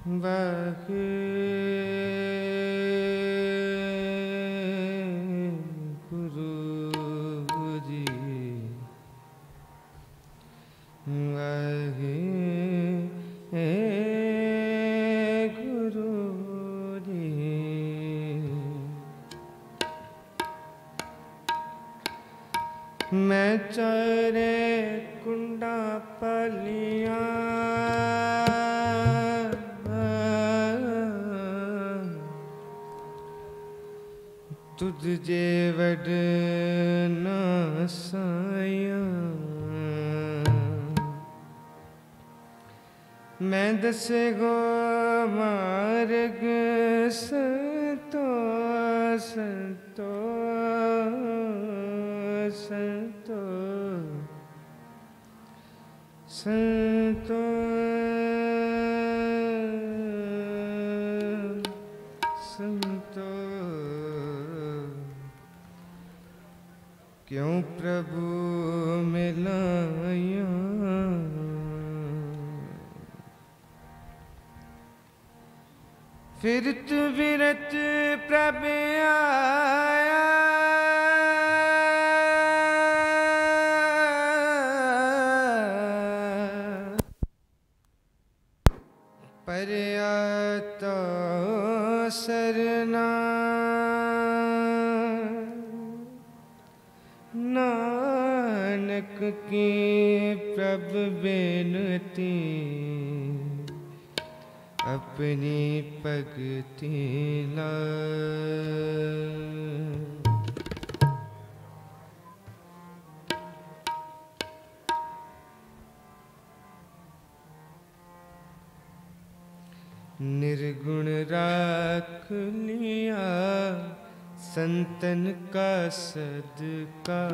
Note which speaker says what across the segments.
Speaker 1: वाहे गुरु जी, वाहे गुरु जी। मैं चारे कुंडा पालिया, तुझ जे वड ना साया। मैं दसे गो मार्ग संतो संतो संतो संतो संतो। क्यों प्रभु मिलाया, फिरत विरत प्रभ आया। परया तो सरना, नानक की प्रभ बेनती, अपनी भगति ला। निर्गुण राख लिया संतन का सदका,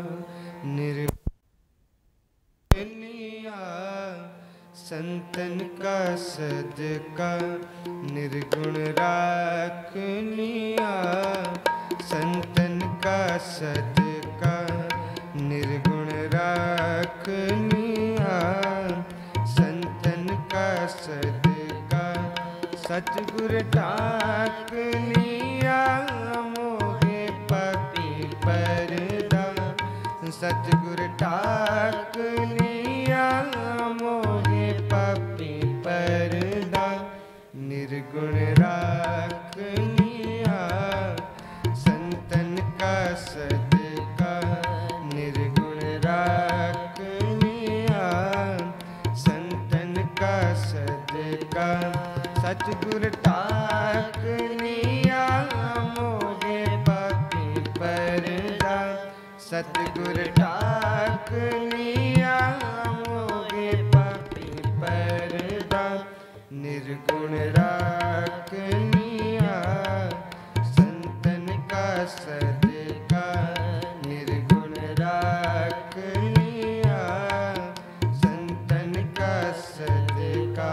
Speaker 1: निर्गुण लिया संतन का सदका। निर्गुण राख लिया संतन का सदका, निर्गुण राख लिया संतन का सदका। सतगुर टाक लिया मोहे पापी परदा, सतगुर टाक लिया मोहे पापी परदा। निर्गुण राख लिया संतन का सदका, निर्गुण राख लिया संतन का सदका। सतगुर टाक लिया मोहे पापी परदा, सतगुर टाक लिया मोहे पापी परदा। निर्गुण राख लिया संतन का सदका, निर्गुण राख लिया संतन का सदका।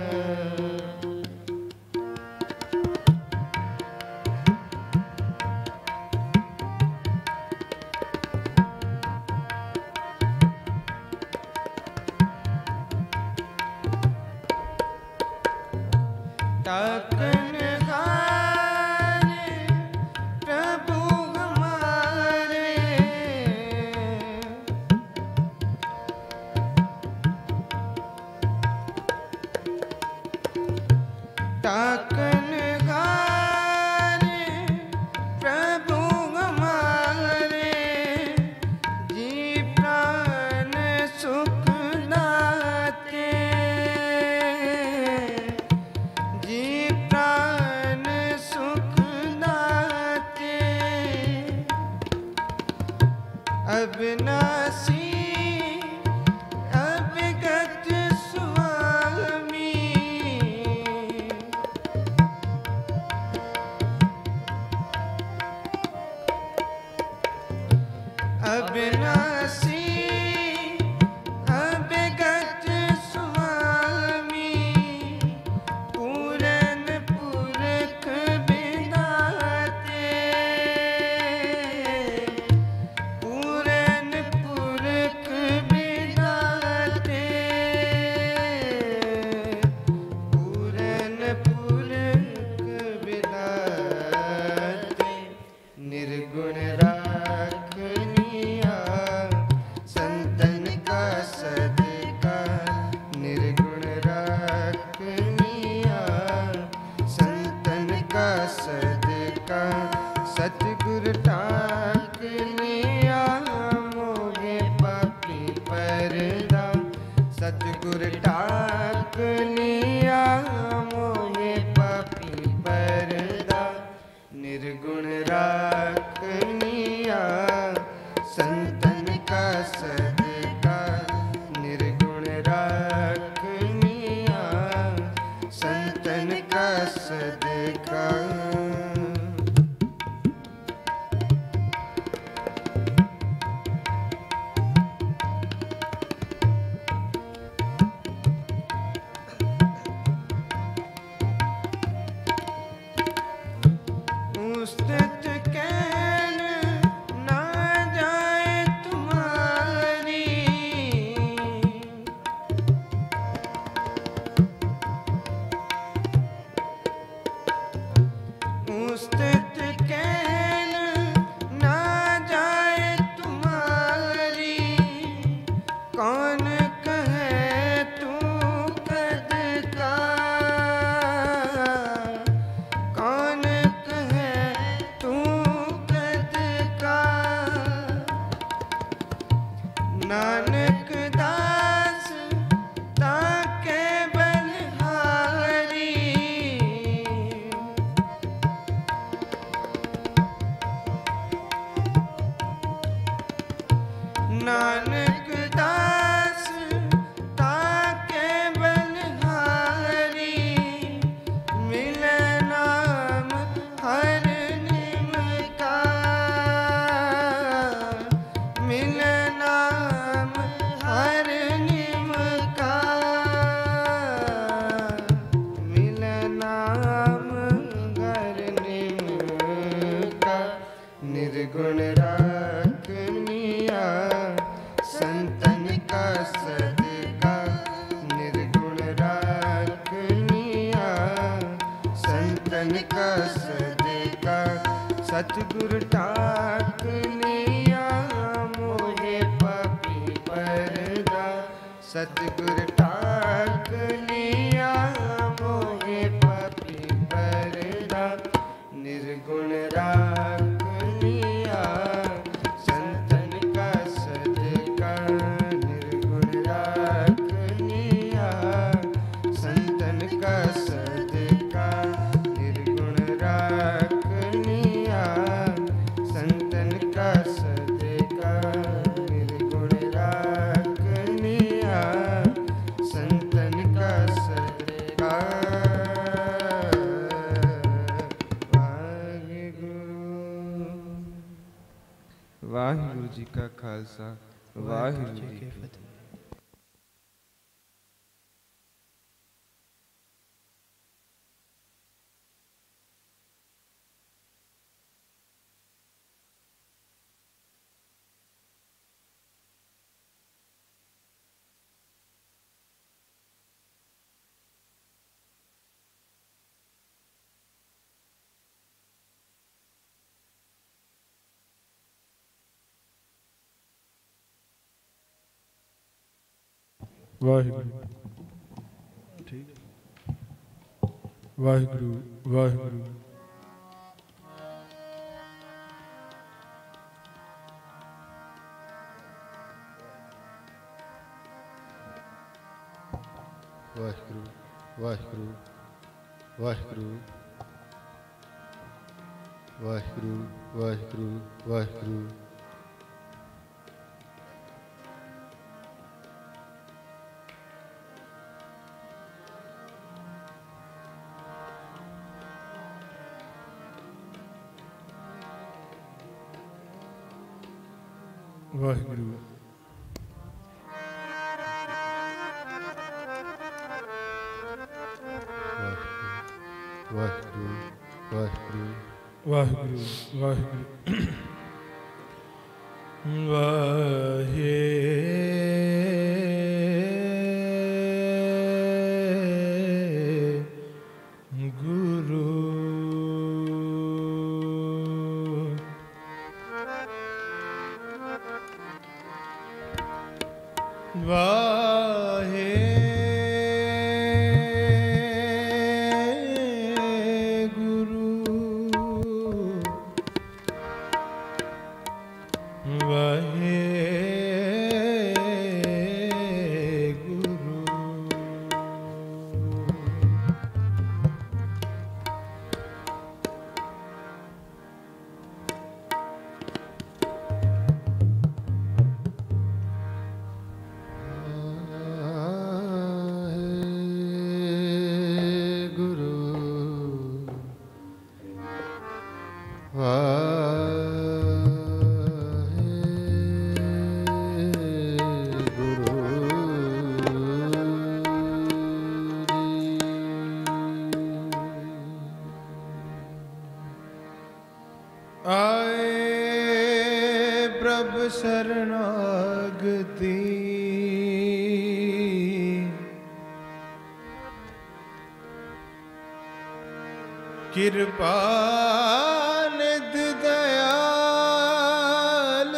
Speaker 1: टाकन हारे प्रभु हमारे, टाकन हारे प्रभु हमारे। जी प्राण सुख दाते, जी प्राण सुख दाते। अविनाशी अविगत स्वामी, अविनाशी अविगत स्वामी। पूरन पुरख बिदाते, पूरन पुरख बिदाते, पूरन संतन का सदका सतगुर टाक लिया मोहे पापी परदा सतगुर टाक लिया मोहे पापी परदा निर्गुण राख लिया संतन का सदका निर्गुण राख लिया संतन का सदका निर्गुण राख लिया संतन का सदका निर्गुण राख लिया संतन का सदका। वाहिगुरु जी का खालसा वाहिगुरु जी की फतेह।
Speaker 2: ਵਾਹਿਗੁਰੂ ਠੀਕ ਵਾਹਿਗੁਰੂ ਵਾਹਿਗੁਰੂ
Speaker 3: ਵਾਹਿਗੁਰੂ ਵਾਹਿਗੁਰੂ ਵਾਹਿਗੁਰੂ ਵਾਹਿਗੁਰੂ ਵਾਹਿਗੁਰੂ ਵਾਹਿਗੁਰੂ
Speaker 2: ਵਾਹਿਗੁਰੂ
Speaker 3: ਵਾਹਿਗੁਰੂ ਵਾਹਿਗੁਰੂ
Speaker 2: ਵਾਹਿਗੁਰੂ ਵਾਹਿਗੁਰੂ
Speaker 1: ਕਿਰਪਾ ਨਿਧ ਦਇਆਲ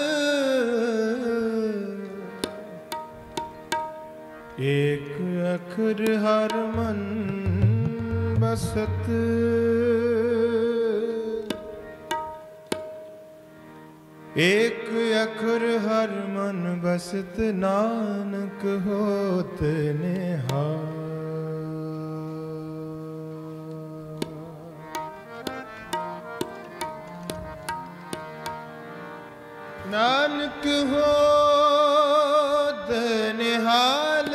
Speaker 1: ਏਕ ਅਖਰ ਹਰ ਮਨ ਬਸਤ ਏਕ ਅਖਰ ਹਰ ਮਨ ਬਸਤ ਨਾਨਕ ਹੋਤ ਨਿਹਾਲ। ਨਾਨਕ ਹੋਤ ਨਿਹਾਲ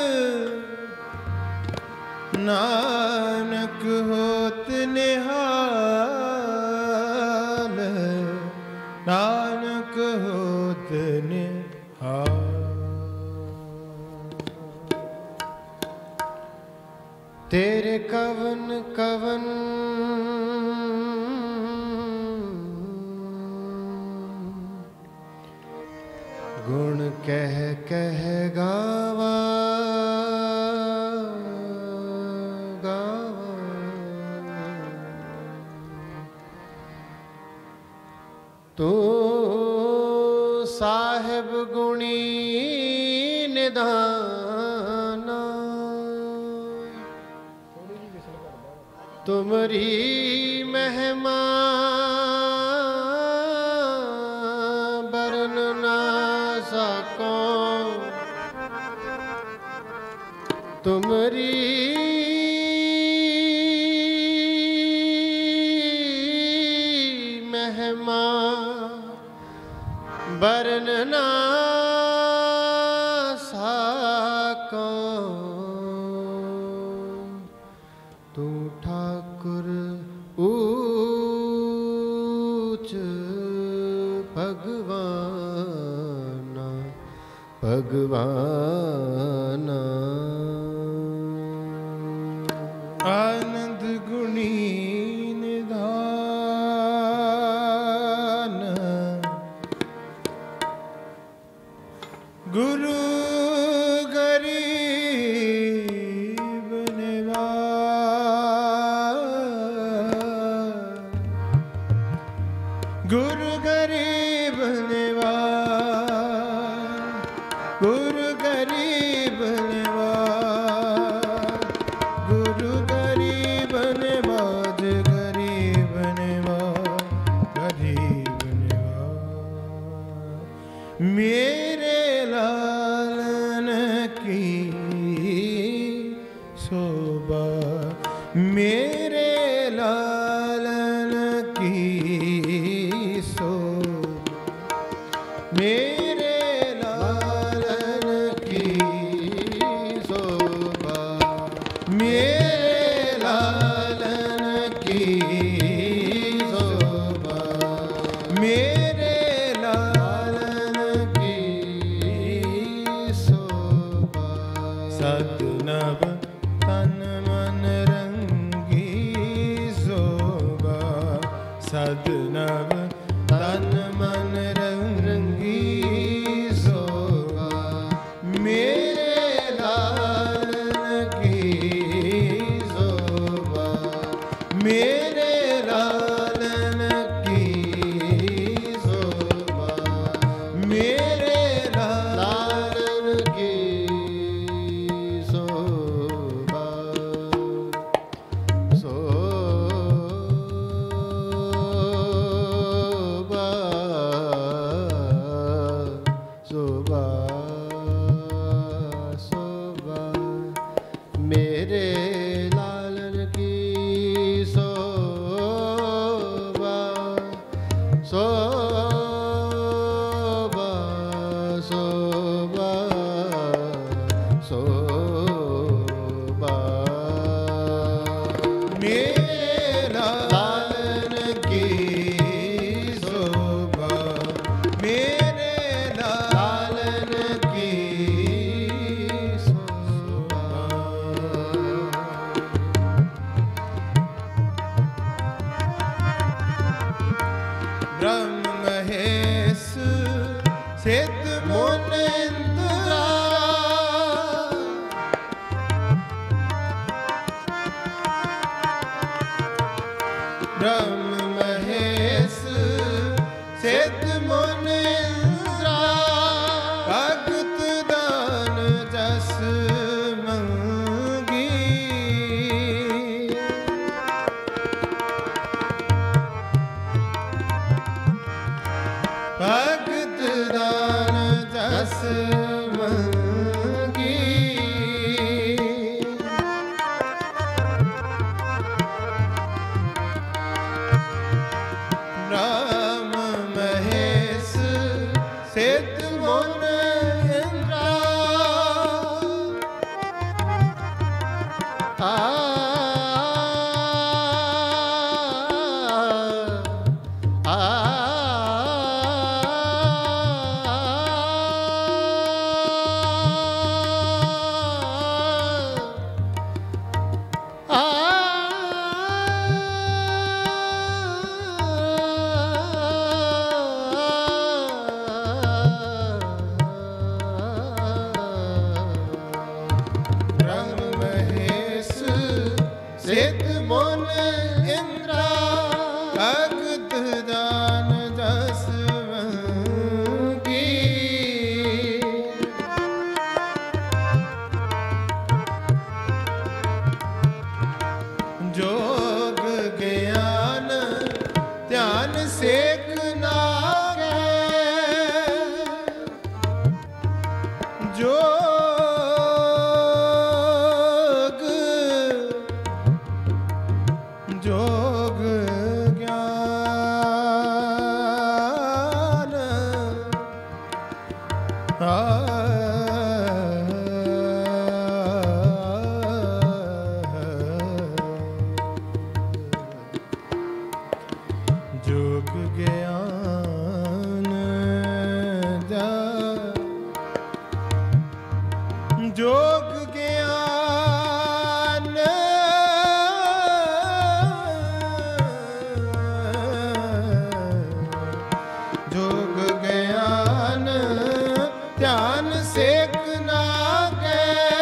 Speaker 1: ਨਾਨਕ ਹੋਤ ਨਿਹਾਲ ਨਾਨਕ ਹੋਤ ਨਿਹਾਲ। ਤੇਰੇ ਕਵਨ ਕਵਨ ਗੁਣ ਕਹਿ ਕਹਿ ਗਾਵਾ ਗਾਵਾ
Speaker 3: तू साहिब गुणी निधाना, तुमरी महिमा बरन ना सको, तुमरी महिमा बरन ना सको, तू ठाकुर ऊच भगवाना, भगवाना।
Speaker 2: आनंद गुणी निधान, गुरु गरीब निवार, गुरु गरीब निवार, गुरु गरीब निवार, गुरु गरीब निवाज, गरीब निवाज, गरीब निवाज। मेरे लालन की शोभा, मेरे लालन की शोभा, मेरे लालन की शोभा, मेरे लालन की शोभा, मेरे लालन की शोभा। सदनव तन मन रंगी शोभा, सदनव तन मन रंगी शोभा, मेरे लालन की शोभा, मेरे लालन की शोभा, मेरे लालन की शोभा। शोभा, शोभा, मेरे लालन की शोभा, शोभा, शोभा, शोभा, मेरे लालन की शोभा, मेरे लालन की शोभा। ब्रह्म महेश सिद्ध मुनींद्रा, ब्रह्म महेश सिद्ध मुनींद्रा, भगत दान जस मंगी, भगत दान जस मंगी, राम महेश सिद्ध मुनींद्रा, सिद्ध मुनींद्रा, भगत दान जस जोग ज्ञान ध्यान सेक नागे जोग जोग ज्ञान जोग ज्ञान जोग ज्ञान जोग ज्ञान ध्यान सेक नागे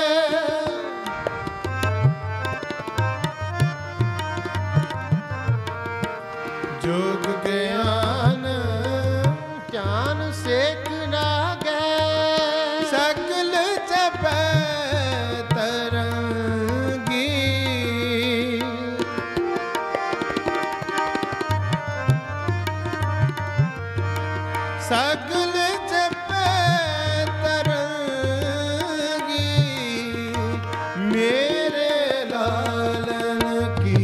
Speaker 2: जोग ज्ञान ध्यान सेक नागे सकल जपै तरंगी सकल जपै तरंगी मेरे लालन की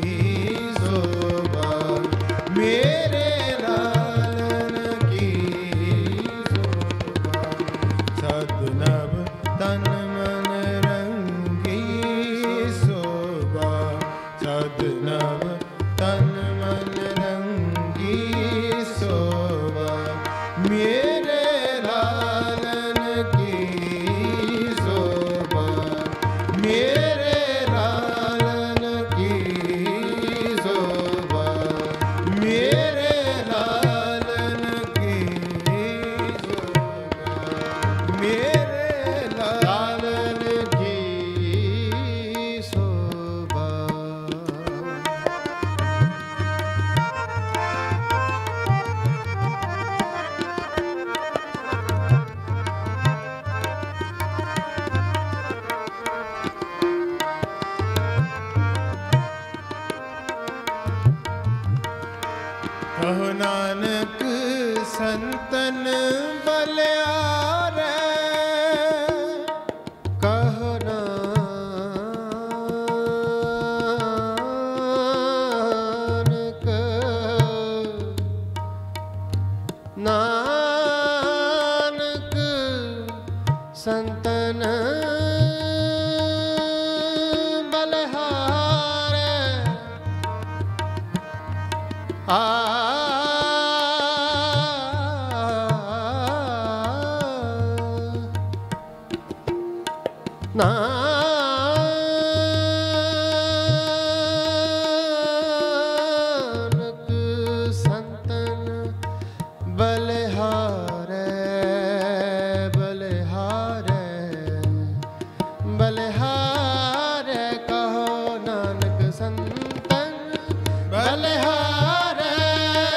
Speaker 2: शोभा मेरे लालन की शोभा सदनव तन मन रंगी शोभा सदनव तन मन रंगी शोभा मेरे लालन की शोभा मेरे लालन की शोभा मेरे लालन की शोभा मेरे लालन की शोभा। कहो नानक संतन बलियारे कहो नानक नानक संतन बलिहारे नानक संतन बलिहारे बलिहारे बलिहारे कहो नानक संतन बलिहारे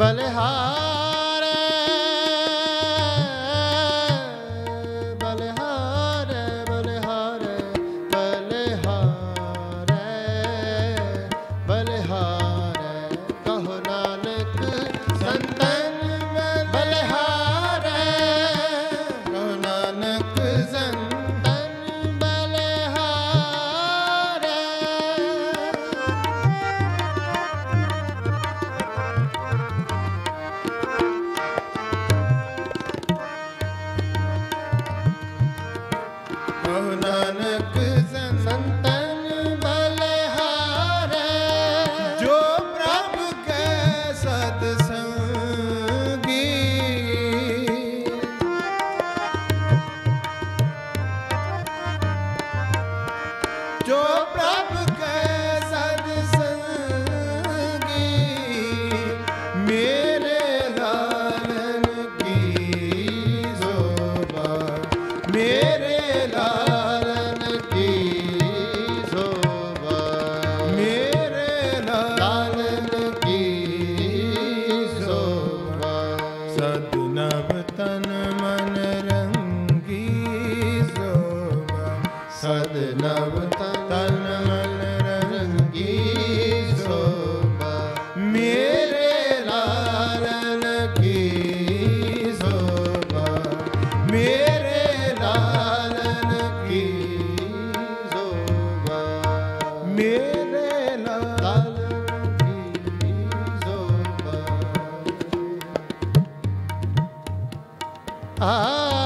Speaker 2: बलिहारे बलिहारे बलिहारे बलिहारे बलिहारे कहो नानक संतन बलिहारे कहो नानक संतन बलिहारे कहो नानक संतन बलिहारे जो प्रभु के सत्संगी जो प्रभु के सत्संगी मेरे लालन की शोभा मेरे लालन की शोभा मेरे लालन की शोभा सदनव तन मन रंगी शोभा सदनव तन मन रंगी शोभा मेरे लालन की शोभा मेरे लालन की शोभा मेरे लालन की शोभा आ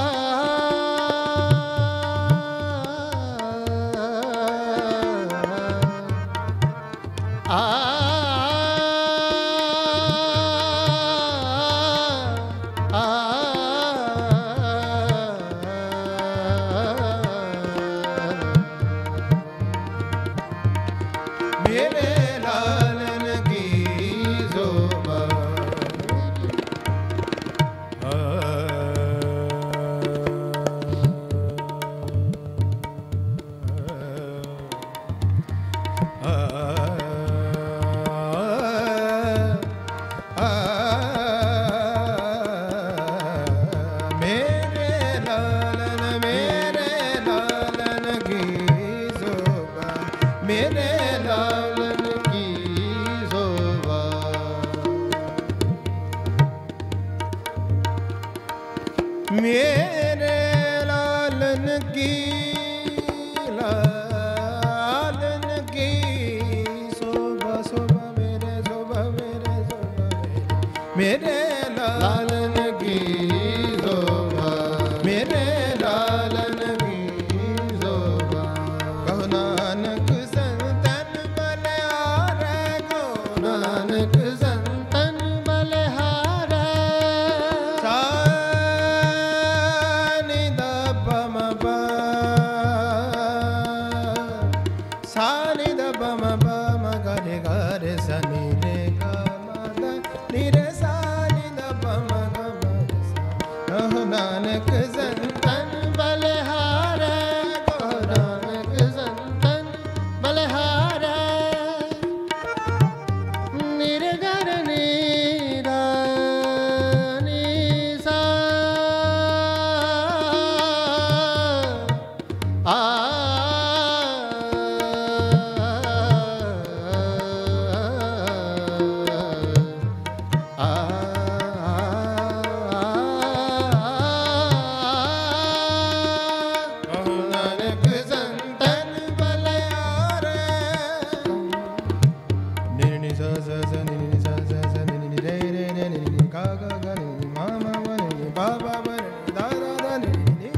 Speaker 2: मेरे लालन की शोभा मेरे लालन की शोभा मेरे लालन की शोभा मेरे लालन की शोभा शोभा मेरे शोभा मेरे शोभा मेरे लालन की शोभा मेरे लालन की शोभा कहो नानक संतन बलिहारे कहो नानक संतन बलिहारे सानि द पम प सानि द पम प म गरे गरे सनि रे ग म द नि रे सानि द पम ग म रे सा कहो नानक संतन बलिहारे कहो नानक संतन बलिहारे निरगर नीरा नी सा आ कहो नानक संतन बलिहारे नि नि सा सा सा नि नि सा सा सा नि नि रे रे रे नि नि गा गा गा नि नि मा मा मा नि नि बा बा बा नि दा दा दा नि नि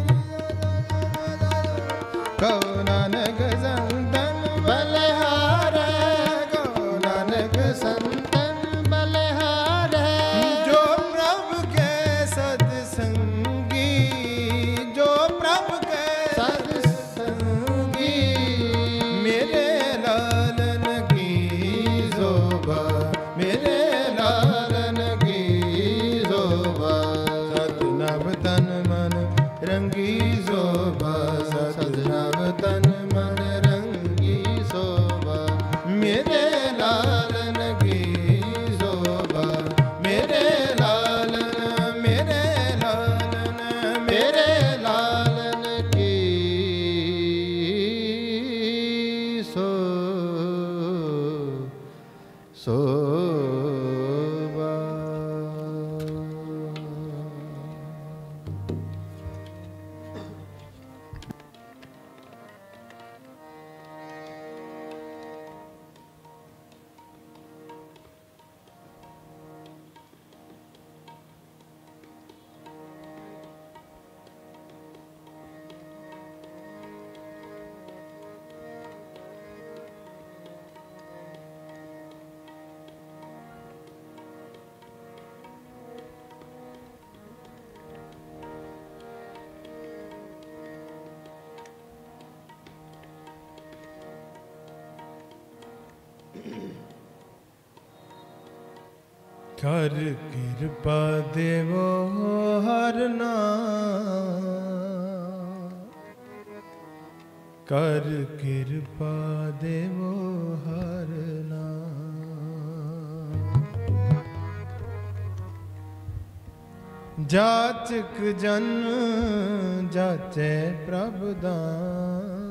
Speaker 2: कहो नानक संतन बलिहारे कहो नानक संतन बलिहारे जो प्रभु के सत्संगी जो प्रभु के सत्संगी मेरे लालन की शोभा मेरे लालन की शोभा सतनव तन मन रंगी शोभा सतनव तन मन कर कृपा देवो हर नाम, कर कृपा देवो हर नाम। जाचक जन जाचे प्रभु दान,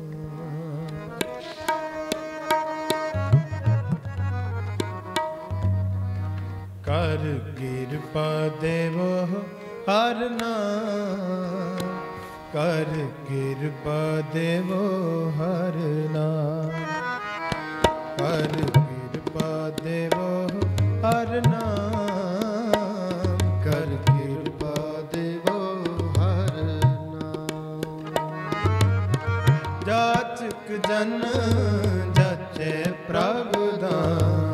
Speaker 2: कर कृपा देवो हर नाम, कर कृपा देवो हर नाम, कर कृपा देवो हर नाम, कर कृपा देवो हर नाम। जाचक जन जाचे प्रभु दान,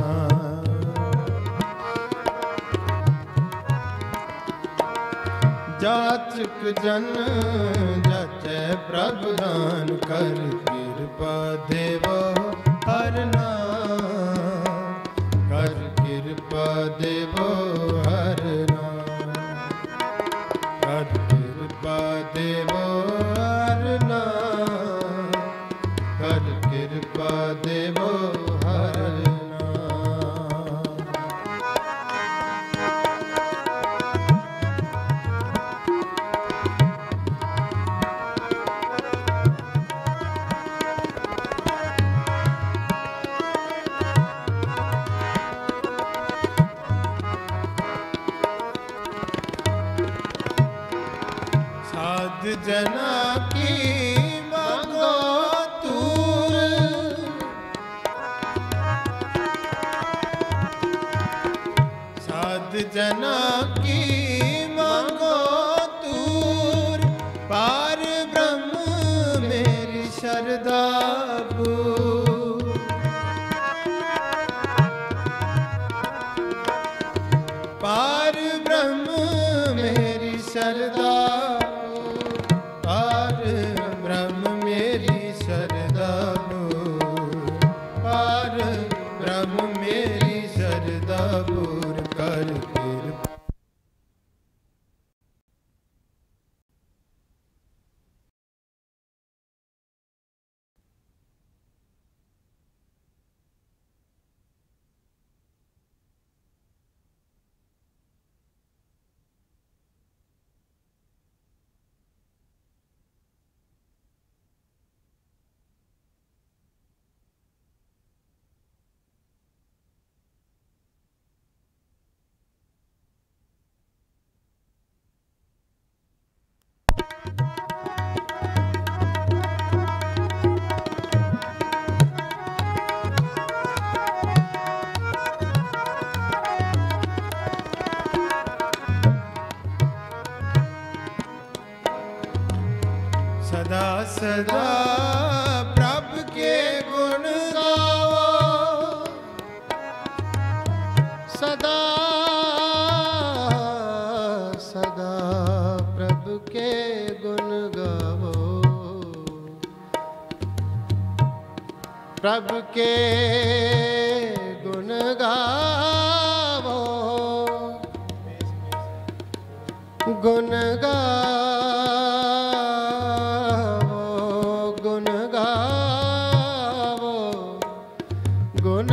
Speaker 2: जाचक जन जाचे प्रभु दान, कर कृपा देवो हर नाम, कर कृपा देवो हर नाम, कर कृपा देवो हर नाम, कर कृपा देवो हर नाम। साध जना की मांगो तूर, साध जना की मांगो तूर, पार ब्रह्म मेरी शरधा पूर, पार ब्रह्म मेरी शरधा, पार ब्रह्म मेरी शरधा पूर, पार ब्रह्म मेरी शरधा पूर, कर कृपा सदा सदा प्रभु के गुण गाओ,
Speaker 3: सदा सदा प्रभु के गुण गावो, प्रभु के गुण गावो, गुण गावो, गुण गावो, गुण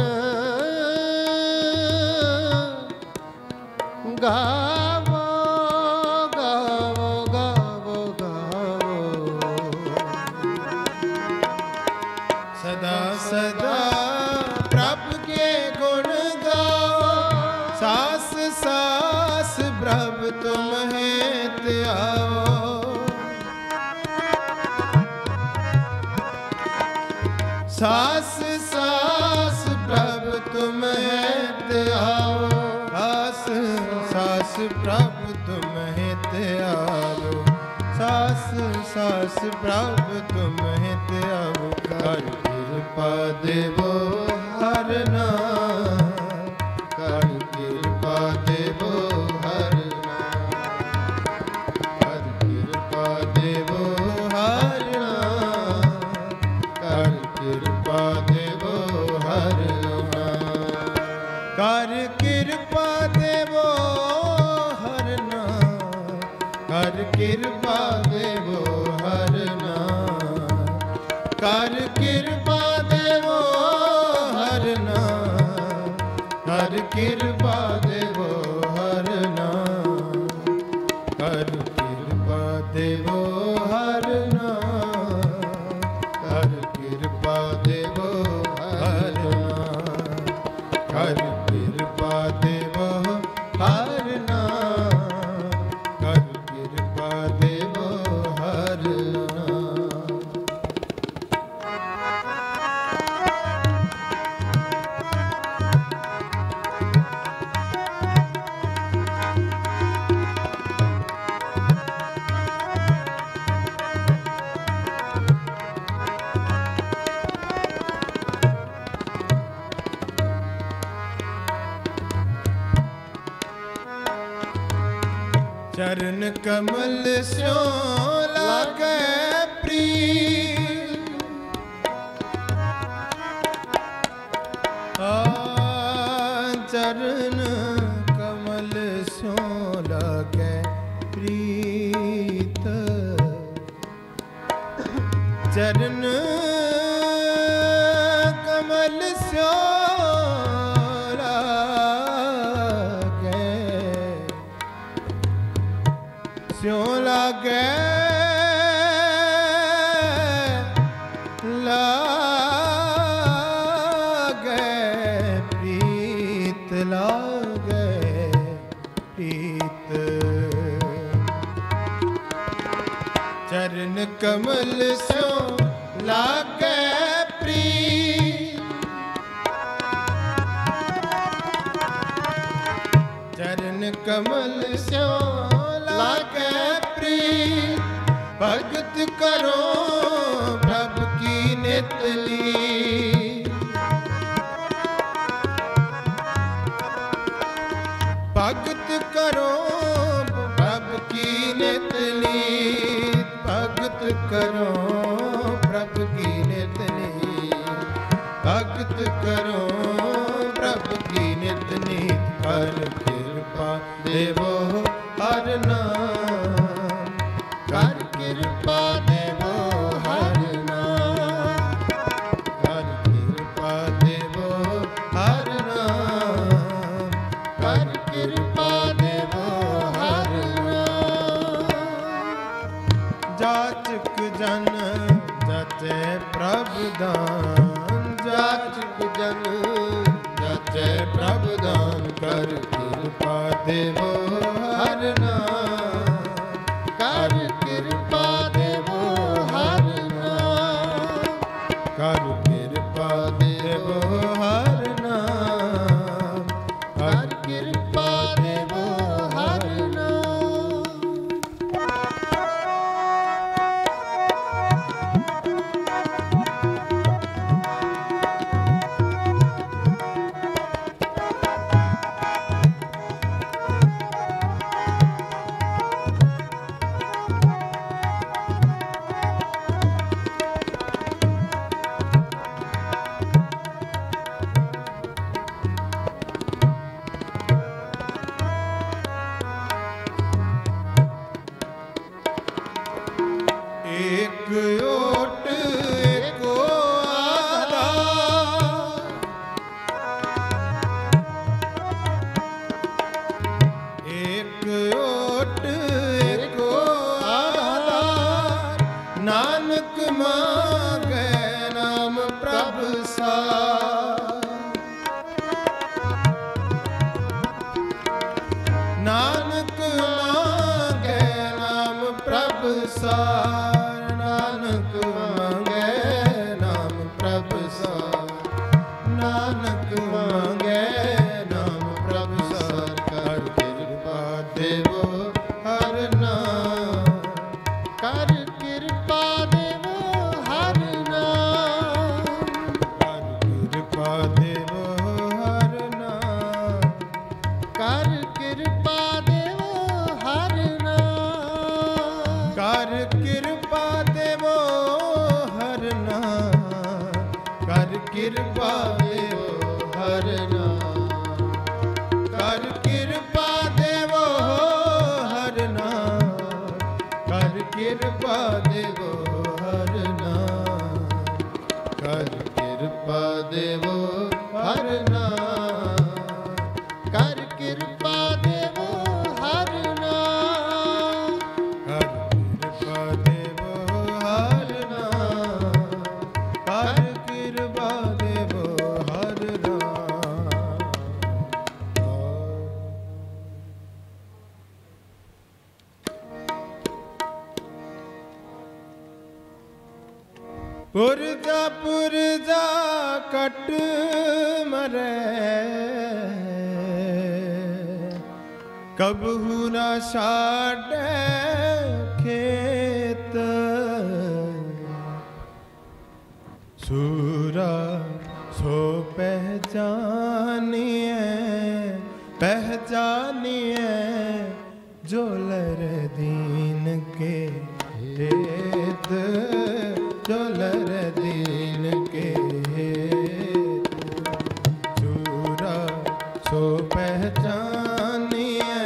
Speaker 3: गावो, गावो, गावो, गावो।
Speaker 2: सदा सदा प्रभु के गुण गाओ, सास सास प्रभु तुम हेत आओ, सास सास प्रभु तुम हेत आओ, सास सास प्रभु तुम हेत आओ, सास सास प्रभु तुम हेत आओ, कर कृपा देवो हर नाम, कर कृपा देवो हर नाम, कर कृपा देवो हर नाम, कर कृपा देवो हर नाम, कर कृपा ਕਰ ਕਿਰਪਾ ਦੇਵੋ ਹਰਨਾ, ਕਰ ਕਿਰਪਾ ਦੇਵੋ ਹਰਨਾ, ਕਰ ਕਿਰਪਾ ਦੇਵੋ ਹਰਨਾ, ਕਰ ਕਿਰਪਾ ਦੇਵੋ ਹਰਨਾ, ਕਰ ਕਿਰਪਾ ਦੇਵੋ ਹਰਨਾ, ਕਰ ਕਿਰਪਾ ਦੇਵੋ ਹਰਨਾ। चरण कमल स्यो लागे प्रीत, चरण कमल स्यो लागे प्रीत, चरण कमल स्यो स्यों लागे लागे प्रीत, लागे प्रीत, चरण कमल स्यों लागे प्रीत, चरण कमल स्यों लागे प्रीत, भगत करो प्रभु की नितली, भगत करो प्रभु की नितली, भगत करो प्रभु की नितली, भगत करो प्रभु की नितली, कर कृपा देवो हरना, कर कृपा देवो हरना, कर कृपा देवो हरना, कर कृपा देवो हरना। जाचक जन जचे प्रभु दान, जाचक जन जचे प्रभु दान, कर कृपा देवो हरना, कर कृपा देवो हरना, कर कृपा देवो हरना, कर कृपा देवो हरना। एक ओट एको आधार, एक ओट एको आधार, नानक मांगे नाम प्रभु सार, नानक मांगे नाम प्रभु सार, नानक मांगे नाम प्रभु सार, नानक मांगे नाम प्रभु सार, कर कृपा देवो हरना, कर कृपा देवो हरना, कर कृपा देवो हरना, कर कृपा देवो हरना, कर कृपा देवो हरना, कर कृपा देवो हरना, कर कृपा देवो हरना, कर कृपा देवो हरना।
Speaker 3: देवो हर नाम, कर कृपा देवो हर नाम,
Speaker 2: कर कृपा देवो हर नाम, कर कृपा देवो हर नाम। पुरजा कट मरे, कबहू न छाड़े खेत। सूरा सो पहचानिए, पहचानिए जोलर दीन के हेत, जोलर दीन के हेत। सूरा सो पहचानिए,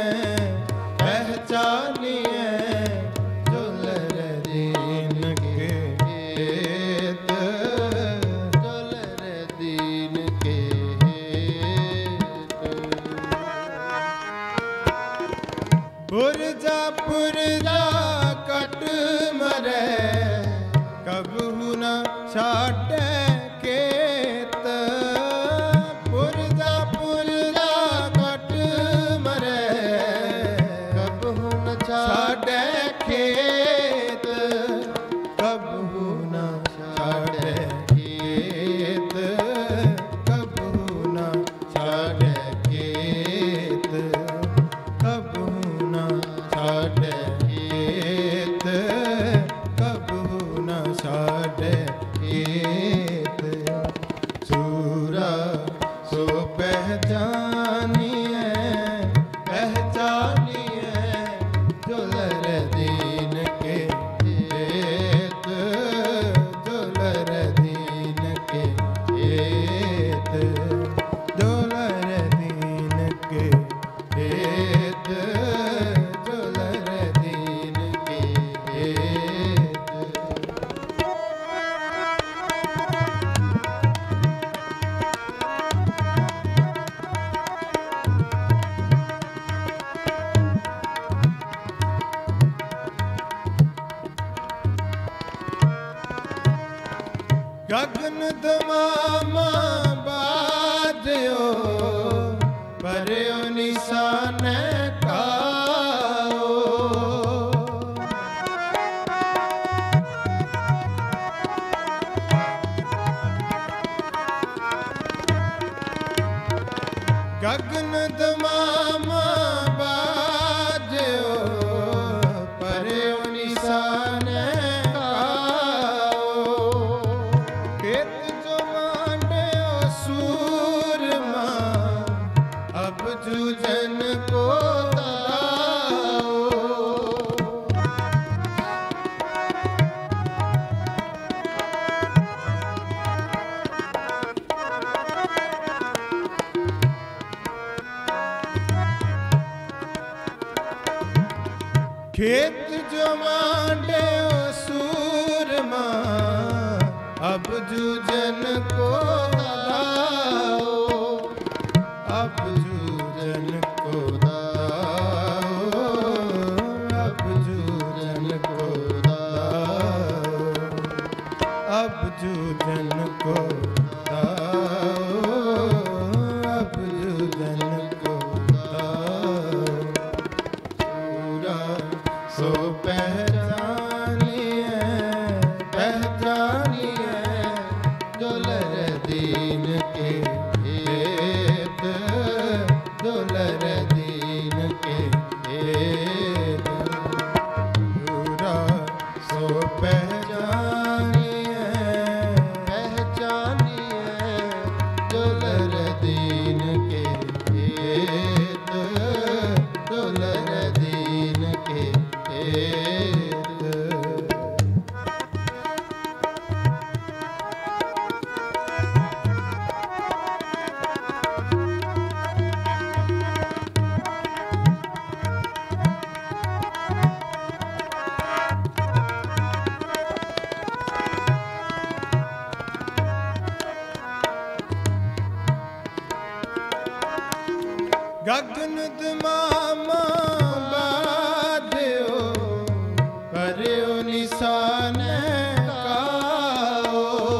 Speaker 2: पहचानिए जोलर दीन के हेत,
Speaker 3: जोलर दीन के हेत।
Speaker 2: पुरजा कट मरे, कबहू न छाड़े खेत। पुरजा कट मरे,
Speaker 3: कबहू न
Speaker 2: छाड़े खेत, कबहू न छाड़े खेत, कबहू न छाड़े खेत, कबहू न छाड़े खेत, कबहू न छाड़े खेत। सूरा सो पहचानिए, पहचानिए जोलर दीन के हेत, जोलर दीन के हेत, जोलर दीन के हेत, जोलर दीन के हेत। गगन दमामा बाजयो, परयो निशान काओ। गगन दमामा बाजयो, परयो निशान काओ। खेत जो मांडयो सूरमा, अब जूझन को दाओ। खेत जो मांडयो सूरमा, अब जूझन को दाओ, अब जूझन को दाओ, अब जूझन को दाओ, अब जूझन को दाओ, अब जूझन को दाओ। पूरा सो पहचानिए, पहचानिए जोलर दीन के हेत, जोलर दीन के हेत। पूरा सो पहचानिए,
Speaker 3: पहचानिए
Speaker 2: ਗਗਨ ਦਮਾਮਾ ਬਾਧਿਓ ਕਰਿਓ ਨਿਸ਼ਾਨ ਕਾਓ।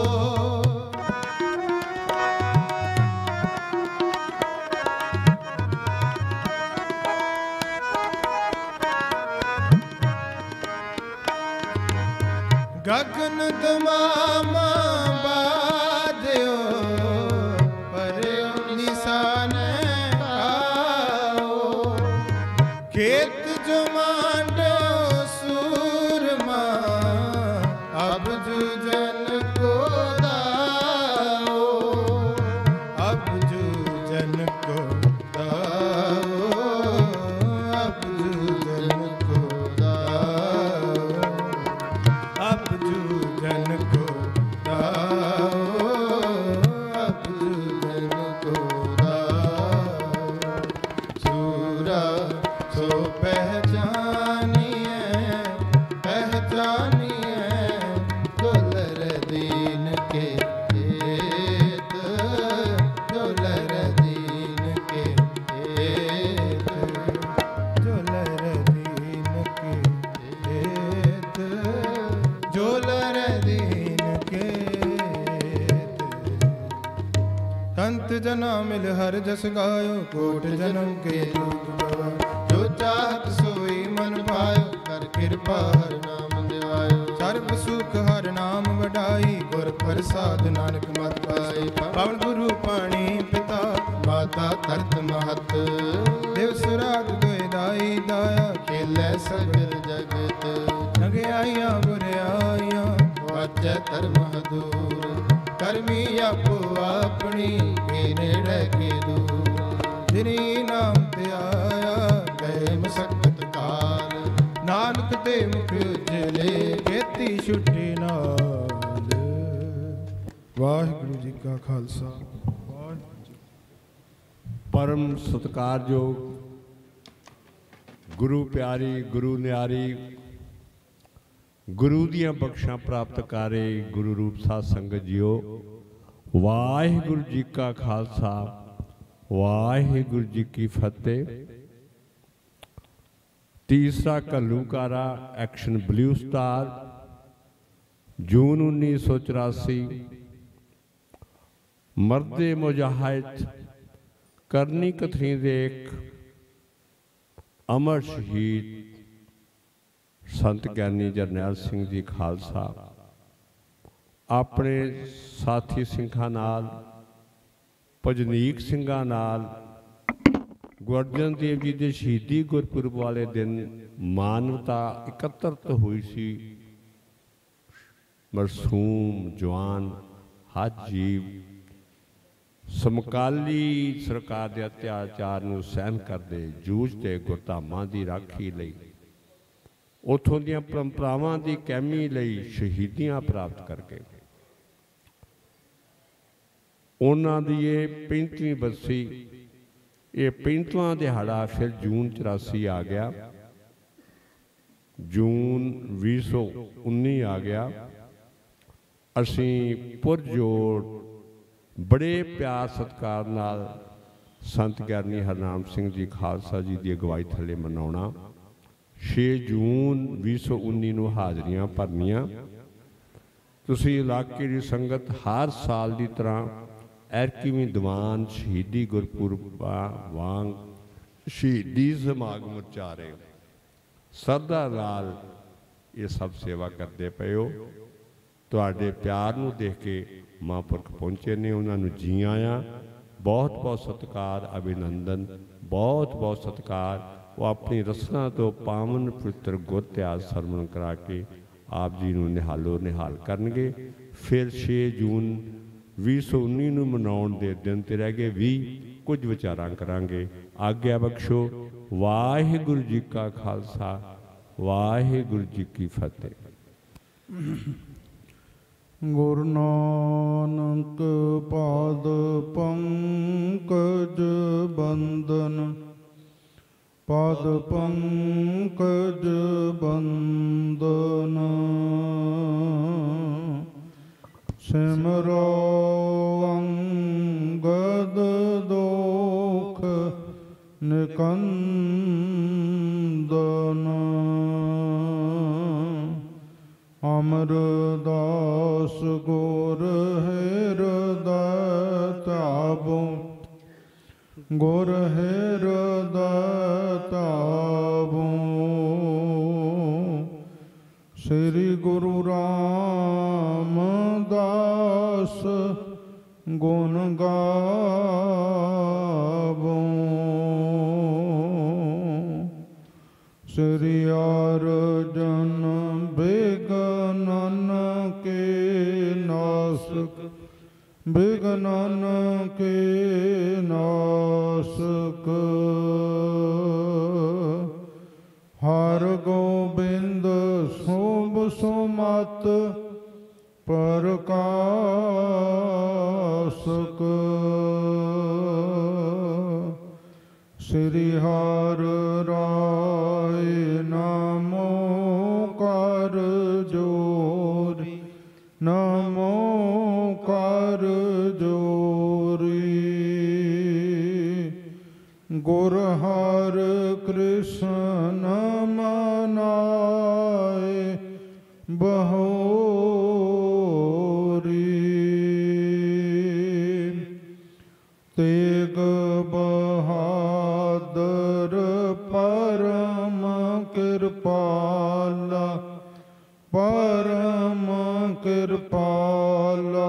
Speaker 2: ਗਗਨ ਦਮਾਮਾ ਬਾਧਿਓ ਕਰਿਓ ਨਿਸ਼ਾਨ ਕਾਓ। ਖੇਤ ਜਮਾਂਡੋ ਸੂਰਮਾ ਅਬ ਜੂਜਨ ਕੋ ਦਾਓ। ਅਬ ਜੂਜਨ ਕੋ ਦਾਓ। ਅਬ ਜੂਜਨ ਕੋ ਦਾਓ। ਅਬ ਜੂਜਨ ਕੋ ਦਾਓ। ਅਬ ਜੂਜਨ ਕੋ ਦਾਓ। ਸੂਰਾ ਸੋ ਪਹਿਚਾਨੀਏ ਪਹਿਚਾਨੀਏ ਦੁਲਰ ਦੀਨ ਕੇ ਹੇਤ। ਦੁਲਰ ਦੀਨ ਕੇ ਹੇਤ। ਦੁਲਰ ਦੀਨ ਕੇ ਹੇਤ। ਦੁਲਰ ਦੀਨ ਕੇ ਹੇਤ। ਕੰਤ ਜਨਾ ਮਿਲ ਹਰ ਜਸ ਗਾਇਓ ਕੋਟ ਜਨਮ ਕੇ ਦੁਖ ਗਵਾ। ਜੋ ਚਾਹਤ ਸੋਈ ਮਨ ਪਾਇਓ ਕਰ ਕਿਰਪਾ ਹਰ ਨਾਮ ਧਿਆਇਓ। ਸਰਬ ਸੁਖ ਹਰ ਨਾਮ ਵਡਾਈ ਗੁਰ ਪ੍ਰਸਾਦ ਨਾਨਕ ਮਤ ਪਾਈ। ਪਵਨ ਗੁਰੂ ਪਾਣੀ ਪਿਤਾ ਮਾਤਾ ਤਰਤ ਮਹਤ। ਦੇਵ ਸੁਰਾਗ ਦੁਇ ਦਾਈ ਦਾਇਆ ਖੇਲੇ ਸਗਲ ਜਗਤ। ਨਗਿਆਈਆਂ ਬੁਰਿਆਈਆਂ ਵਾਜੈ ਧਰਮ ਦੂਰ। ਕਰਮੀ ਆਪੋ ਆਪਣੀ ਕੇ ਨੇੜੇ ਕੇ ਦੂਰ। ਜਿਨੀ ਨਾਮ ਤੇ ਆਇਆ ਗਏ ਮਸਕਤ ਕਾਲ। ਨਾਨਕ ਤੇ ਮੁਖ ਉਜਲੇ ਖੇਤੀ ਛੁੱਟੀ ਨਾਲ। ਵਾਹਿਗੁਰੂ ਜੀ ਕਾ ਖਾਲਸਾ ਵਾਹਿਗੁਰੂ ਜੀ।
Speaker 4: परम सत्कारयोग गुरु प्यारी गुरु न्यारी गुरु दियां बख्शां प्राप्त करे गुरु रूप साध संगत जियो। वाहिगुरु जी का खालसा वाहिगुरु जी की फतेह। तीसरा घल्लूकारा एक्शन ब्लू स्टार जून 1984। मर्दे मुजाहिद करनी कथनी दे एक अमर शहीद संत ज्ञानी जरनैल सिंह जी खालसा अपने साथी सिंघां नाल भजनीक सिंघां नाल गुरु अर्जन देव जी के शहीदी गुरपुरब वाले दिन मानवता एकत्रित हुई सी। मरसूम जवान हज जीव समकाली सरकार के अत्याचार नूं सहन करते जूझते गुरधामां की राखी लई उथों दीआं परंपरावां की कहमी लई शहीदियां प्राप्त करके उन्हां दी ये 35वीं बरसी ये 35वां दिहाड़ा फिर जून 84 आ गया। जून 2019 आ गया। असीं पुरजोर बड़े प्यार सत्कार नाल संत ज्ञानी हरनाम सिंह जी खालसा जी की अगवाई थले मनाउणा। 6 जून 2019 नूं हाज़रियां भरनियां। तुसीं इलाके की संगत हर साल की तरह एरकीवीं दीवान शहीदी गुरपुरब वांग शहीदी समागम चा रहे हो। श्रद्धा नाल ये सब सेवा करते पे हो। तुहाडे प्यार नूं देख के महापुरख पहुँचे ने उन्होंने जी आया। बहुत बहुत सत्कार अभिनंदन बहुत बहुत सत्कार। वो अपनी रसना तो पावन पवित्र गुर इतिहास सरवण करा के आप जी नूं निहालो निहाल करनगे। फिर 6 जून 2019 नूं मनाउण दे दिन ते रह गए 20 कुछ विचारां करांगे। आग्या बख्शो। वाहिगुरु जी का खालसा वाहिगुरु जी की फतेह।
Speaker 5: गुरु नानक पाद पंकज बंदन पाद पंकज बंदन सिमरो अंगद दोख ਨਿਰਕੰਦਨ ਅਮਰਦਾਸ ਗੁਰ ਹਿਰਦੈ ਧਿਆਵੋ ਗੁਰ ਹਿਰਦੈ ਧਿਆਵੋ ਸ੍ਰੀ ਗੁਰੂ ਰਾਮਦਾਸ ਗੁਣ ਗਾਵੋ ਸ੍ਰੀ ਅਰਜਨ ਬਿਗਨਨ ਕੇ ਨਾਸਕ ਬਿਗਨਨ ਕੇ ਨਾਸਕ ਹਰ ਗੋਬਿੰਦ ਸੋਭ ਸੁਮਤ ਪ੍ਰਕਾਸ਼ਕ ਸ੍ਰੀ ਹਰਿ ਰਾਏ ਨਮੋ ਕਰ ਜੋਰੀ ਨਮੋ ਕਰ ਜੋਰੀ ਗੁਰ ਹਰਿ ਕ੍ਰਿਸ਼ਨ ਮਨਾਏ ਬਹੋਰੀ ਤੇਗ ਬਹਾਦਰ ਪਰਮ ਕਿਰਪਾਲਾ ਪਰਮ ਕਿਰਪਾਲਾ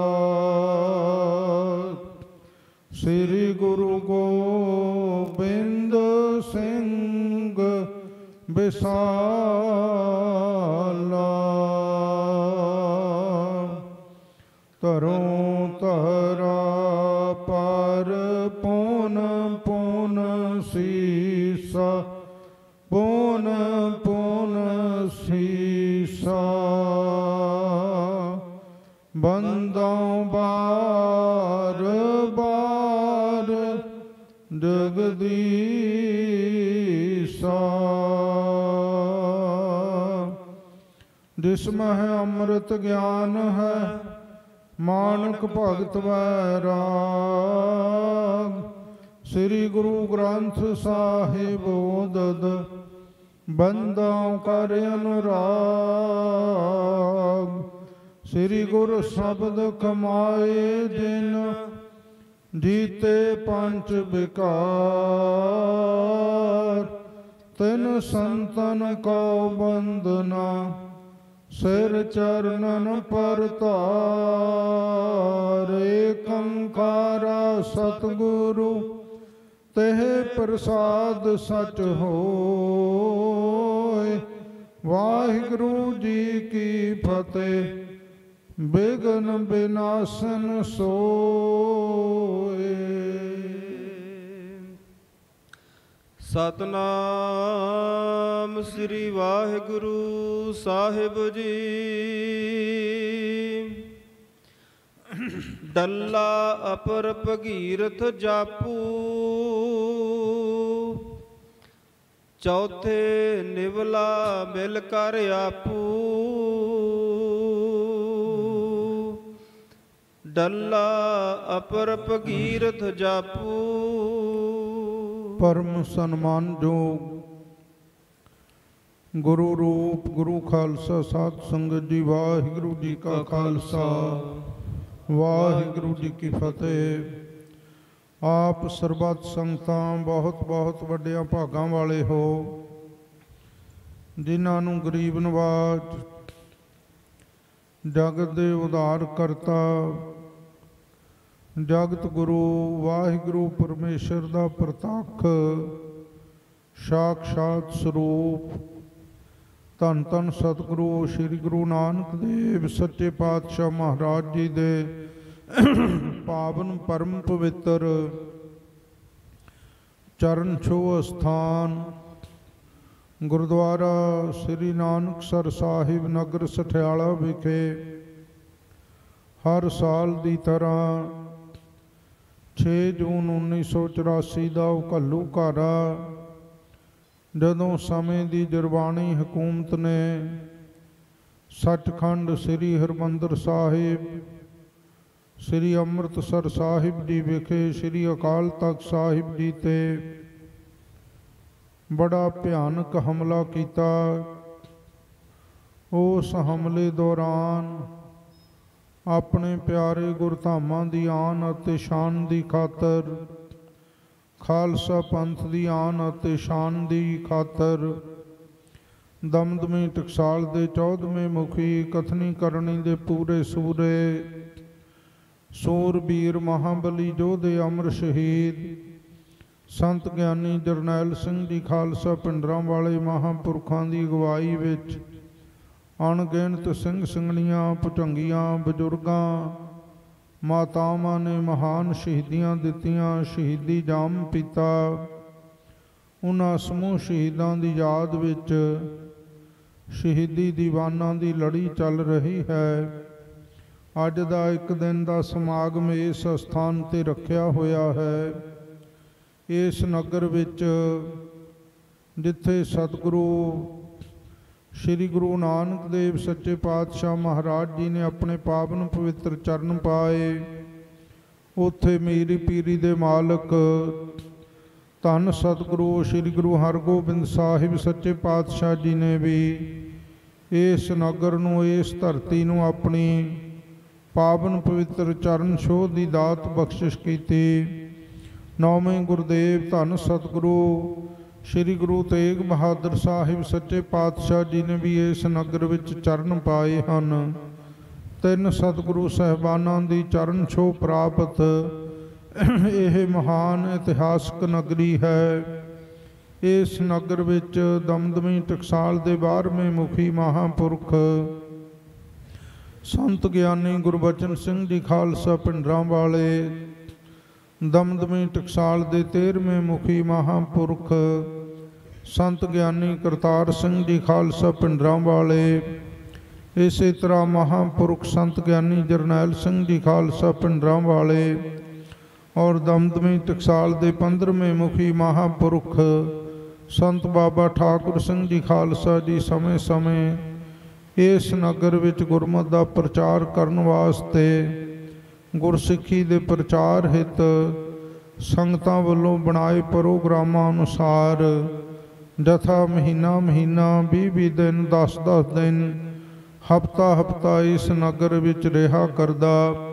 Speaker 5: ਸ੍ਰੀ ਗੁਰੂ ਗੋਬਿੰਦ ਸਿੰਘ ਵਿਸਾਲਾ ਧਰੋਂ ਧਰਾ ਪਰ ਪੁਨ ਪੁਨ ਸੀਸਾ ਪੁਨ ਪੁਨ ਸੀਸਾ ਬੰਦੋਂ ਬਾਰ ਬਾਰ ਜਗਦੀਸਾ ਜਿਸ ਮਹਿ ਅੰਮ੍ਰਿਤ ਗਿਆਨ ਹੈ ਮਾਨਕ ਭਗਤ ਵੈਰਾਗ ਸ੍ਰੀ ਗੁਰੂ ਗ੍ਰੰਥ ਸਾਹਿਬ ਉਦਦ ਬੰਦਾਂ ਕਰ ਅਨੁਰਾਗ ਸ੍ਰੀ ਗੁਰ ਸ਼ਬਦ ਕਮਾਏ ਜਿਨ ਜੀਤੇ ਪੰਚ ਵਿਕਾਰ ਤਿਨ ਸੰਤਨ ਕੋ ਬੰਦਨਾ ਸਿਰ ਚਰਨਨ ਪਰਤਾਰ ਏਕੰਕਾਰਾ ਸਤਿਗੁਰੂ ਤਹਿ ਪ੍ਰਸਾਦ ਸਚ ਹੋਏ ਵਾਹਿਗੁਰੂ ਜੀ ਕੀ ਫਤਿਹ ਬਿਗਨ ਬਿਨਾਸਨ ਸੋਏ
Speaker 2: ਸਤਨਾਮ ਸ੍ਰੀ ਵਾਹਿਗੁਰੂ ਸਾਹਿਬ ਜੀ ਡੱਲਾ ਅਪਰ ਭਗੀਰਥ ਜਾਪੂ ਚੌਥੇ ਨਿਵਲਾ ਮਿਲ ਕਰ ਆਪੂ ਡੱਲਾ ਅਪਰ ਭਗੀਰਥ ਜਾਪੂ
Speaker 5: ਪਰਮ ਸਨਮਾਨਯੋਗ ਗੁਰੂ ਰੂਪ ਗੁਰੂ ਖਾਲਸਾ ਸਾਧ ਸੰਗਤ ਜੀ ਵਾਹਿਗੁਰੂ ਜੀ ਕਾ ਖਾਲਸਾ ਵਾਹਿਗੁਰੂ ਜੀ ਕੀ ਫਤਿਹ। ਆਪ ਸਰਬੱਤ ਸੰਗਤਾਂ ਬਹੁਤ ਬਹੁਤ ਵੱਡਿਆਂ ਭਾਗਾਂ ਵਾਲੇ ਹੋ ਜਿਨ੍ਹਾਂ ਨੂੰ ਗਰੀਬ ਨਵਾਜ ਜਗਤ ਦੇ ਉਧਾਰ ਕਰਤਾ ਜਗਤ ਗੁਰੂ ਵਾਹਿਗੁਰੂ ਪਰਮੇਸ਼ਰ ਦਾ ਪ੍ਰਤੱਖ ਸਾਖਸ਼ਾਤ ਸਰੂਪ ਧੰਨ ਧੰਨ ਸਤਿਗੁਰੂ ਸ੍ਰੀ ਗੁਰੂ ਨਾਨਕ ਦੇਵ ਸੱਚੇ ਪਾਤਸ਼ਾਹ ਮਹਾਰਾਜ ਜੀ ਦੇ ਪਾਵਨ ਪਰਮ ਪਵਿੱਤਰ ਚਰਨ ਛੋਹ ਅਸਥਾਨ ਗੁਰਦੁਆਰਾ ਸ੍ਰੀ ਨਾਨਕਸਰ ਸਾਹਿਬ ਨਗਰ ਸਠਿਆਲਾ ਵਿਖੇ ਹਰ ਸਾਲ ਦੀ ਤਰ੍ਹਾਂ 6 ਜੂਨ 1984 ਦਾ ਘੱਲੂਘਾਰਾ ਜਦੋਂ ਸਮੇਂ ਦੀ ਜਰਵਾਣੀ ਹਕੂਮਤ ਨੇ ਸੱਚਖੰਡ ਸ੍ਰੀ ਹਰਿਮੰਦਰ ਸਾਹਿਬ ਸ੍ਰੀ ਅੰਮ੍ਰਿਤਸਰ ਸਾਹਿਬ ਜੀ ਵਿਖੇ ਸ੍ਰੀ ਅਕਾਲ ਤਖਤ ਸਾਹਿਬ ਜੀ ਤੇ ਬੜਾ ਭਿਆਨਕ ਹਮਲਾ ਕੀਤਾ। ਉਸ ਹਮਲੇ ਦੌਰਾਨ ਆਪਣੇ ਪਿਆਰੇ ਗੁਰਧਾਮਾਂ ਦੀ ਆਨ ਅਤੇ ਸ਼ਾਨ ਦੀ ਖਾਤਰ, ਖਾਲਸਾ ਪੰਥ ਦੀ ਆਨ ਅਤੇ ਸ਼ਾਨ ਦੀ ਖਾਤਰ ਦਮਦਮੀ ਟਕਸਾਲ ਦੇ 14ਵੇਂ ਮੁਖੀ ਕਥਨੀ ਕਰਨੀ ਦੇ ਪੂਰੇ ਸੂਰੇ ਸੂਰਬੀਰ ਮਹਾਬਲੀ ਯੋਧੇ ਅਮਰ ਸ਼ਹੀਦ ਸੰਤ ਗਿਆਨੀ ਜਰਨੈਲ ਸਿੰਘ ਜੀ ਖਾਲਸਾ ਪਿੰਡਰਾਂ ਵਾਲੇ ਮਹਾਂਪੁਰਖਾਂ ਦੀ ਅਗਵਾਈ ਵਿੱਚ ਅਣਗਿਣਤ ਸਿੰਘ ਸਿੰਘਣੀਆਂ, ਭੁਜੰਗੀਆਂ, ਬਜ਼ੁਰਗਾਂ, ਮਾਤਾਵਾਂ ਨੇ ਮਹਾਨ ਸ਼ਹੀਦੀਆਂ ਦਿੱਤੀਆਂ, ਸ਼ਹੀਦੀ ਜਾਮ ਪੀਤਾ। ਉਹਨਾਂ ਸਮੂਹ ਸ਼ਹੀਦਾਂ ਦੀ ਯਾਦ ਵਿੱਚ ਸ਼ਹੀਦੀ ਦੀਵਾਨਾਂ ਦੀ ਲੜੀ ਚੱਲ ਰਹੀ ਹੈ। ਅੱਜ ਦਾ ਇੱਕ ਦਿਨ ਦਾ ਸਮਾਗਮ ਇਸ ਸਥਾਨ ਤੇ ਰੱਖਿਆ ਹੋਇਆ ਹੈ। ਇਸ ਨਗਰ ਵਿੱਚ ਜਿੱਥੇ ਸਤਿਗੁਰੂ ਸ਼੍ਰੀ ਗੁਰੂ ਨਾਨਕ ਦੇਵ ਸੱਚੇ ਪਾਤਸ਼ਾਹ ਮਹਾਰਾਜ ਜੀ ਨੇ ਆਪਣੇ ਪਾਵਨ ਪਵਿੱਤਰ ਚਰਨ ਪਾਏ, ਉੱਥੇ ਮੀਰੀ ਪੀਰੀ ਦੇ ਮਾਲਕ ਧੰਨ ਸਤਿਗੁਰੂ ਸ਼੍ਰੀ ਗੁਰੂ ਹਰਗੋਬਿੰਦ ਸਾਹਿਬ ਸੱਚੇ ਪਾਤਸ਼ਾਹ ਜੀ ਨੇ ਵੀ ਇਸ ਨਗਰ ਨੂੰ, ਇਸ ਧਰਤੀ ਨੂੰ ਆਪਣੀ ਪਾਵਨ ਪਵਿੱਤਰ ਚਰਨ ਛੋਹ ਦੀ ਦਾਤ ਬਖਸ਼ਿਸ਼ ਕੀਤੀ। ਨੌਵੇਂ ਗੁਰਦੇਵ ਧੰਨ ਸਤਿਗੁਰੂ ਸ਼੍ਰੀ ਗੁਰੂ ਤੇਗ ਬਹਾਦਰ ਸਾਹਿਬ ਸੱਚੇ ਪਾਤਸ਼ਾਹ ਜੀ ਨੇ ਵੀ ਇਸ ਨਗਰ ਵਿੱਚ ਚਰਨ ਪਾਏ ਹਨ। ਤਿੰਨ ਸਤਿਗੁਰੂ ਸਾਹਿਬਾਨਾਂ ਦੀ ਚਰਨ ਛੋਹ ਪ੍ਰਾਪਤ ਇਹ ਮਹਾਨ ਇਤਿਹਾਸਕ ਨਗਰੀ ਹੈ। ਇਸ ਨਗਰ ਵਿੱਚ ਦਮਦਮੀ ਟਕਸਾਲ ਦੇ 12ਵੇਂ ਮੁਖੀ ਮਹਾਂਪੁਰਖ ਸੰਤ ਗਿਆਨੀ ਗੁਰਬਚਨ ਸਿੰਘ ਜੀ ਖਾਲਸਾ ਪਿੰਡਰਾਂ ਵਾਲੇ, ਦਮਦਮੀ ਟਕਸਾਲ ਦੇ 13ਵੇਂ ਮੁਖੀ ਮਹਾਂਪੁਰਖ ਸੰਤ ਗਿਆਨੀ ਕਰਤਾਰ ਸਿੰਘ ਜੀ ਖਾਲਸਾ ਪਿੰਡਰਾਂ ਵਾਲੇ, ਇਸੇ ਤਰ੍ਹਾਂ ਮਹਾਂਪੁਰਖ ਸੰਤ ਗਿਆਨੀ ਜਰਨੈਲ ਸਿੰਘ ਜੀ ਖਾਲਸਾ ਪਿੰਡਰਾਂ ਵਾਲੇ ਔਰ ਦਮਦਮੀ ਟਕਸਾਲ ਦੇ 15ਵੇਂ ਮੁਖੀ ਮਹਾਂਪੁਰਖ ਸੰਤ ਬਾਬਾ ਠਾਕੁਰ ਸਿੰਘ ਜੀ ਖਾਲਸਾ ਜੀ ਸਮੇਂ-ਸਮੇਂ ਇਸ ਨਗਰ ਵਿੱਚ ਗੁਰਮਤਿ ਦਾ ਪ੍ਰਚਾਰ ਕਰਨ ਵਾਸਤੇ, ਗੁਰਸਿੱਖੀ ਦੇ ਪ੍ਰਚਾਰ ਹਿੱਤ ਸੰਗਤਾਂ ਵੱਲੋਂ ਬਣਾਏ ਪ੍ਰੋਗਰਾਮਾਂ ਅਨੁਸਾਰ ਜਥਾ ਮਹੀਨਾ 20 ਦਿਨ, 10 ਦਿਨ, ਹਫ਼ਤਾ ਇਸ ਨਗਰ ਵਿੱਚ ਰਿਹਾ ਕਰਦਾ।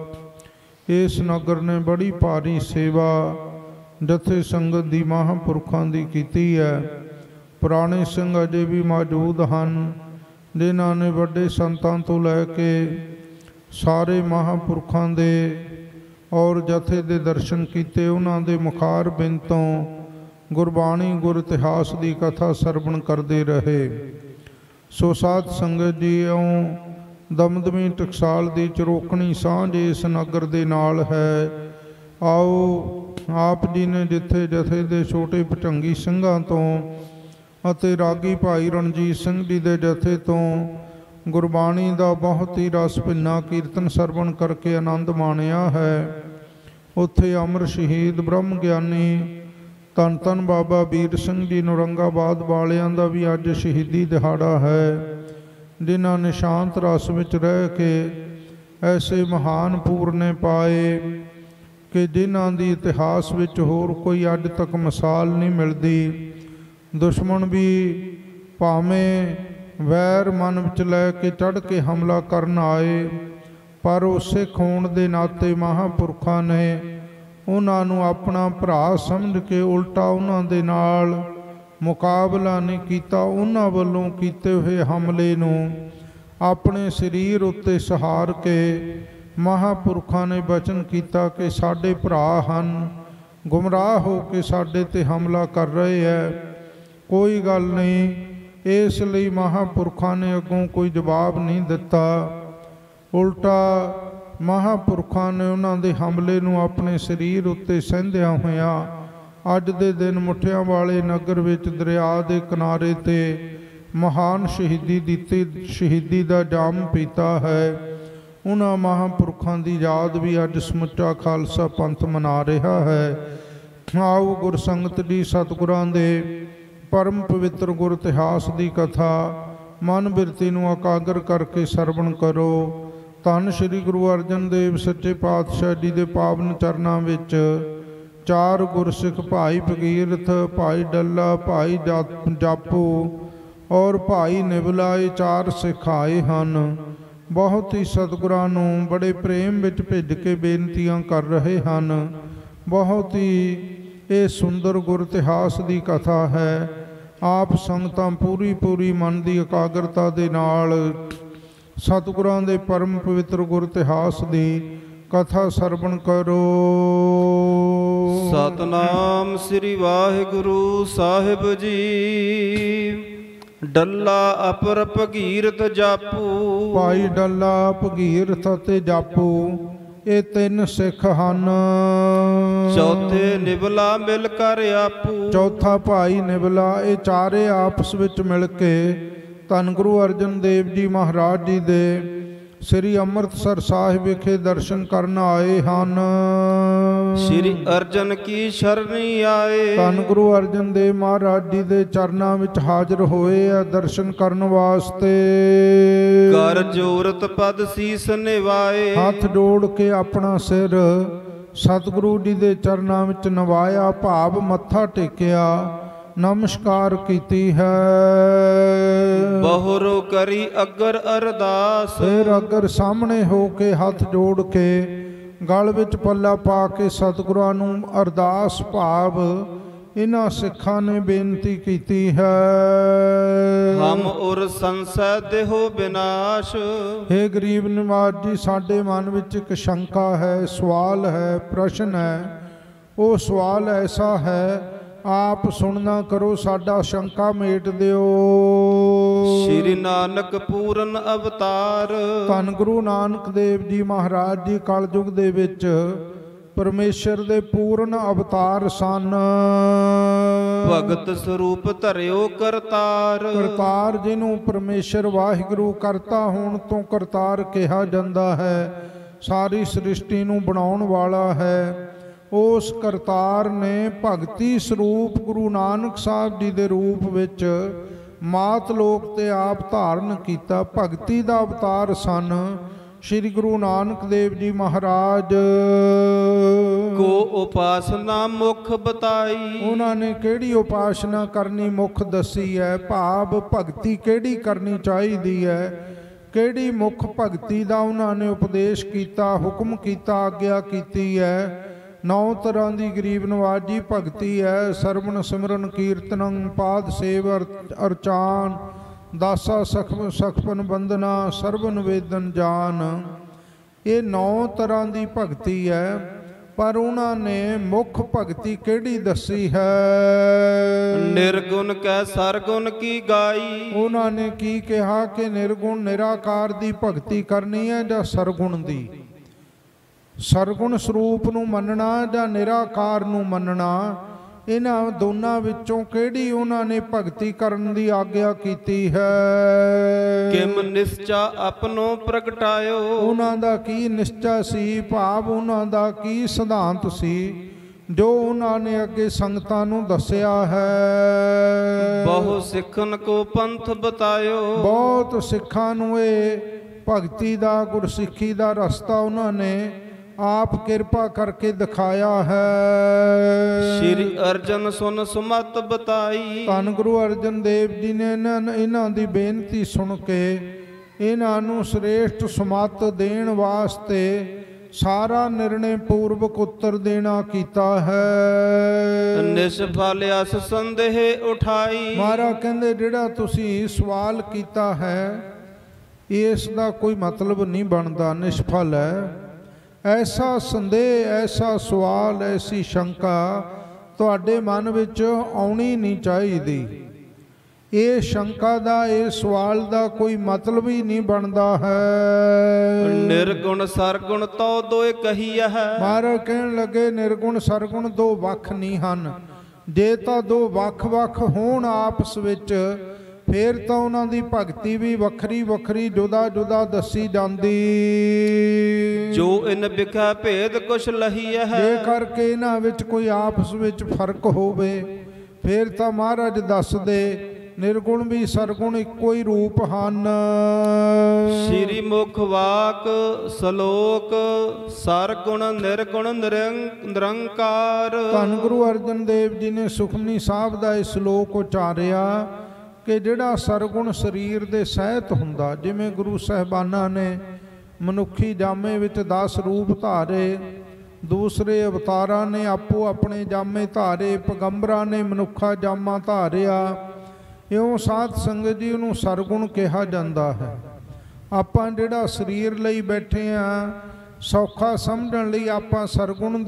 Speaker 5: ਇਸ ਨਗਰ ਨੇ ਬੜੀ ਭਾਰੀ ਸੇਵਾ ਜਥੇ ਸੰਗਤ ਦੀ ਮਹਾਂਪੁਰਖਾਂ ਦੀ ਕੀਤੀ ਹੈ। ਪੁਰਾਣੇ ਸਿੰਘ ਅਜੇ ਵੀ ਮੌਜੂਦ ਹਨ, ਜਿਨ੍ਹਾਂ ਨੇ ਵੱਡੇ ਸੰਤਾਂ ਤੋਂ ਲੈ ਕੇ ਸਾਰੇ ਮਹਾਂਪੁਰਖਾਂ ਦੇ ਔਰ ਜਥੇ ਦੇ ਦਰਸ਼ਨ ਕੀਤੇ। ਉਹਨਾਂ ਦੇ ਮੁਖਾਰ ਬਿੰਦ ਤੋਂ ਗੁਰਬਾਣੀ, ਗੁਰ ਇਤਿਹਾਸ ਦੀ ਕਥਾ ਸਰਵਣ ਕਰਦੇ ਰਹੇ। ਸੋ ਸਾਧ ਸੰਗਤ ਜੀਓ, ਦਮਦਮੀ ਟਕਸਾਲ ਦੀ ਚਰੋਕਣੀ ਸਾਂਝ ਇਸ ਨਗਰ ਦੇ ਨਾਲ ਹੈ। ਆਓ ਆਪ ਜੀ ਨੇ ਜਿੱਥੇ ਜਥੇ ਦੇ ਛੋਟੇ ਭੁਜੰਗੀ ਸਿੰਘਾਂ ਤੋਂ ਅਤੇ ਰਾਗੀ ਭਾਈ ਰਣਜੀਤ ਸਿੰਘ ਜੀ ਦੇ ਜਥੇ ਤੋਂ ਗੁਰਬਾਣੀ ਦਾ ਬਹੁਤ ਹੀ ਰਸ ਭਿੰਨਾ ਕੀਰਤਨ ਸਰਵਣ ਕਰਕੇ ਆਨੰਦ ਮਾਣਿਆ ਹੈ, ਉੱਥੇ ਅਮਰ ਸ਼ਹੀਦ ਬ੍ਰਹਮ ਗਿਆਨੀ ਧੰਨ ਧੰਨ ਬਾਬਾ ਵੀਰ ਸਿੰਘ ਜੀ ਨੌਰੰਗਾਬਾਦ ਵਾਲਿਆਂ ਦਾ ਵੀ ਅੱਜ ਸ਼ਹੀਦੀ ਦਿਹਾੜਾ ਹੈ, ਜਿਨ੍ਹਾਂ ਨੇ ਸ਼ਾਂਤ ਰਸ ਵਿੱਚ ਰਹਿ ਕੇ ਐਸੇ ਮਹਾਨ ਪੂਰਨੇ ਪਾਏ ਕਿ ਜਿਨ੍ਹਾਂ ਦੀ ਇਤਿਹਾਸ ਵਿੱਚ ਹੋਰ ਕੋਈ ਅੱਜ ਤੱਕ ਮਿਸਾਲ ਨਹੀਂ ਮਿਲਦੀ। ਦੁਸ਼ਮਣ ਵੀ ਭਾਵੇਂ ਵੈਰ ਮਨ ਵਿੱਚ ਲੈ ਕੇ ਚੜ੍ਹ ਕੇ ਹਮਲਾ ਕਰਨ ਆਏ, ਪਰ ਉਹ ਸਿੱਖ ਹੋਣ ਦੇ ਨਾਤੇ ਮਹਾਂਪੁਰਖਾਂ ਨੇ ਉਹਨਾਂ ਨੂੰ ਆਪਣਾ ਭਰਾ ਸਮਝ ਕੇ ਉਲਟਾ ਉਹਨਾਂ ਦੇ ਨਾਲ ਮੁਕਾਬਲਾ ਨਹੀਂ ਕੀਤਾ। ਉਹਨਾਂ ਵੱਲੋਂ ਕੀਤੇ ਹੋਏ ਹਮਲੇ ਨੂੰ ਆਪਣੇ ਸਰੀਰ ਉੱਤੇ ਸਹਾਰ ਕੇ ਮਹਾਂਪੁਰਖਾਂ ਨੇ ਬਚਨ ਕੀਤਾ ਕਿ ਸਾਡੇ ਭਰਾ ਹਨ, ਗੁੰਮਰਾਹ ਹੋ ਕੇ ਸਾਡੇ 'ਤੇ ਹਮਲਾ ਕਰ ਰਹੇ ਹੈ, ਕੋਈ ਗੱਲ ਨਹੀਂ। ਇਸ ਲਈ ਮਹਾਂਪੁਰਖਾਂ ਨੇ ਅੱਗੋਂ ਕੋਈ ਜਵਾਬ ਨਹੀਂ ਦਿੱਤਾ, ਉਲਟਾ ਮਹਾਂਪੁਰਖਾਂ ਨੇ ਉਹਨਾਂ ਦੇ ਹਮਲੇ ਨੂੰ ਆਪਣੇ ਸਰੀਰ ਉੱਤੇ ਸਹਿੰਦਿਆਂ ਹੋਇਆਂ ਅੱਜ ਦੇ ਦਿਨ ਮੁੱਠਿਆਂ ਵਾਲੇ ਨਗਰ ਵਿੱਚ ਦਰਿਆ ਦੇ ਕਿਨਾਰੇ 'ਤੇ ਮਹਾਨ ਸ਼ਹੀਦੀ ਦਿੱਤੀ, ਸ਼ਹੀਦੀ ਦਾ ਜਾਮ ਪੀਤਾ ਹੈ। ਉਹਨਾਂ ਮਹਾਂਪੁਰਖਾਂ ਦੀ ਯਾਦ ਵੀ ਅੱਜ ਸਮੁੱਚਾ ਖਾਲਸਾ ਪੰਥ ਮਨਾ ਰਿਹਾ ਹੈ। ਆਓ ਗੁਰਸੰਗਤ ਜੀ ਸਤਿਗੁਰਾਂ ਦੇ ਪਰਮ ਪਵਿੱਤਰ ਗੁਰ ਇਤਿਹਾਸ ਦੀ ਕਥਾ ਮਨ ਬਿਰਤੀ ਨੂੰ ਇਕਾਗਰ ਕਰਕੇ ਸਰਵਣ ਕਰੋ। ਧੰਨ ਸ਼੍ਰੀ ਗੁਰੂ ਅਰਜਨ ਦੇਵ ਸੱਚੇ ਪਾਤਸ਼ਾਹ ਜੀ ਦੇ ਪਾਵਨ ਚਰਨਾਂ ਵਿੱਚ ਚਾਰ ਗੁਰਸਿੱਖ ਭਾਈ ਭਗੀਰਥ, ਭਾਈ ਡੱਲਾ, ਭਾਈ ਜਾਪੂ ਔਰ ਭਾਈ ਨਿਵਲਾ, ਇਹ ਚਾਰ ਸਿੱਖ ਆਏ ਹਨ। ਬਹੁਤ ਹੀ ਸਤਿਗੁਰਾਂ ਨੂੰ ਬੜੇ ਪ੍ਰੇਮ ਵਿੱਚ ਭਿੱਜ ਕੇ ਬੇਨਤੀਆਂ ਕਰ ਰਹੇ ਹਨ। ਬਹੁਤ ਹੀ ਇਹ ਸੁੰਦਰ ਗੁਰ ਇਤਿਹਾਸ ਦੀ ਕਥਾ ਹੈ। ਆਪ ਸੰਗਤਾਂ ਪੂਰੀ ਮਨ ਦੀ ਇਕਾਗਰਤਾ ਦੇ ਨਾਲ ਸਤਿਗੁਰਾਂ ਦੇ ਪਰਮ ਪਵਿੱਤਰ ਗੁਰ ਇਤਿਹਾਸ ਦੀ ਕਥਾ ਸਰਵਣ ਕਰੋ।
Speaker 1: ਸਤਨਾਮ ਸ੍ਰੀ ਵਾਹਿਗੁਰੂ ਸਾਹਿਬ ਜੀ। ਡੱਲਾ ਅਪਰ ਭਗੀਰਥ ਜਾਪੂ।
Speaker 5: ਭਾਈ ਡੱਲਾ, ਭਗੀਰਥ ਅਤੇ ਜਾਪੂ ਇਹ ਤਿੰਨ ਸਿੱਖ ਹਨ।
Speaker 1: ਚੌਥੇ ਨਿਵਲਾ ਮਿਲ ਕਰ ਆਪੂ।
Speaker 5: ਚੌਥਾ ਭਾਈ ਨਿਵਲਾ। ਇਹ ਚਾਰੇ ਆਪਸ ਵਿੱਚ ਮਿਲ ਕੇ ਧੰਨ ਗੁਰੂ ਅਰਜਨ ਦੇਵ ਜੀ ਮਹਾਰਾਜ ਜੀ ਦੇ ਸ੍ਰੀ ਅੰਮ੍ਰਿਤਸਰ ਸਾਹਿਬ ਵਿਖੇ ਦਰਸ਼ਨ ਕਰਨ ਆਏ ਹਨ।
Speaker 1: ਸ੍ਰੀ ਅਰਜਨ ਕੀ ਸ਼ਰਣੀ ਆਏ।
Speaker 5: ਧੰਨ ਗੁਰੂ ਅਰਜਨ ਦੇਵ ਮਹਾਰਾਜ ਜੀ ਦੇ ਚਰਨਾਂ ਵਿੱਚ ਹਾਜ਼ਰ ਹੋਏ ਆ ਦਰਸ਼ਨ ਕਰਨ ਵਾਸਤੇ।
Speaker 1: ਕਰ ਜੋਰਤ ਪਦ ਸੀਸ ਨਿਵਾਏ।
Speaker 5: ਹੱਥ ਜੋੜ ਕੇ ਆਪਣਾ ਸਿਰ ਸਤਿਗੁਰੂ ਜੀ ਦੇ ਚਰਨਾਂ ਵਿੱਚ ਨਵਾਇਆ, ਭਾਵ ਮੱਥਾ ਟੇਕਿਆ, ਨਮਸਕਾਰ ਕੀਤੀ ਹੈ।
Speaker 1: ਬਹੁਰੋ ਕਰੀ ਅਗਰ ਅਰਦਾਸ।
Speaker 5: ਫਿਰ ਅਗਰ ਸਾਹਮਣੇ ਹੋ ਕੇ ਹੱਥ ਜੋੜ ਕੇ ਗਲ ਵਿੱਚ ਪੱਲਾ ਪਾ ਕੇ ਸਤਿਗੁਰਾਂ ਨੂੰ ਅਰਦਾਸ ਭਾਵ ਇਹਨਾਂ ਸਿੱਖਾਂ ਨੇ ਬੇਨਤੀ ਕੀਤੀ ਹੈ।
Speaker 1: ਹਮ ਔਰ ਸੰਸੈ ਦੇਹੋ ਬਿਨਾਸ਼।
Speaker 5: ਹੇ ਗਰੀਬ ਨਿਵਾਜ ਜੀ, ਸਾਡੇ ਮਨ ਵਿੱਚ ਇੱਕ ਸ਼ੰਕਾ ਹੈ, ਸਵਾਲ ਹੈ, ਪ੍ਰਸ਼ਨ ਹੈ। ਉਹ ਸਵਾਲ ਐਸਾ ਹੈ, ਆਪ ਸੁਣਨਾ ਕਰੋ, ਸਾਡਾ ਸ਼ੰਕਾ ਮੇਟ ਦਿਓ।
Speaker 1: ਸ਼੍ਰੀ ਨਾਨਕ ਪੂਰਨ ਅਵਤਾਰ।
Speaker 5: ਧੰਨ ਗੁਰੂ ਨਾਨਕ ਦੇਵ ਜੀ ਮਹਾਰਾਜ ਜੀ ਕਲਯੁਗ ਦੇ ਵਿੱਚ ਪਰਮੇਸ਼ਰ ਦੇ ਪੂਰਨ ਅਵਤਾਰ ਸਨ।
Speaker 1: ਭਗਤ ਸਰੂਪ ਧਰਿਓ ਕਰਤਾਰ।
Speaker 5: ਕਰਤਾਰ ਜਿਹਨੂੰ ਪਰਮੇਸ਼ਰ ਵਾਹਿਗੁਰੂ ਕਰਤਾ ਹੋਣ ਤੋਂ ਕਰਤਾਰ ਕਿਹਾ ਜਾਂਦਾ ਹੈ, ਸਾਰੀ ਸ੍ਰਿਸ਼ਟੀ ਨੂੰ ਬਣਾਉਣ ਵਾਲਾ ਹੈ। ਉਸ ਕਰਤਾਰ ਨੇ ਭਗਤੀ ਸਰੂਪ ਗੁਰੂ ਨਾਨਕ ਸਾਹਿਬ ਜੀ ਦੇ ਰੂਪ ਵਿੱਚ ਮਾਤ ਲੋਕ ਤੇ ਆਪ ਧਾਰਨ ਕੀਤਾ। ਭਗਤੀ ਦਾ ਅਵਤਾਰ ਸਨ ਸ਼੍ਰੀ ਗੁਰੂ ਨਾਨਕ ਦੇਵ ਜੀ ਮਹਾਰਾਜ।
Speaker 1: ਕੋ ਉਪਾਸਨਾ ਮੁਖ ਬਤਾਈ।
Speaker 5: ਉਹਨਾਂ ਨੇ ਕਿਹੜੀ ਉਪਾਸਨਾ ਕਰਨੀ ਮੁੱਖ ਦੱਸੀ ਹੈ, ਭਾਵ ਭਗਤੀ ਕਿਹੜੀ ਕਰਨੀ ਚਾਹੀਦੀ ਹੈ, ਕਿਹੜੀ ਮੁੱਖ ਭਗਤੀ ਦਾ ਉਹਨਾਂ ਨੇ ਉਪਦੇਸ਼ ਕੀਤਾ, ਹੁਕਮ ਕੀਤਾ, ਆਗਿਆ ਕੀਤੀ ਹੈ। 9 ਤਰ੍ਹਾਂ ਦੀ ਗਰੀਬ ਨਵਾਜੀ ਭਗਤੀ ਹੈ। ਸਰਵਣ ਸਿਮਰਨ ਕੀਰਤਨੰ ਪਾਦ ਸੇਵ ਅਰਚਾਨ ਦਾਸਾ ਸਖਪਨ ਬੰਦਨਾ ਸਰਬ ਨਿਵੇਦਨ ਜਾਨ। ਇਹ 9 ਤਰ੍ਹਾਂ ਦੀ ਭਗਤੀ ਹੈ, ਪਰ ਉਹਨਾਂ ਨੇ ਮੁੱਖ ਭਗਤੀ ਕਿਹੜੀ ਦੱਸੀ ਹੈ?
Speaker 1: ਨਿਰਗੁਣ ਕੈ ਸਰਗੁਣ ਕੀ ਗਾਈ।
Speaker 5: ਉਹਨਾਂ ਨੇ ਕੀ ਕਿਹਾ ਕਿ ਨਿਰਗੁਣ ਨਿਰਾਕਾਰ ਦੀ ਭਗਤੀ ਕਰਨੀ ਹੈ ਜਾਂ ਸਰਗੁਣ ਦੀ? ਸਰਗੁਣ ਸਰੂਪ ਨੂੰ ਮੰਨਣਾ ਜਾਂ ਨਿਰਾਕਾਰ ਨੂੰ ਮੰਨਣਾ, ਇਹਨਾਂ ਦੋਨਾਂ ਵਿੱਚੋਂ ਕਿਹੜੀ ਉਹਨਾਂ ਨੇ ਭਗਤੀ ਕਰਨ ਦੀ ਆਗਿਆ ਕੀਤੀ ਹੈ?
Speaker 1: ਕਿਮ ਨਿਸ਼ਚਾ ਆਪਣੋ ਪ੍ਰਗਟਾਇਓ।
Speaker 5: ਉਹਨਾਂ ਦਾ ਕੀ ਨਿਸ਼ਚਾ ਸੀ, ਭਾਵ ਉਹਨਾਂ ਦਾ ਕੀ ਸਿਧਾਂਤ ਸੀ ਜੋ ਉਹਨਾਂ ਨੇ ਅੱਗੇ ਸੰਗਤਾਂ ਨੂੰ ਦੱਸਿਆ ਹੈ?
Speaker 1: ਬਹੁ ਸਿੱਖਨ ਕੋ ਪੰਥ ਬਤਾਇਓ।
Speaker 5: ਬਹੁਤ ਸਿੱਖਾਂ ਨੂੰ ਇਹ ਭਗਤੀ ਦਾ, ਗੁਰਸਿੱਖੀ ਦਾ ਰਸਤਾ ਉਹਨਾਂ ਨੇ ਆਪ ਕਿਰਪਾ ਕਰਕੇ ਦਿਖਾਇਆ ਹੈ।
Speaker 1: ਸ਼੍ਰੀ ਅਰਜਨ ਸੁਨ ਸੁਮਤ ਬਤਾਈ।
Speaker 5: ਧੰਨ ਗੁਰੂ ਅਰਜਨ ਦੇਵ ਜੀ ਨੇ ਇਹਨਾਂ ਦੀ ਬੇਨਤੀ ਸੁਣ ਕੇ ਇਹਨਾਂ ਨੂੰ ਸ੍ਰੇਸ਼ਟ ਸੁਮਤ ਦੇਣ ਵਾਸਤੇ ਸਾਰਾ ਨਿਰਣੇ ਪੂਰਵਕ ਉੱਤਰ ਦੇਣਾ ਕੀਤਾ ਹੈ।
Speaker 1: ਨਿਸ਼ਫਲ ਅਸ ਸੰਦੇਹ ਉਠਾਈ।
Speaker 5: ਮਹਾਰਾਜ ਕਹਿੰਦੇ ਜਿਹੜਾ ਤੁਸੀਂ ਸਵਾਲ ਕੀਤਾ ਹੈ ਇਸ ਦਾ ਕੋਈ ਮਤਲਬ ਨਹੀਂ ਬਣਦਾ, ਨਿਸ਼ਫਲ ਹੈ। ਐਸਾ ਸੰਦੇਹ, ਐਸਾ ਸਵਾਲ, ਐਸੀ ਸ਼ੰਕਾ ਤੁਹਾਡੇ ਮਨ ਵਿੱਚ ਆਉਣੀ ਨਹੀਂ ਚਾਹੀਦੀ। ਇਹ ਸ਼ੰਕਾ ਦਾ, ਇਹ ਸਵਾਲ ਦਾ ਕੋਈ ਮਤਲਬ ਹੀ ਨਹੀਂ ਬਣਦਾ ਹੈ।
Speaker 1: ਨਿਰਗੁਣ ਸਰਗੁਣ ਤੋ ਦੋਏ ਕਹੀਐ।
Speaker 5: ਮਹਾਰਾਜ ਕਹਿਣ ਲੱਗੇ ਨਿਰਗੁਣ ਸਰਗੁਣ ਦੋ ਵੱਖ ਨਹੀਂ ਹਨ। ਜੇ ਤਾਂ ਦੋ ਵੱਖ-ਵੱਖ ਹੋਣ ਆਪਸ ਵਿੱਚ, ਫੇਰ ਤਾਂ ਉਹਨਾਂ ਦੀ ਭਗਤੀ ਵੀ ਵੱਖਰੀ ਵੱਖਰੀ ਜੁਦਾ ਜੁਦਾ ਦੱਸੀ ਜਾਂਦੀ।
Speaker 1: ਜੋ ਇਨ ਵਿਖਾ ਭੇਦ ਕੁਛ ਲਹੀਐ।
Speaker 5: ਜੇ ਕਰਕੇ ਇਹਨਾਂ ਵਿੱਚ ਕੋਈ ਆਪਸ ਵਿੱਚ ਫਰਕ ਹੋਵੇ ਫੇਰ ਤਾਂ ਮਹਾਰਾਜ ਦੱਸਦੇ ਨਿਰਗੁਣ ਵੀ ਸਰਗੁਣ ਇੱਕੋ ਹੀ ਰੂਪ ਹਨ।
Speaker 1: ਸ਼੍ਰੀ ਮੁਖ ਵਾਕ ਸ਼ਲੋਕ ਸਰਗੁਣ ਨਿਰਗੁਣ ਨਿਰੰਕਾਰ।
Speaker 5: ਧੰਨ ਗੁਰੂ ਅਰਜਨ ਦੇਵ ਜੀ ਨੇ ਸੁਖਮਨੀ ਸਾਹਿਬ ਦਾ ਇਹ ਸ਼ਲੋਕ ਉਚਾਰਿਆ ਕਿ ਜਿਹੜਾ ਸਰਗੁਣ ਸਰੀਰ ਦੇ ਸਹਿਤ ਹੁੰਦਾ, ਜਿਵੇਂ ਗੁਰੂ ਸਾਹਿਬਾਨਾਂ ਨੇ ਮਨੁੱਖੀ ਜਾਮੇ ਵਿੱਚ 10 ਰੂਪ ਧਾਰੇ, ਦੂਸਰੇ ਅਵਤਾਰਾਂ ਨੇ ਆਪੋ ਆਪਣੇ ਜਾਮੇ ਧਾਰੇ, ਪੈਗੰਬਰਾਂ ਨੇ ਮਨੁੱਖਾ ਜਾਮਾ ਧਾਰਿਆ, ਇਉਂ ਸਾਧ ਸੰਗਤ ਜੀ ਉਹਨੂੰ ਸਰਗੁਣ ਕਿਹਾ ਜਾਂਦਾ ਹੈ। ਆਪਾਂ ਜਿਹੜਾ ਸਰੀਰ ਲਈ ਬੈਠੇ ਹਾਂ, ਸੌਖਾ ਸਮਝਣ ਲਈ ਆਪਾਂ ਸਰਗੁਣ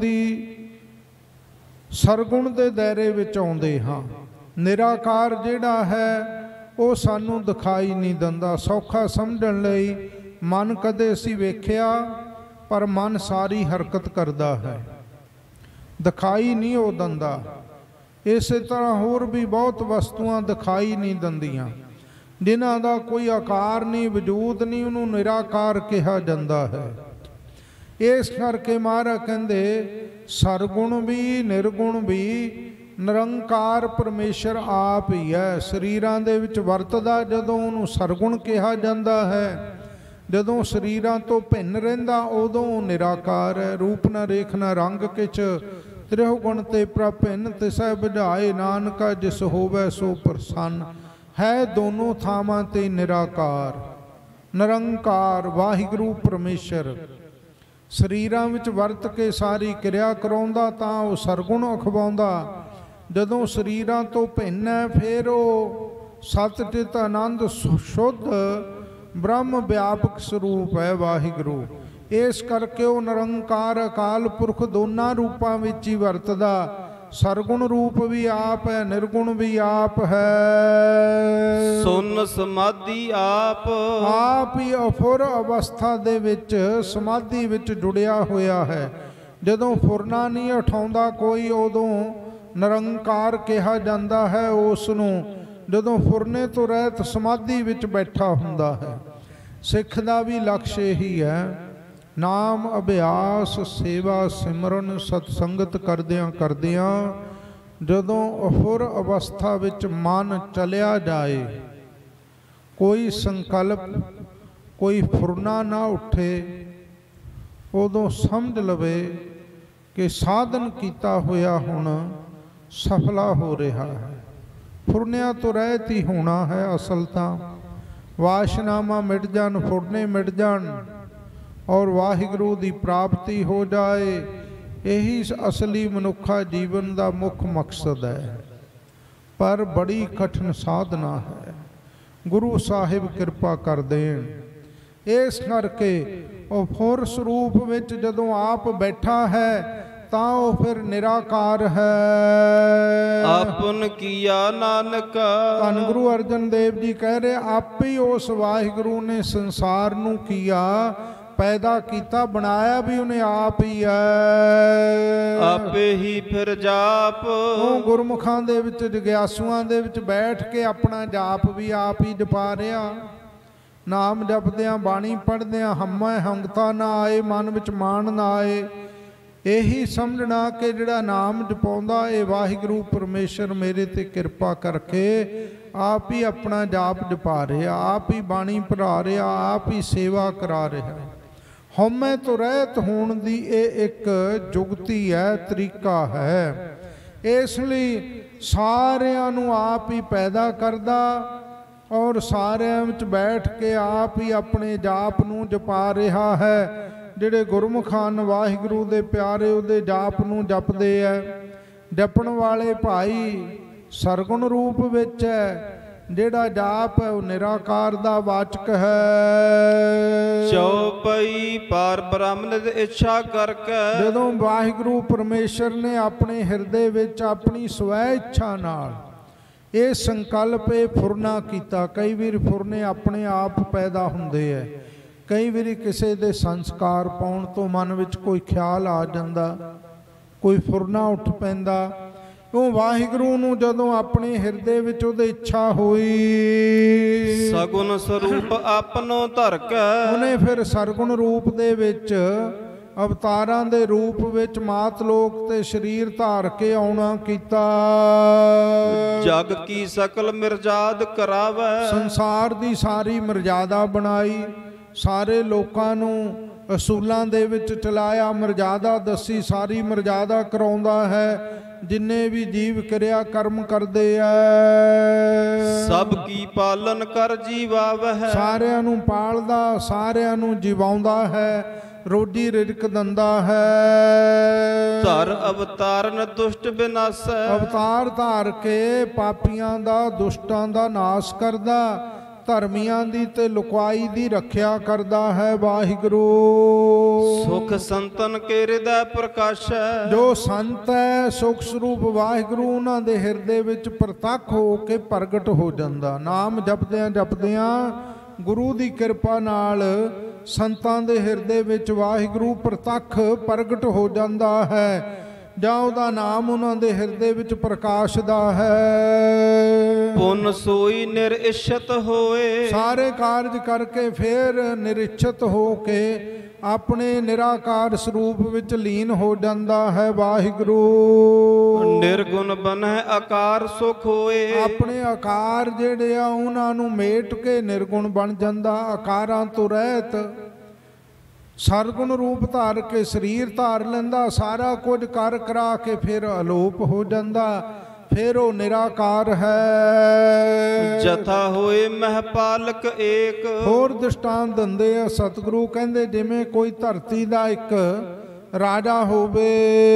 Speaker 5: ਦੇ ਦਾਇਰੇ ਵਿੱਚ ਆਉਂਦੇ ਹਾਂ। ਨਿਰਾਕਾਰ ਜਿਹੜਾ ਹੈ ਉਹ ਸਾਨੂੰ ਦਿਖਾਈ ਨਹੀਂ ਦਿੰਦਾ। ਸੌਖਾ ਸਮਝਣ ਲਈ ਮਨ ਕਦੇ ਅਸੀਂ ਵੇਖਿਆ, ਪਰ ਮਨ ਸਾਰੀ ਹਰਕਤ ਕਰਦਾ ਹੈ, ਦਿਖਾਈ ਨਹੀਂ ਉਹ ਦਿੰਦਾ। ਇਸੇ ਤਰ੍ਹਾਂ ਹੋਰ ਵੀ ਬਹੁਤ ਵਸਤੂਆਂ ਦਿਖਾਈ ਨਹੀਂ ਦਿੰਦੀਆਂ, ਜਿਨ੍ਹਾਂ ਦਾ ਕੋਈ ਆਕਾਰ ਨਹੀਂ, ਵਜੂਦ ਨਹੀਂ, ਉਹਨੂੰ ਨਿਰਾਕਾਰ ਕਿਹਾ ਜਾਂਦਾ ਹੈ। ਇਸ ਕਰਕੇ ਮਹਾਰਾਜ ਕਹਿੰਦੇ ਸਰਗੁਣ ਵੀ ਨਿਰਗੁਣ ਵੀ ਨਿਰੰਕਾਰ ਪਰਮੇਸ਼ਰ ਆਪ ਹੀ ਹੈ। ਸਰੀਰਾਂ ਦੇ ਵਿੱਚ ਵਰਤਦਾ ਜਦੋਂ ਉਹਨੂੰ ਸਰਗੁਣ ਕਿਹਾ ਜਾਂਦਾ ਹੈ, ਜਦੋਂ ਸਰੀਰਾਂ ਤੋਂ ਭਿੰਨ ਰਹਿੰਦਾ ਉਦੋਂ ਉਹ ਨਿਰਾਕਾਰ ਹੈ। ਰੂਪ ਨਾ ਰੇਖ ਨਾ ਰੰਗ ਕਿਛ ਤ੍ਰਿਹੁ ਗੁਣ ਤੇ ਪ੍ਰਭਿੰਨ ਤਿਸੈ ਬੁਝਾਏ ਨਾਨਕਾ ਜਿਸ ਹੋਵੇ ਸੋ ਪ੍ਰਸੰਨ। ਹੈ ਦੋਨੋਂ ਥਾਵਾਂ ਤੇ ਨਿਰਾਕਾਰ ਨਿਰੰਕਾਰ ਵਾਹਿਗੁਰੂ ਪਰਮੇਸ਼ਰ। ਸਰੀਰਾਂ ਵਿੱਚ ਵਰਤ ਕੇ ਸਾਰੀ ਕਿਰਿਆ ਕਰਾਉਂਦਾ ਤਾਂ ਉਹ ਸਰਗੁਣ ਅਖਵਾਉਂਦਾ। ਜਦੋਂ ਸਰੀਰਾਂ ਤੋਂ ਭਿੰਨ ਹੈ ਫਿਰ ਉਹ ਸਤ ਚਿਤ ਆਨੰਦ ਸ਼ੁੱਧ ਬ੍ਰਹਮ ਵਿਆਪਕ ਸਰੂਪ ਹੈ ਵਾਹਿਗੁਰੂ। ਇਸ ਕਰਕੇ ਉਹ ਨਿਰੰਕਾਰ ਅਕਾਲ ਪੁਰਖ ਦੋਨਾਂ ਰੂਪਾਂ ਵਿੱਚ ਹੀ ਵਰਤਦਾ। ਸਰਗੁਣ ਰੂਪ ਵੀ ਆਪ ਹੈ, ਨਿਰਗੁਣ ਵੀ ਆਪ ਹੈ।
Speaker 1: ਸੁਨ ਸਮਾਧੀ ਆਪ
Speaker 5: ਹੀ ਅਫੁਰ ਅਵਸਥਾ ਦੇ ਵਿੱਚ ਸਮਾਧੀ ਵਿੱਚ ਜੁੜਿਆ ਹੋਇਆ ਹੈ। ਜਦੋਂ ਫੁਰਨਾ ਨਹੀਂ ਉਠਾਉਂਦਾ ਕੋਈ, ਉਦੋਂ ਨਿਰੰਕਾਰ ਕਿਹਾ ਜਾਂਦਾ ਹੈ ਉਸ ਨੂੰ। ਜਦੋਂ ਫੁਰਨੇ ਤੋਂ ਰਹਿਤ ਸਮਾਧੀ ਵਿੱਚ ਬੈਠਾ ਹੁੰਦਾ ਹੈ। ਸਿੱਖ ਦਾ ਵੀ ਲਕਸ਼ ਇਹੀ ਹੈ, ਨਾਮ ਅਭਿਆਸ ਸੇਵਾ ਸਿਮਰਨ ਸਤਸੰਗਤ ਕਰਦਿਆਂ ਕਰਦਿਆਂ ਜਦੋਂ ਅਫੁਰ ਅਵਸਥਾ ਵਿੱਚ ਮਨ ਚਲਿਆ ਜਾਏ, ਕੋਈ ਸੰਕਲਪ ਕੋਈ ਫੁਰਨਾ ਨਾ ਉੱਠੇ, ਉਦੋਂ ਸਮਝ ਲਵੇ ਕਿ ਸਾਧਨ ਕੀਤਾ ਹੋਇਆ ਹੁਣ ਸਫਲਾ ਹੋ ਰਿਹਾ ਹੈ। ਫੁਰਨਿਆਂ ਤੋਂ ਰਹਿਤ ਹੀ ਹੋਣਾ ਹੈ ਅਸਲ ਤਾਂ। ਵਾਸ਼ਨਾਵਾਂ ਮਿਟ ਜਾਣ, ਫੁਰਨੇ ਮਿਟ ਜਾਣ ਔਰ ਵਾਹਿਗੁਰੂ ਦੀ ਪ੍ਰਾਪਤੀ ਹੋ ਜਾਏ, ਇਹੀ ਅਸਲੀ ਮਨੁੱਖਾ ਜੀਵਨ ਦਾ ਮੁੱਖ ਮਕਸਦ ਹੈ। ਪਰ ਬੜੀ ਕਠਿਨ ਸਾਧਨਾ ਹੈ। ਗੁਰੂ ਸਾਹਿਬ ਕਿਰਪਾ ਕਰ ਦੇਣ। ਇਸ ਕਰਕੇ ਉਹ ਫੁਰ ਸਰੂਪ ਵਿੱਚ ਜਦੋਂ ਆਪ ਬੈਠਾ ਹੈ ਤਾਂ ਉਹ ਫਿਰ ਨਿਰਾਕਾਰ ਹੈ।
Speaker 1: ਆਪਨ ਕੀਆ ਨਾਨਕ।
Speaker 5: ਧੰਨ ਗੁਰੂ ਅਰਜਨ ਦੇਵ ਜੀ ਕਹਿ ਰਹੇ ਆਪੇ ਹੀ ਉਸ ਵਾਹਿਗੁਰੂ ਨੇ ਸੰਸਾਰ ਨੂੰ ਕੀਆ, ਪੈਦਾ ਕੀਤਾ, ਬਣਾਇਆ ਵੀ ਉਹਨੇ ਆਪ ਹੀ ਹੈ।
Speaker 1: ਆਪੇ ਹੀ ਫਿਰ ਜਾਪ।
Speaker 5: ਉਹ ਗੁਰਮੁਖਾਂ ਦੇ ਵਿੱਚ ਜਗਿਆਸੂਆਂ ਦੇ ਵਿੱਚ ਬੈਠ ਕੇ ਆਪਣਾ ਜਾਪ ਵੀ ਆਪ ਹੀ ਜਪਾ ਰਿਹਾ। ਨਾਮ ਜਪਦਿਆਂ ਬਾਣੀ ਪੜ੍ਹਦਿਆਂ ਹਮੈ ਹੰਗਤਾ ਨਾ ਆਏ, ਮਨ ਵਿੱਚ ਮਾਣ ਨਾ ਆਏ। ਇਹੀ ਸਮਝਣਾ ਕਿ ਜਿਹੜਾ ਨਾਮ ਜਪਾਉਂਦਾ ਇਹ ਵਾਹਿਗੁਰੂ ਪਰਮੇਸ਼ਰ ਮੇਰੇ ਤੇ ਕਿਰਪਾ ਕਰਕੇ ਆਪ ਹੀ ਆਪਣਾ ਜਾਪ ਜਪਾ ਰਿਹਾ, ਆਪ ਹੀ ਬਾਣੀ ਪੜ੍ਹਾ ਰਿਹਾ, ਆਪ ਹੀ ਸੇਵਾ ਕਰਾ ਰਿਹਾ। ਹਉਮੈ ਤੋਂ ਰਹਿਤ ਹੋਣ ਦੀ ਇਹ ਇੱਕ ਜੁਗਤੀ ਹੈ, ਤਰੀਕਾ ਹੈ। ਇਸ ਲਈ ਸਾਰਿਆਂ ਨੂੰ ਆਪ ਹੀ ਪੈਦਾ ਕਰਦਾ ਔਰ ਸਾਰਿਆਂ ਵਿੱਚ ਬੈਠ ਕੇ ਆਪ ਹੀ ਆਪਣੇ ਜਾਪ ਨੂੰ ਜਪਾ ਰਿਹਾ ਹੈ। ਜਿਹੜੇ ਗੁਰਮੁਖਾਨ ਵਾਹਿਗੁਰੂ ਦੇ ਪਿਆਰੇ ਉਹਦੇ ਜਾਪ ਨੂੰ ਜਪਦੇ ਹੈ। ਜਪਣ ਵਾਲੇ ਭਾਈ ਸਰਗੁਣ ਰੂਪ ਵਿੱਚ ਹੈ। ਜਿਹੜਾ ਜਾਪ ਹੈ ਉਹ ਨਿਰਾਕਾਰ ਦਾ ਵਾਚਕ ਹੈ।
Speaker 1: ਚੌਪਈ ਪਾਰ ਬ੍ਰਹਮ ਦੀ ਇੱਛਾ ਕਰਕੇ।
Speaker 5: ਜਦੋਂ ਵਾਹਿਗੁਰੂ ਪਰਮੇਸ਼ਰ ਨੇ ਆਪਣੇ ਹਿਰਦੇ ਵਿੱਚ ਆਪਣੀ ਸਵੈ ਇੱਛਾ ਨਾਲ ਇਹ ਸੰਕਲਪ ਇਹ ਫੁਰਨਾ ਕੀਤਾ। ਕਈ ਵਾਰ ਫੁਰਨੇ ਆਪਣੇ ਆਪ ਪੈਦਾ ਹੁੰਦੇ ਹੈ, ਕਈ ਵਾਰੀ ਕਿਸੇ ਦੇ ਸੰਸਕਾਰ ਪਾਉਣ ਤੋਂ ਮਨ ਵਿੱਚ ਕੋਈ ਖਿਆਲ ਆ ਜਾਂਦਾ, ਕੋਈ ਫੁਰਨਾ ਉੱਠ ਪੈਂਦਾ। ਉਹ ਵਾਹਿਗੁਰੂ ਨੂੰ ਜਦੋਂ ਆਪਣੇ ਹਿਰਦੇ ਵਿੱਚ ਉਹਦੀ ਇੱਛਾ ਹੋਈ,
Speaker 1: ਸਗੁਣ ਸਰੂਪ ਆਪਨੋ ਧਰ ਕੇ,
Speaker 5: ਉਹਨੇ ਫਿਰ ਸਰਗੁਣ ਰੂਪ ਦੇ ਵਿੱਚ ਅਵਤਾਰਾਂ ਦੇ ਰੂਪ ਵਿੱਚ ਮਾਤ ਲੋਕ ਤੇ ਸਰੀਰ ਧਾਰ ਕੇ ਆਉਣਾ ਕੀਤਾ।
Speaker 2: ਜਗ ਕੀ ਸਕਲ ਮਿਰਜਾਦ ਕਰਾਵੈ,
Speaker 5: ਸੰਸਾਰ ਦੀ ਸਾਰੀ ਮਰਜ਼ਾਦਾ ਬਣਾਈ, ਸਾਰੇ ਲੋਕਾਂ ਨੂੰ ਅਸੂਲਾਂ ਦੇ ਵਿੱਚ ਚਲਾਇਆ, ਮਰਜ਼ਾਦਾ ਦੱਸੀ, ਸਾਰੀ ਮਰਜ਼ਾਦਾ ਕਰਾਉਂਦਾ ਹੈ। ਜਿੰਨੇ ਵੀ ਜੀਵ ਕਿਰਿਆ ਕਰਮ ਕਰਦੇ ਐ,
Speaker 2: ਸਭ ਕੀ ਪਾਲਨ ਕਰ ਜੀਵਾਵਹਿ,
Speaker 5: ਸਾਰਿਆਂ ਨੂੰ ਪਾਲਦਾ, ਸਾਰਿਆਂ ਨੂੰ ਜਿਵਾਉਂਦਾ ਹੈ, ਰੋਜੀ ਰਿਜ਼ਕ ਦਿੰਦਾ ਹੈ।
Speaker 2: ਧਰ ਅਵਤਾਰਨ ਦੁਸ਼ਟ ਵਿਨਾਸੈ,
Speaker 5: ਅਵਤਾਰ ਧਾਰ ਕੇ ਪਾਪੀਆਂ ਦਾ, ਦੁਸ਼ਟਾਂ ਦਾ ਨਾਸ਼ ਕਰਦਾ, ਧਰਮੀਆਂ ਦੀ ਤੇ ਲੁਕਾਈ ਦੀ ਰੱਖਿਆ ਕਰਦਾ ਹੈ। ਵਾਹਿਗੁਰੂ
Speaker 2: ਸੁਖ ਸੰਤਨ ਕੇ ਹਿਰਦੈ ਪ੍ਰਕਾਸ਼ੈ,
Speaker 5: ਜੋ ਸੰਤ ਹੈ ਸੁਖ ਸਰੂਪ ਵਾਹਿਗੁਰੂ ਉਹਨਾਂ ਦੇ ਹਿਰਦੇ ਵਿੱਚ ਪ੍ਰਤੱਖ ਹੋ ਕੇ ਪ੍ਰਗਟ ਹੋ ਜਾਂਦਾ। ਨਾਮ ਜਪਦਿਆਂ ਜਪਦਿਆਂ ਗੁਰੂ ਦੀ ਕਿਰਪਾ ਨਾਲ ਸੰਤਾਂ ਦੇ ਹਿਰਦੇ ਵਿੱਚ ਵਾਹਿਗੁਰੂ ਪ੍ਰਤੱਖ ਪ੍ਰਗਟ ਹੋ ਜਾਂਦਾ ਹੈ, ਜਾਂ ਉਹਦਾ ਨਾਮ ਉਹਨਾਂ ਦੇ ਹਿਰਦੇ ਵਿੱਚ ਪ੍ਰਕਾਸ਼ਦਾ ਹੈ।
Speaker 2: ਪੁੰਨ ਸੋਈ ਨਿਰਇਛਤ ਹੋਏ,
Speaker 5: ਸਾਰੇ ਕਾਰਜ ਕਰਕੇ ਫਿਰ ਨਿਰਿਛਤ ਹੋ ਕੇ ਆਪਣੇ ਨਿਰਾਕਾਰ ਸਰੂਪ ਵਿੱਚ ਲੀਨ ਹੋ ਜਾਂਦਾ ਹੈ। ਵਾਹਿਗੁਰੂ
Speaker 2: ਨਿਰਗੁਣ ਬਨੈ ਆਕਾਰ ਸੁਖ ਹੋਏ,
Speaker 5: ਆਪਣੇ ਆਕਾਰ ਜਿਹੜੇ ਆ ਉਹਨਾਂ ਨੂੰ ਮੇਟ ਕੇ ਨਿਰਗੁਣ ਬਣ ਜਾਂਦਾ। ਆਕਾਰਾਂ ਤੋਂ ਰਹਿਤ ਸਰਗੁਣ ਰੂਪ ਧਾਰ ਕੇ ਸਰੀਰ ਧਾਰ ਲੈਂਦਾ, ਸਾਰਾ ਕੁਝ ਕਰ ਕਰਾ ਕੇ ਫਿਰ ਅਲੋਪ ਹੋ ਜਾਂਦਾ, ਫਿਰ ਉਹ ਨਿਰਾਕਾਰ ਹੈ।
Speaker 2: ਜਥਾ ਹੋਏ ਮਹਿਪਾਲਕ ਏਕ,
Speaker 5: ਹੋਰ ਦ੍ਰਿਸ਼ਟਾਂਤ ਦਿੰਦੇ ਆ ਸਤਿਗੁਰੂ, ਕਹਿੰਦੇ ਜਿਵੇਂ ਕੋਈ ਧਰਤੀ ਦਾ ਇੱਕ ਰਾਜਾ ਹੋਵੇ,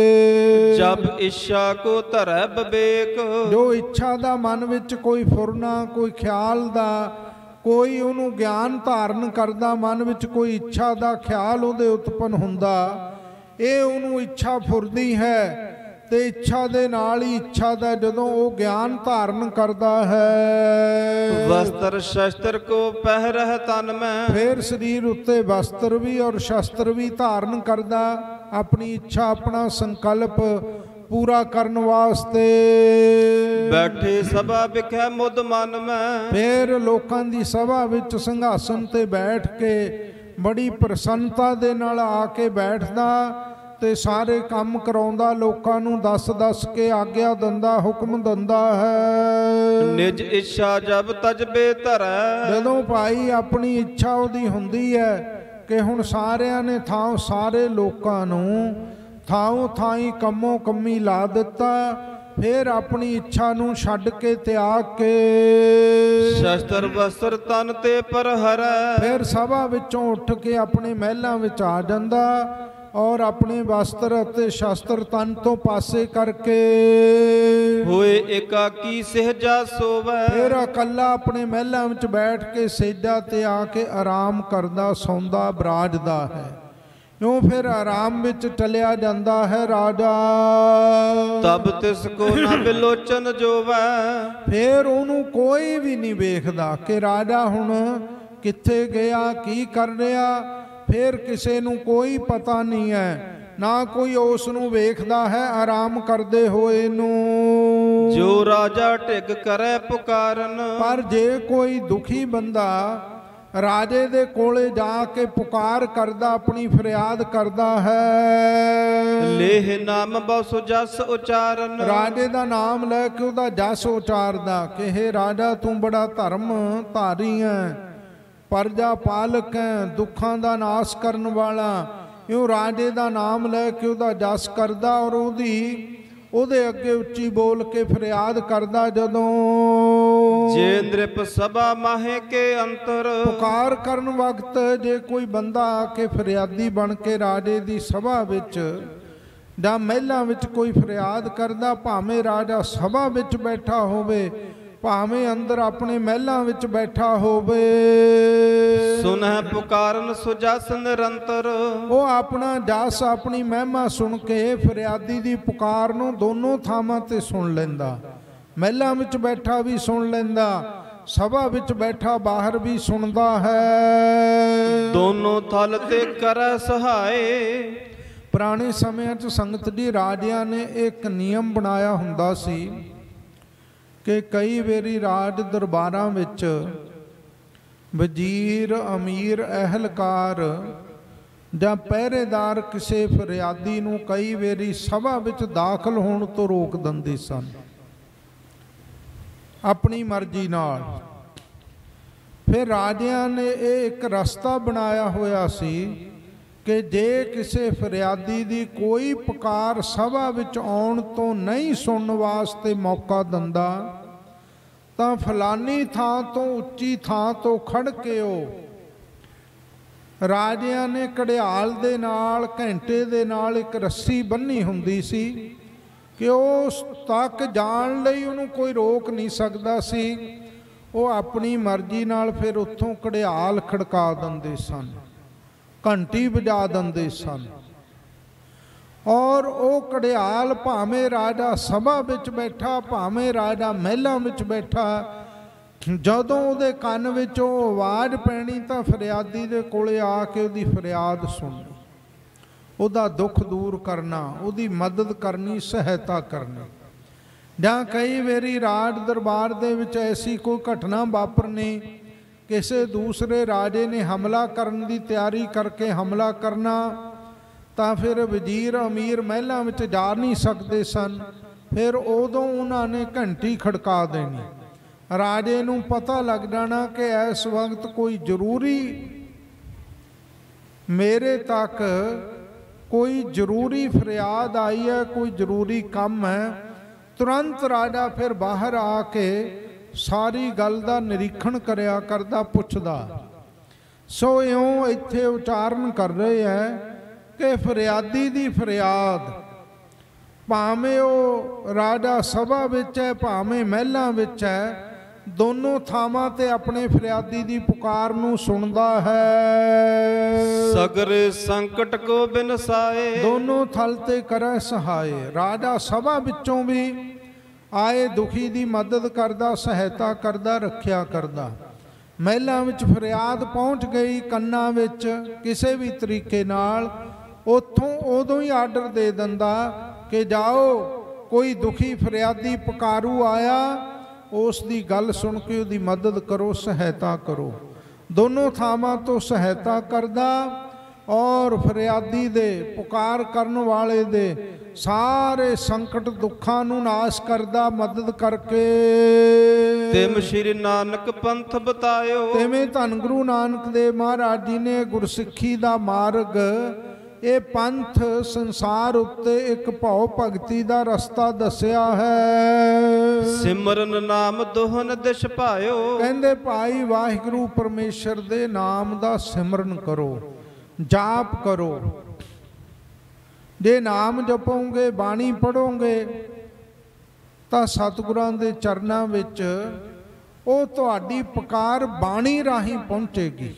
Speaker 2: ਜਬ ਇੱਛਾ ਕੋ ਧਰੈ ਵਿਵੇਕ,
Speaker 5: ਜੋ ਇੱਛਾ ਦਾ ਮਨ ਵਿੱਚ ਕੋਈ ਫੁਰਨਾ, ਕੋਈ ਖਿਆਲ ਦਾ, ਕੋਈ ਉਹਨੂੰ ਗਿਆਨ ਧਾਰਨ ਕਰਦਾ, ਮਨ ਵਿੱਚ ਕੋਈ ਇੱਛਾ ਦਾ ਖਿਆਲ ਉਹਦੇ ਉਤਪਨ ਹੁੰਦਾ, ਇਹ ਉਹਨੂੰ ਇੱਛਾ ਫੁਰਦੀ ਹੈ ਤੇ ਇੱਛਾ ਦੇ ਨਾਲ ਹੀ ਇੱਛਾ ਦਾ ਜਦੋਂ ਉਹ ਗਿਆਨ ਧਾਰਨ ਕਰਦਾ ਹੈ।
Speaker 2: ਵਸਤਰ ਸ਼ਸਤਰ ਕੋ ਪਹਿਰਹਿ ਤਨ ਮੈਂ,
Speaker 5: ਫਿਰ ਸਰੀਰ ਉੱਤੇ ਵਸਤਰ ਵੀ ਔਰ ਸ਼ਸਤਰ ਵੀ ਧਾਰਨ ਕਰਦਾ, ਆਪਣੀ ਇੱਛਾ ਆਪਣਾ ਸੰਕਲਪ ਪੂਰਾ ਕਰਨ ਵਾਸਤੇ।
Speaker 2: ਬੈਠੇ ਸਭਾ ਵਿਖੇ ਮੁਦ ਮਨ ਮੈਂ,
Speaker 5: ਫਿਰ ਲੋਕਾਂ ਦੀ ਸਭਾ ਵਿੱਚ ਸਿੰਘਾਸਨ ਤੇ ਬੈਠ ਕੇ ਬੜੀ ਪ੍ਰਸੰਨਤਾ ਦੇ ਨਾਲ ਆ ਕੇ ਬੈਠਦਾ ਤੇ ਸਾਰੇ ਕੰਮ ਕਰਾਉਂਦਾ, ਲੋਕਾਂ ਨੂੰ ਦੱਸ ਕੇ ਆਗਿਆ ਦਿੰਦਾ, ਹੁਕਮ ਦਿੰਦਾ ਹੈ।
Speaker 2: ਨਿਜ ਇੱਛਾ ਜਬ ਤਜਬੇ ਧਰੈ,
Speaker 5: ਜਦੋਂ ਭਾਈ ਆਪਣੀ ਇੱਛਾ ਉਹਦੀ ਹੁੰਦੀ ਹੈ ਕਿ ਹੁਣ ਸਾਰਿਆਂ ਨੇ ਸਾਰੇ ਲੋਕਾਂ ਨੂੰ ਥਾਂ ਥਾਈ ਕੰਮੋ ਕੰਮੀ ਲਾ ਦਿੱਤਾ, ਫਿਰ ਆਪਣੀ ਇੱਛਾ ਨੂੰ ਛੱਡ ਕੇ ਤਿਆਗ ਕੇ
Speaker 2: ਸ਼ਸਤਰ ਵਸਤਰ ਤਨ ਤੇ ਪਰ ਹਰੈ,
Speaker 5: ਫਿਰ ਸਭਾ ਵਿੱਚੋਂ ਉੱਠ ਕੇ ਆਪਣੇ ਮਹਿਲਾਂ ਵਿੱਚ ਆ ਜਾਂਦਾ ਔਰ ਆਪਣੇ ਵਸਤਰ ਅਤੇ ਸ਼ਸਤਰ ਤਨ ਤੋਂ ਪਾਸੇ ਕਰਕੇ
Speaker 2: ਹੋਏ ਇਕਾਕੀ ਸਹਿਜਾ ਸੋਵੈ,
Speaker 5: ਫਿਰ ਇਕੱਲਾ ਆਪਣੇ ਮਹਿਲਾਂ ਵਿੱਚ ਬੈਠ ਕੇ ਸੇਜਾ ਤੇ ਆ ਕੇ ਆਰਾਮ ਕਰਦਾ, ਸੌਂਦਾ, ਬਰਾਜਦਾ ਹੈ। ਇਉਂ ਫਿਰ ਆਰਾਮ ਵਿੱਚ ਚਲਿਆ ਜਾਂਦਾ ਹੈ ਰਾਜਾ।
Speaker 2: ਤਬ ਤਿਸ ਕੋ ਨ ਬਿਲੋਚਨ ਜੋਵੈ,
Speaker 5: ਫਿਰ ਉਹਨੂੰ ਕੋਈ ਵੀ ਨਹੀਂ ਵੇਖਦਾ ਕਿ ਰਾਜਾ ਹੁਣ ਕਿੱਥੇ ਗਿਆ, ਕੀ ਕਰ ਰਿਹਾ, ਫਿਰ ਕਿਸੇ ਨੂੰ ਕੋਈ ਪਤਾ ਨਹੀਂ ਹੈ, ਨਾ ਕੋਈ ਉਸ ਨੂੰ ਵੇਖਦਾ ਹੈ ਆਰਾਮ ਕਰਦੇ ਹੋਏ ਨੂੰ।
Speaker 2: ਜੋ ਰਾਜਾ ਢਿੱਗ ਕਰੈ ਪੁਕਾਰਨ,
Speaker 5: ਪਰ ਜੇ ਕੋਈ ਦੁਖੀ ਬੰਦਾ ਰਾਜੇ ਦੇ ਕੋਲੇ ਜਾ ਕੇ ਪੁਕਾਰ ਕਰਦਾ, ਆਪਣੀ ਫਰਿਆਦ ਕਰਦਾ ਹੈ,
Speaker 2: ਲੇਹ ਨਾਮ ਬਸ ਜਸ ਉਚਾਰਨ,
Speaker 5: ਰਾਜੇ ਦਾ ਨਾਮ ਲੈ ਕੇ ਉਹਦਾ ਜਸ ਉਚਾਰਦਾ ਕਿ ਹੇ ਰਾਜਾ ਤੂੰ ਬੜਾ ਧਰਮ ਧਾਰੀ ਹੈ, ਪਰਜਾ ਪਾਲਕ ਹੈ, ਦੁੱਖਾਂ ਦਾ ਨਾਸ਼ ਕਰਨ ਵਾਲਾ, ਇਉਂ ਰਾਜੇ ਦਾ ਨਾਮ ਲੈ ਕੇ ਉਹਦਾ ਜਸ ਕਰਦਾ ਔਰ ਉਹਦੇ ਅੱਗੇ ਉੱਚੀ ਬੋਲ ਕੇ ਫਰਿਆਦ ਕਰਦਾ। ਜਦੋਂ
Speaker 2: ਜੇ ਨ੍ਰਿਪ ਸਭਾ ਮਾਹੇ ਕੇ ਅੰਤਰ,
Speaker 5: ਪੁਕਾਰ ਕਰਨ ਵਕਤ ਜੇ ਕੋਈ ਬੰਦਾ ਆ ਕੇ ਫਰਿਆਦੀ ਬਣ ਕੇ ਰਾਜੇ ਦੀ ਸਭਾ ਵਿੱਚ ਜਾਂ ਮਹਿਲਾਂ ਵਿੱਚ ਕੋਈ ਫਰਿਆਦ ਕਰਦਾ, ਭਾਵੇਂ ਰਾਜਾ ਸਭਾ ਵਿੱਚ ਬੈਠਾ ਹੋਵੇ, ਭਾਵੇਂ ਅੰਦਰ ਆਪਣੇ ਮਹਿਲਾਂ ਵਿੱਚ ਬੈਠਾ ਹੋਵੇ,
Speaker 2: ਸੁਨਹਿ ਪੁਕਾਰਨ ਸੁਜਸ ਨਿਰੰਤਰ,
Speaker 5: ਉਹ ਆਪਣਾ ਜਸ ਆਪਣੀ ਮਹਿਮਾ ਸੁਣ ਕੇ ਫਰਿਆਦੀ ਦੀ ਪੁਕਾਰ ਨੂੰ ਦੋਨੋਂ ਥਾਵਾਂ ਤੇ ਸੁਣ ਲੈਂਦਾ। ਮਹਿਲਾਂ ਵਿੱਚ ਬੈਠਾ ਵੀ ਸੁਣ ਲੈਂਦਾ, ਸਭਾ ਵਿੱਚ ਬੈਠਾ ਬਾਹਰ ਵੀ ਸੁਣਦਾ ਹੈ।
Speaker 2: ਦੋਨੋਂ ਥਲ ਤੇ ਕਰੈ ਸਹਾਏ,
Speaker 5: ਪੁਰਾਣੇ ਸਮਿਆਂ 'ਚ ਸੰਗਤ ਜੀ ਰਾਜਿਆਂ ਨੇ ਇੱਕ ਨਿਯਮ ਬਣਾਇਆ ਹੁੰਦਾ ਸੀ ਕਿ ਕਈ ਵਾਰੀ ਰਾਜ ਦਰਬਾਰਾਂ ਵਿੱਚ ਵਜ਼ੀਰ, ਅਮੀਰ, ਅਹਿਲਕਾਰ ਜਾਂ ਪਹਿਰੇਦਾਰ ਕਿਸੇ ਫਰਿਆਦੀ ਨੂੰ ਕਈ ਵਾਰੀ ਸਭਾ ਵਿੱਚ ਦਾਖਲ ਹੋਣ ਤੋਂ ਰੋਕ ਦਿੰਦੇ ਸਨ ਆਪਣੀ ਮਰਜ਼ੀ ਨਾਲ। ਫਿਰ ਰਾਜਿਆਂ ਨੇ ਇਹ ਇੱਕ ਰਸਤਾ ਬਣਾਇਆ ਹੋਇਆ ਸੀ ਕਿ ਜੇ ਕਿਸੇ ਫਰਿਆਦੀ ਦੀ ਕੋਈ ਪੁਕਾਰ ਸਭਾ ਵਿੱਚ ਆਉਣ ਤੋਂ ਨਹੀਂ ਸੁਣਨ ਵਾਸਤੇ ਮੌਕਾ ਦਿੰਦਾ ਤਾਂ ਫਲਾਨੀ ਥਾਂ ਤੋਂ ਉੱਚੀ ਥਾਂ ਤੋਂ ਖੜ ਕੇ ਉਹ ਰਾਜਿਆਂ ਨੇ ਘੜਿਆਲ ਦੇ ਨਾਲ ਘੰਟੇ ਦੇ ਨਾਲ ਇੱਕ ਰੱਸੀ ਬੰਨ੍ਹੀ ਹੁੰਦੀ ਸੀ ਕਿ ਉਸ ਤੱਕ ਜਾਣ ਲਈ ਉਹਨੂੰ ਕੋਈ ਰੋਕ ਨਹੀਂ ਸਕਦਾ ਸੀ। ਉਹ ਆਪਣੀ ਮਰਜ਼ੀ ਨਾਲ ਫਿਰ ਉੱਥੋਂ ਘੜਿਆਲ ਖੜਕਾ ਦਿੰਦੇ ਸਨ, ਘੰਟੀ ਵਜਾ ਦਿੰਦੇ ਸਨ। ਔਰ ਉਹ ਘੜਿਆਲ ਭਾਵੇਂ ਰਾਜਾ ਸਭਾ ਵਿੱਚ ਬੈਠਾ, ਭਾਵੇਂ ਰਾਜਾ ਮਹਿਲਾਂ ਵਿੱਚ ਬੈਠਾ, ਜਦੋਂ ਉਹਦੇ ਕੰਨ ਵਿੱਚ ਉਹ ਆਵਾਜ਼ ਪੈਣੀ ਤਾਂ ਫਰਿਆਦੀ ਦੇ ਕੋਲੇ ਆ ਕੇ ਉਹਦੀ ਫਰਿਆਦ ਸੁਣਨੀ, ਉਹਦਾ ਦੁੱਖ ਦੂਰ ਕਰਨਾ, ਉਹਦੀ ਮਦਦ ਕਰਨੀ, ਸਹਾਇਤਾ ਕਰਨੀ। ਜਾਂ ਕਈ ਵਾਰੀ ਰਾਜ ਦਰਬਾਰ ਦੇ ਵਿੱਚ ਐਸੀ ਕੋਈ ਘਟਨਾ ਵਾਪਰਨੀ, ਕਿਸੇ ਦੂਸਰੇ ਰਾਜੇ ਨੇ ਹਮਲਾ ਕਰਨ ਦੀ ਤਿਆਰੀ ਕਰਕੇ ਹਮਲਾ ਕਰਨਾ, ਤਾਂ ਫਿਰ ਵਜ਼ੀਰ ਅਮੀਰ ਮਹਿਲਾਂ ਵਿੱਚ ਜਾ ਨਹੀਂ ਸਕਦੇ ਸਨ। ਫਿਰ ਉਦੋਂ ਉਹਨਾਂ ਨੇ ਘੰਟੀ ਖੜਕਾ ਦੇਣੀ, ਰਾਜੇ ਨੂੰ ਪਤਾ ਲੱਗ ਜਾਣਾ ਕਿ ਇਸ ਵਕਤ ਕੋਈ ਜ਼ਰੂਰੀ ਮੇਰੇ ਤੱਕ ਕੋਈ ਜ਼ਰੂਰੀ ਫਰਿਆਦ ਆਈ ਹੈ, ਕੋਈ ਜ਼ਰੂਰੀ ਕੰਮ ਹੈ। ਤੁਰੰਤ ਰਾਜਾ ਫਿਰ ਬਾਹਰ ਆ ਕੇ ਸਾਰੀ ਗੱਲ ਦਾ ਨਿਰੀਖਣ ਕਰਿਆ ਕਰਦਾ, ਪੁੱਛਦਾ। ਸੋ ਇਉਂ ਇੱਥੇ ਉਚਾਰਨ ਕਰ ਰਹੇ ਹੈ ਕਿ ਫਰਿਆਦੀ ਦੀ ਫਰਿਆਦ ਭਾਵੇਂ ਉਹ ਰਾਜਾ ਸਭਾ ਵਿੱਚ ਹੈ, ਭਾਵੇਂ ਮਹਿਲਾਂ ਵਿੱਚ ਹੈ, ਦੋਨੋਂ ਥਾਵਾਂ ਤੇ ਆਪਣੇ ਫਰਿਆਦੀ ਦੀ ਪੁਕਾਰ ਨੂੰ ਸੁਣਦਾ ਹੈ।
Speaker 2: ਸਗਰ ਸੰਕਟ ਕੋ ਬਿਨਸਾਏ,
Speaker 5: ਦੋਨੋਂ ਥਲ ਤੇ ਕਰੈ ਸਹਾਏ। ਰਾਜਾ ਸਭਾ ਵਿੱਚੋਂ ਵੀ ਆਏ ਦੁਖੀ ਦੀ ਮਦਦ ਕਰਦਾ, ਸਹਾਇਤਾ ਕਰਦਾ, ਰੱਖਿਆ ਕਰਦਾ। ਮਹਿਲਾਂ ਵਿੱਚ ਫਰਿਆਦ ਪਹੁੰਚ ਗਈ ਕੰਨਾਂ ਵਿੱਚ ਕਿਸੇ ਵੀ ਤਰੀਕੇ ਨਾਲ, ਉੱਥੋਂ ਉਦੋਂ ਹੀ ਆਰਡਰ ਦੇ ਦਿੰਦਾ ਕਿ ਜਾਓ, ਕੋਈ ਦੁਖੀ ਫਰਿਆਦੀ ਪੁਕਾਰੂ ਆਇਆ, ਉਸ ਦੀ ਗੱਲ ਸੁਣ ਕੇ ਉਹਦੀ ਮਦਦ ਕਰੋ, ਸਹਾਇਤਾ ਕਰੋ। ਦੋਨੋਂ ਥਾਵਾਂ ਤੋਂ ਸਹਾਇਤਾ ਕਰਦਾ ਔਰ ਫਰਿਆਦੀ ਦੇ, ਪੁਕਾਰ ਕਰਨ ਵਾਲੇ ਦੇ ਸਾਰੇ ਸੰਕਟ ਦੁੱਖਾਂ ਨੂੰ ਨਾਸ਼ ਕਰਦਾ, ਮਦਦ ਕਰਕੇ।
Speaker 2: ਤਿਮ ਸ਼੍ਰੀ ਨਾਨਕ ਪੰਥ ਬਤਾਇਓ,
Speaker 5: ਤਿਵੇਂ ਧੰਨ ਗੁਰੂ ਨਾਨਕ ਦੇਵ ਮਹਾਰਾਜ ਜੀ ਨੇ ਗੁਰਸਿੱਖੀ ਦਾ ਮਾਰਗ, ਇਹ ਪੰਥ ਸੰਸਾਰ ਉੱਤੇ ਇੱਕ ਭਉ ਭਗਤੀ ਦਾ ਰਸਤਾ ਦੱਸਿਆ ਹੈ।
Speaker 2: ਸਿਮਰਨ ਨਾਮ ਦੋਹਨ ਦਿਸ਼ ਭਾਇਓ,
Speaker 5: ਕਹਿੰਦੇ ਭਾਈ ਵਾਹਿਗੁਰੂ ਪਰਮੇਸ਼ਰ ਦੇ ਨਾਮ ਦਾ ਸਿਮਰਨ ਕਰੋ, ਜਾਪ ਕਰੋ। ਜੇ ਨਾਮ ਜਪੋਗੇ, ਬਾਣੀ ਪੜੋਗੇ ਤਾਂ ਸਤਿਗੁਰਾਂ ਦੇ ਚਰਨਾਂ ਵਿੱਚ ਉਹ ਤੁਹਾਡੀ ਪੁਕਾਰ ਬਾਣੀ ਰਾਹੀਂ ਪਹੁੰਚੇਗੀ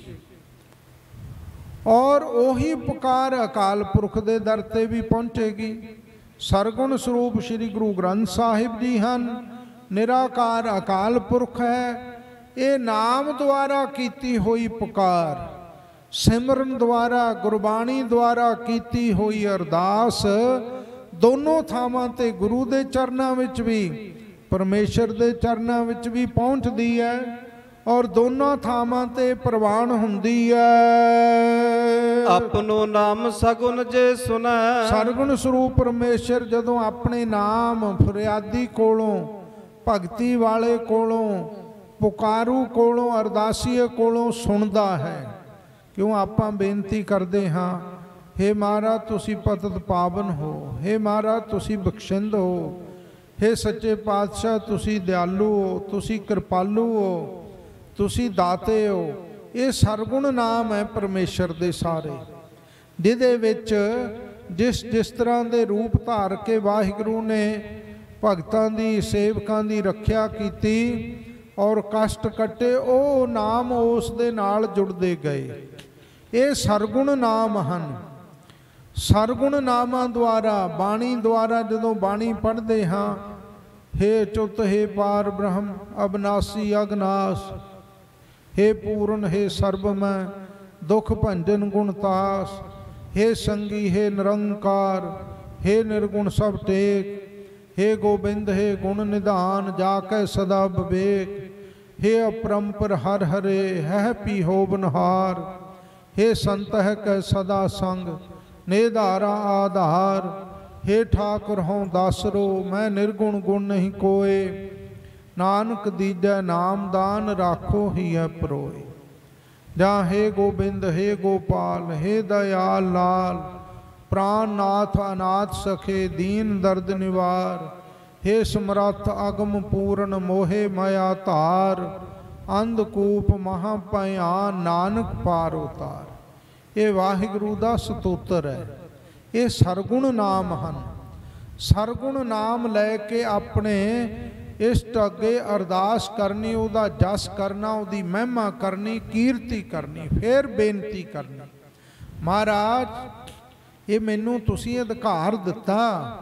Speaker 5: ਔਰ ਉਹੀ ਪੁਕਾਰ ਅਕਾਲ ਪੁਰਖ ਦੇ ਦਰ ਤੇ ਵੀ ਪਹੁੰਚੇਗੀ। ਸਰਗੁਣ ਸਰੂਪ ਸ੍ਰੀ ਗੁਰੂ ਗ੍ਰੰਥ ਸਾਹਿਬ ਜੀ ਹਨ, ਨਿਰਾਕਾਰ ਅਕਾਲ ਪੁਰਖ ਹੈ। ਇਹ ਨਾਮ ਦੁਆਰਾ ਕੀਤੀ ਹੋਈ ਪੁਕਾਰ, ਸਿਮਰਨ ਦੁਆਰਾ, ਗੁਰਬਾਣੀ ਦੁਆਰਾ ਕੀਤੀ ਹੋਈ ਅਰਦਾਸ ਦੋਨੋਂ ਥਾਵਾਂ ਤੇ ਗੁਰੂ ਦੇ ਚਰਨਾਂ ਵਿੱਚ ਵੀ, ਪਰਮੇਸ਼ਰ ਦੇ ਚਰਨਾਂ ਵਿੱਚ ਵੀ ਪਹੁੰਚਦੀ ਹੈ ਔਰ ਦੋਨਾਂ ਥਾਵਾਂ ਤੇ ਪ੍ਰਵਾਨ ਹੁੰਦੀ ਹੈ।
Speaker 2: ਆਪਣੋ ਨਾਮ ਸਗੁਨ ਜੇ ਸੁਨੈ,
Speaker 5: ਸਰਗੁਣ ਸਰੂਪ ਪਰਮੇਸ਼ਰ ਜਦੋਂ ਆਪਣੇ ਨਾਮ ਫਰਿਆਦੀ ਕੋਲੋਂ, ਭਗਤੀ ਵਾਲੇ ਕੋਲੋਂ, ਪੁਕਾਰੂ ਕੋਲੋਂ, ਅਰਦਾਸੀਏ ਕੋਲੋਂ ਸੁਣਦਾ ਹੈ। ਕਿਉਂ ਆਪਾਂ ਬੇਨਤੀ ਕਰਦੇ ਹਾਂ, ਹੇ ਮਹਾਰਾਜ ਤੁਸੀਂ ਪਤਿਤ ਪਾਵਨ ਹੋ, ਹੇ ਮਹਾਰਾਜ ਤੁਸੀਂ ਬਖਸ਼ਿੰਦ ਹੋ, ਹੇ ਸੱਚੇ ਪਾਤਸ਼ਾਹ ਤੁਸੀਂ ਦਿਆਲੂ ਹੋ, ਤੁਸੀਂ ਕਿਰਪਾਲੂ ਹੋ, ਤੁਸੀਂ ਦਾਤੇ ਹੋ। ਇਹ ਸਰਗੁਣ ਨਾਮ ਹੈ ਪਰਮੇਸ਼ਰ ਦੇ ਸਾਰੇ, ਜਿਹਦੇ ਵਿੱਚ ਜਿਸ ਤਰ੍ਹਾਂ ਦੇ ਰੂਪ ਧਾਰ ਕੇ ਵਾਹਿਗੁਰੂ ਨੇ ਭਗਤਾਂ ਦੀ, ਸੇਵਕਾਂ ਦੀ ਰੱਖਿਆ ਕੀਤੀ ਔਰ ਕਸ਼ਟ ਕੱਟੇ, ਉਹ ਨਾਮ ਉਸ ਦੇ ਨਾਲ ਜੁੜਦੇ ਗਏ। ਇਹ ਸਰਗੁਣ ਨਾਮ ਹਨ। ਸਰਗੁਣ ਨਾਮਾਂ ਦੁਆਰਾ, ਬਾਣੀ ਦੁਆਰਾ ਜਦੋਂ ਬਾਣੀ ਪੜ੍ਹਦੇ ਹਾਂ, ਹੇ ਚੁੱਤ, ਹੇ ਪਾਰ ਬ੍ਰਹਮ, ਅਬਨਾਸੀ ਅਗਨਾਸ, ਹੇ ਪੂਰਨ, ਹੇ ਸਰਬਮੈ, ਦੁਖ ਭੰਜਨ ਗੁਣਤਾਸ, ਹੇ ਸੰਗੀ, ਹੇ ਨਿਰੰਕਾਰ, ਹੇ ਨਿਰਗੁਣ ਸਭ ਟੇਕ, ਹੇ ਗੋਬਿੰਦ, ਹੇ ਗੁਣ ਨਿਧਾਨ, ਜਾ ਕੈ ਸਦਾ ਵਿਵੇਕ, ਹੇ ਅਪਰੰਪਰ ਹਰ ਹਰੇ, ਹੈ ਪੀ ਹੋਵਨਹਾਰ, हे संत है कह सदा संग, निधारा आधार, हे ठाकुर हों दासरो, मैं निर्गुण गुण नहीं कोय, नानक दीजै नाम दान राखो ही है परोए। जहाँ हे गोबिंद हे गोपाल, हे दयाल लाल, प्राण नाथ अनाथ सखे, दीन दर्द निवार, हे समर्थ अगम पूर्ण, मोहे माया धार, अंधकूप महाभयान, नानक पार उतार। ये वाहिगुरु दा स्तोत्र है, ये सरगुण नाम हैं। सरगुण नाम लैके अपने इष्ट अगे अरदास करनी, उहदा जस करना, उहदी महिमा करनी, कीर्ति करनी, फिर बेनती करनी, महाराज ये मैनू तुसीं अधिकार दिता,